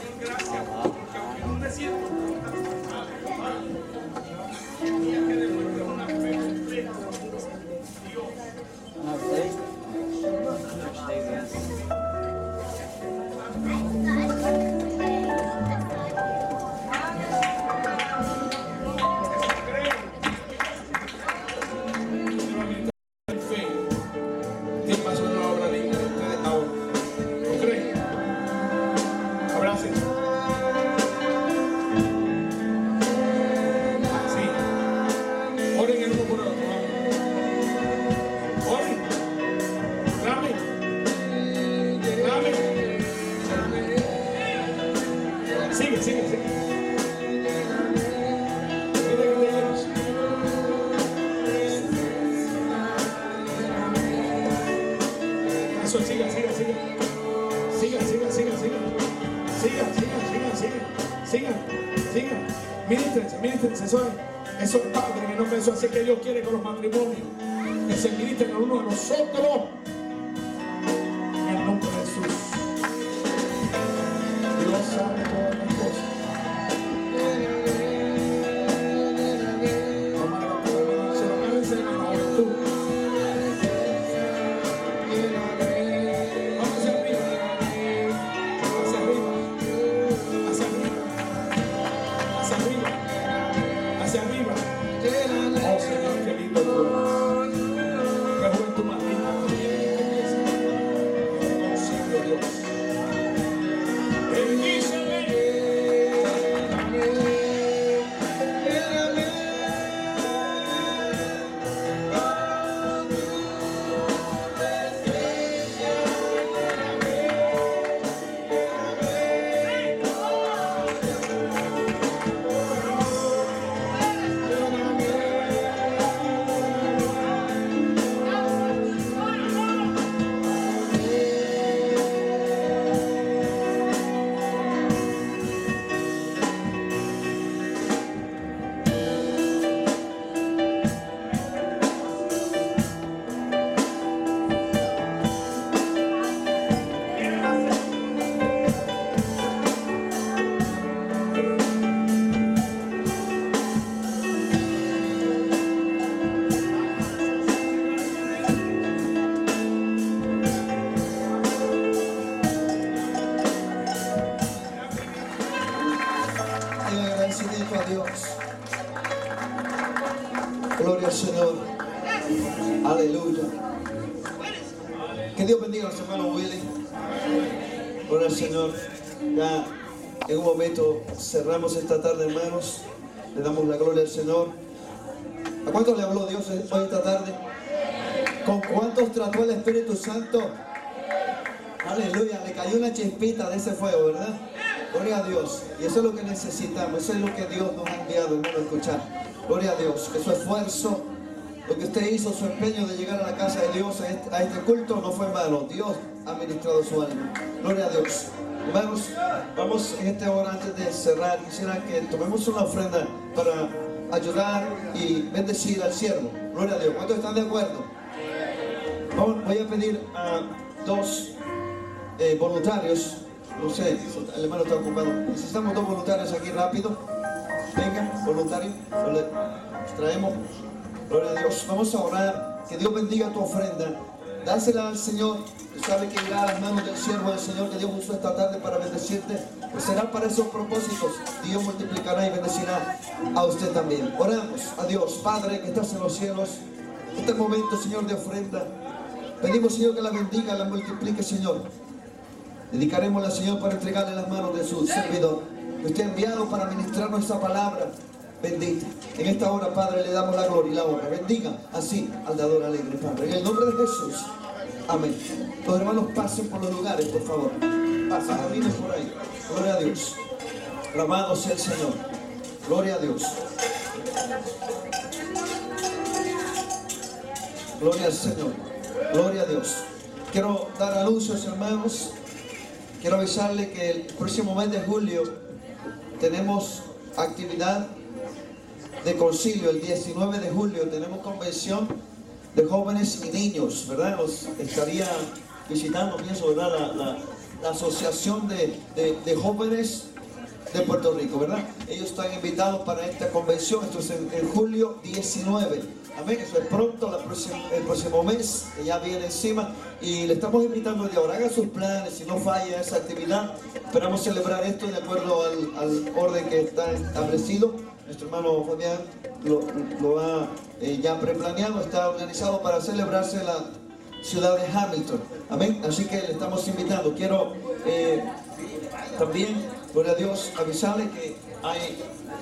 Eso es Padre, en el nombre de Jesús. Así que Dios quiere con los matrimonios que se ministren a uno de nosotros. En el nombre de Jesús. Dios sabe todas las cosas. Se lo agradece en la juventud. Vamos hacia arriba. Hacia arriba. Hacia arriba. Hacia arriba. Hacia arriba. Oh Señor, qué lindo tú eres. Qué juventud más linda tú tienes. Oh Señor Dios. Bendíceme. Gloria al Señor. Aleluya. Que Dios bendiga a los hermanos Willy. Gloria al Señor. Ya en un momento cerramos esta tarde, hermanos. Le damos la gloria al Señor. ¿A cuántos le habló Dios hoy esta tarde? ¿Con cuántos trató el Espíritu Santo? Aleluya. Le cayó una chispita de ese fuego, ¿verdad? Gloria a Dios. Y eso es lo que necesitamos. Eso es lo que Dios nos ha enviado, hermano, a escuchar. Gloria a Dios. Que su esfuerzo, lo que usted hizo, su empeño de llegar a la casa de Dios, a este, a este culto, no fue en vano. Dios ha ministrado su alma. Gloria a Dios. Hermanos, vamos en esta hora, antes de cerrar, quisiera que tomemos una ofrenda para ayudar y bendecir al siervo. Gloria a Dios. ¿Cuántos están de acuerdo? Vamos, voy a pedir a dos eh, voluntarios. No sé, el hermano está ocupado. Necesitamos dos voluntarios aquí rápido. Venga, voluntario. Traemos. Gloria a Dios. Vamos a orar. Que Dios bendiga tu ofrenda. Dásela al Señor. Tú sabes que irá a las manos del siervo del Señor que Dios usó esta tarde para bendecirte. Pues será para esos propósitos. Dios multiplicará y bendecirá a usted también. Oramos a Dios, Padre que estás en los cielos. Este momento, Señor, de ofrenda. Pedimos, Señor, que la bendiga, la multiplique, Señor. Dedicaremos al Señor para entregarle las manos de su servidor. Que usted ha enviado para ministrar nuestra palabra. Bendita. En esta hora, Padre, le damos la gloria y la honra. Bendiga así al dador alegre, Padre. En el nombre de Jesús. Amén. Los hermanos pasen por los lugares, por favor. Pasen, caminen por ahí. Gloria a Dios. Alabado sea el Señor. Gloria a Dios. Gloria al Señor. Gloria a Dios. Quiero dar anuncios, hermanos. quiero avisarle que el próximo mes de julio tenemos actividad de concilio. El diecinueve de julio tenemos convención de jóvenes y niños, ¿verdad? Nos estaría visitando, pienso, ¿verdad? La, la, la Asociación de, de, de Jóvenes de Puerto Rico, ¿verdad? Ellos están invitados para esta convención. Esto es en, en julio diecinueve. Amén. Eso es pronto, la próxima, el próximo mes, que ya viene encima. Y le estamos invitando de ahora. Haga sus planes, si no falla esa actividad. Esperamos celebrar esto de acuerdo al, al orden que está establecido. Nuestro hermano Fabián lo, lo ha eh, ya preplaneado, está organizado para celebrarse en la ciudad de Hamilton. Amén. Así que le estamos invitando. Quiero eh, también, gloria a Dios, avisarle que hay,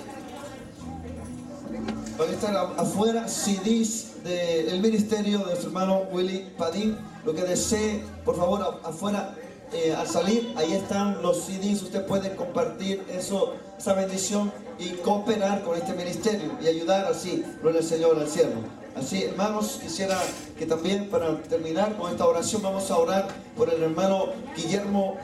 van a estar afuera C Ds del ministerio de nuestro hermano Willy Padín. Lo que desee, por favor, afuera. Eh, al salir, ahí están los C Ds. Usted puede compartir eso, esa bendición y cooperar con este ministerio y ayudar así, gloria al Señor, al siervo. Así, hermanos, quisiera que también, para terminar con esta oración, vamos a orar por el hermano Guillermo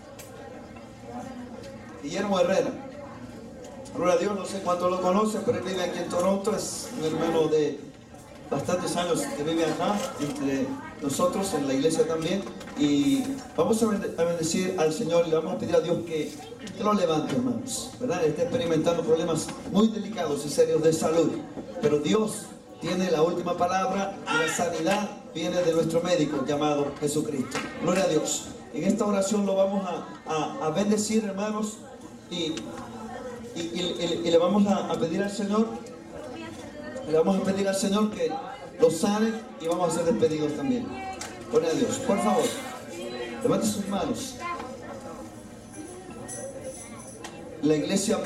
Guillermo Herrera. Gloria a Dios, no sé cuánto lo conocen, pero él vive aquí en Toronto. Es un hermano de bastantes años que vive acá entre nosotros en la iglesia también, y vamos a bendecir al Señor y le vamos a pedir a Dios que, que lo levante, hermanos, ¿verdad? Está experimentando problemas muy delicados y serios de salud, pero Dios tiene la última palabra y la sanidad viene de nuestro médico llamado Jesucristo. Gloria a Dios. En esta oración lo vamos a, a, a bendecir, hermanos, y, y, y, y le vamos a, a pedir al Señor Le vamos a pedir al Señor que los sane y vamos a ser despedidos también. Gloria a Dios. Por favor, levante sus manos. La iglesia...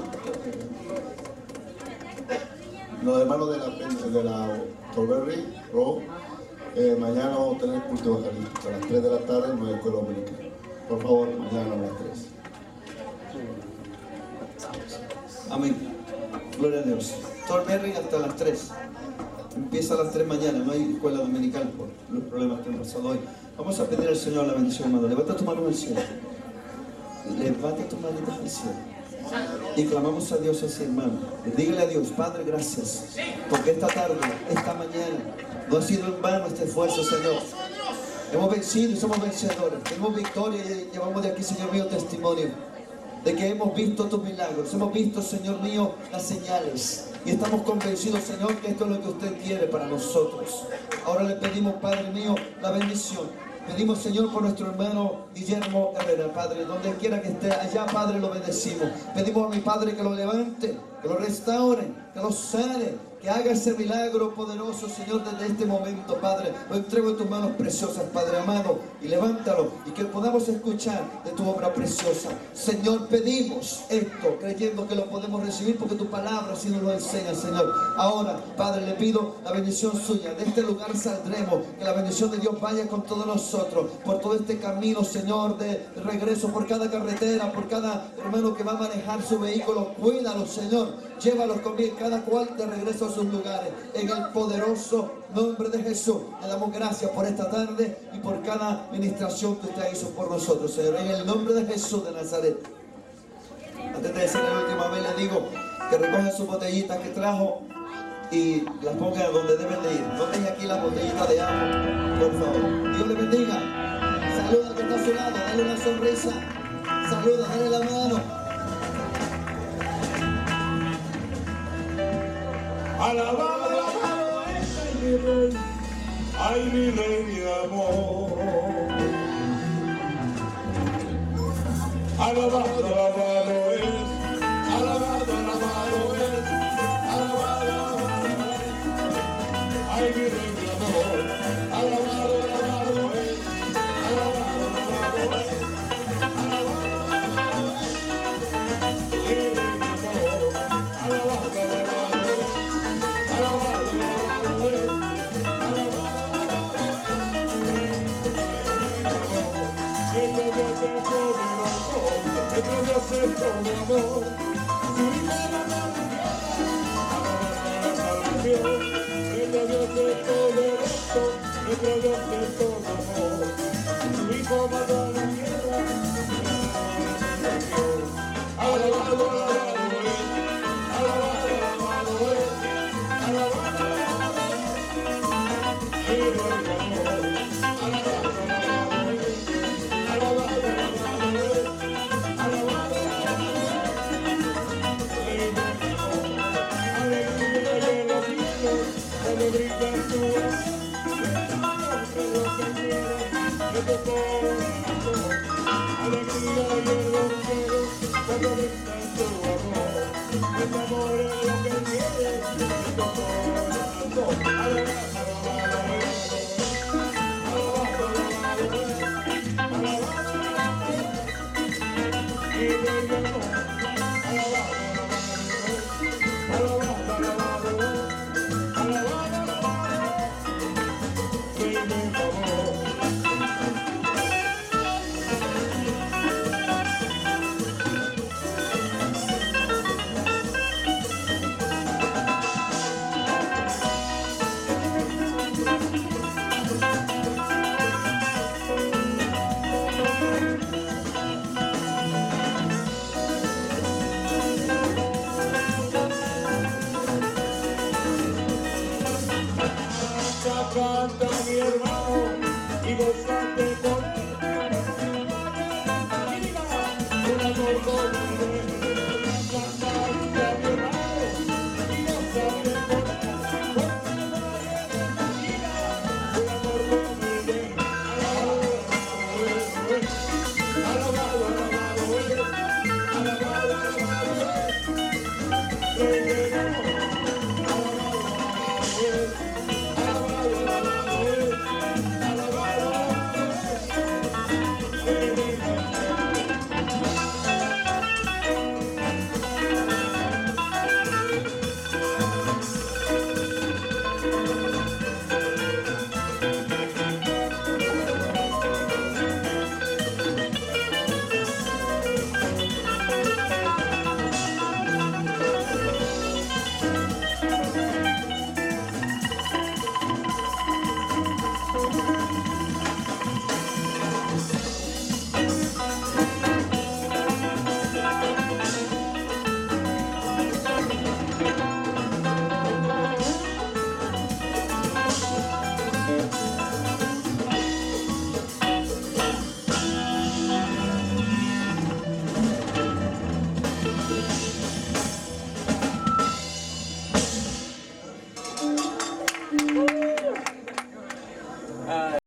Los hermanos de la, de la Torberry, Ro, eh, mañana vamos a tener culto evangelístico a las tres de la tarde en nuestra escuela dominical. Por favor, mañana a las tres. Amén. Gloria a Dios. Torberry hasta las tres. Empieza a las tres mañana, no hay escuela dominical por los problemas que han pasado hoy. Vamos a pedir al Señor la bendición, hermano. Levanta tu mano al cielo. Levanta tu manita al cielo. Y clamamos a Dios así, hermano. Dígale a Dios, Padre, gracias. Porque esta tarde, esta mañana, no ha sido en vano este esfuerzo, Señor. Hemos vencido y somos vencedores. Tenemos victoria y llevamos de aquí, Señor mío, testimonio de que hemos visto tus milagros. Hemos visto, Señor mío, las señales. Y estamos convencidos, Señor, que esto es lo que usted quiere para nosotros. Ahora le pedimos, Padre mío, la bendición. Pedimos, Señor, por nuestro hermano Guillermo Herrera, Padre, donde quiera que esté, allá, Padre, lo bendecimos. Pedimos a mi Padre que lo levante, que lo restaure, que lo sane, que haga ese milagro poderoso, Señor, desde este momento, Padre. Lo entrego en tus manos preciosas, Padre amado, y levántalo, y que podamos escuchar de tu obra preciosa. Señor, pedimos esto, creyendo que lo podemos recibir, porque tu palabra así nos lo enseña, Señor. Ahora, Padre, le pido la bendición suya. De este lugar saldremos, que la bendición de Dios vaya con todos nosotros, por todo este camino, Señor, de regreso, por cada carretera, por cada hermano que va a manejar su vehículo. Cuídalo, Señor, llévalos con bien, cada cual de regreso a sus lugares. En el poderoso nombre de Jesús, le damos gracias por esta tarde y por cada ministración que usted hizo por nosotros, Señor. En el nombre de Jesús de Nazaret. Antes de decirle la última vez, le digo que recoja sus botellitas que trajo y las ponga donde deben de ir. No deje aquí las botellitas de agua, por favor. Dios le bendiga. Saluda al que está a su lado, dale una sonrisa. Saluda, dale la mano. Alabado, alabado es ay, mi rey, ay mi rey, mi amor. Alabado, alabado es, alabado, alabado es, alabado, alabado es, ay mi rey, mi amor. Alabado, alabado es, alabado, alabado es, alabado, alabado es, mi rey, mi amor. Alabado, alabado. Nuestro Dios es todo amor, su Hijo mandó a la tierra, a la salvación. Nuestro Dios es poderoso, nuestro Dios es todo amor, su Hijo mandó a la tierra. cuando viste tu amor. Este amor es lo que quiere en tu corazón. Alabado, canta mi hermano y gozate con él. Y diga, un amor con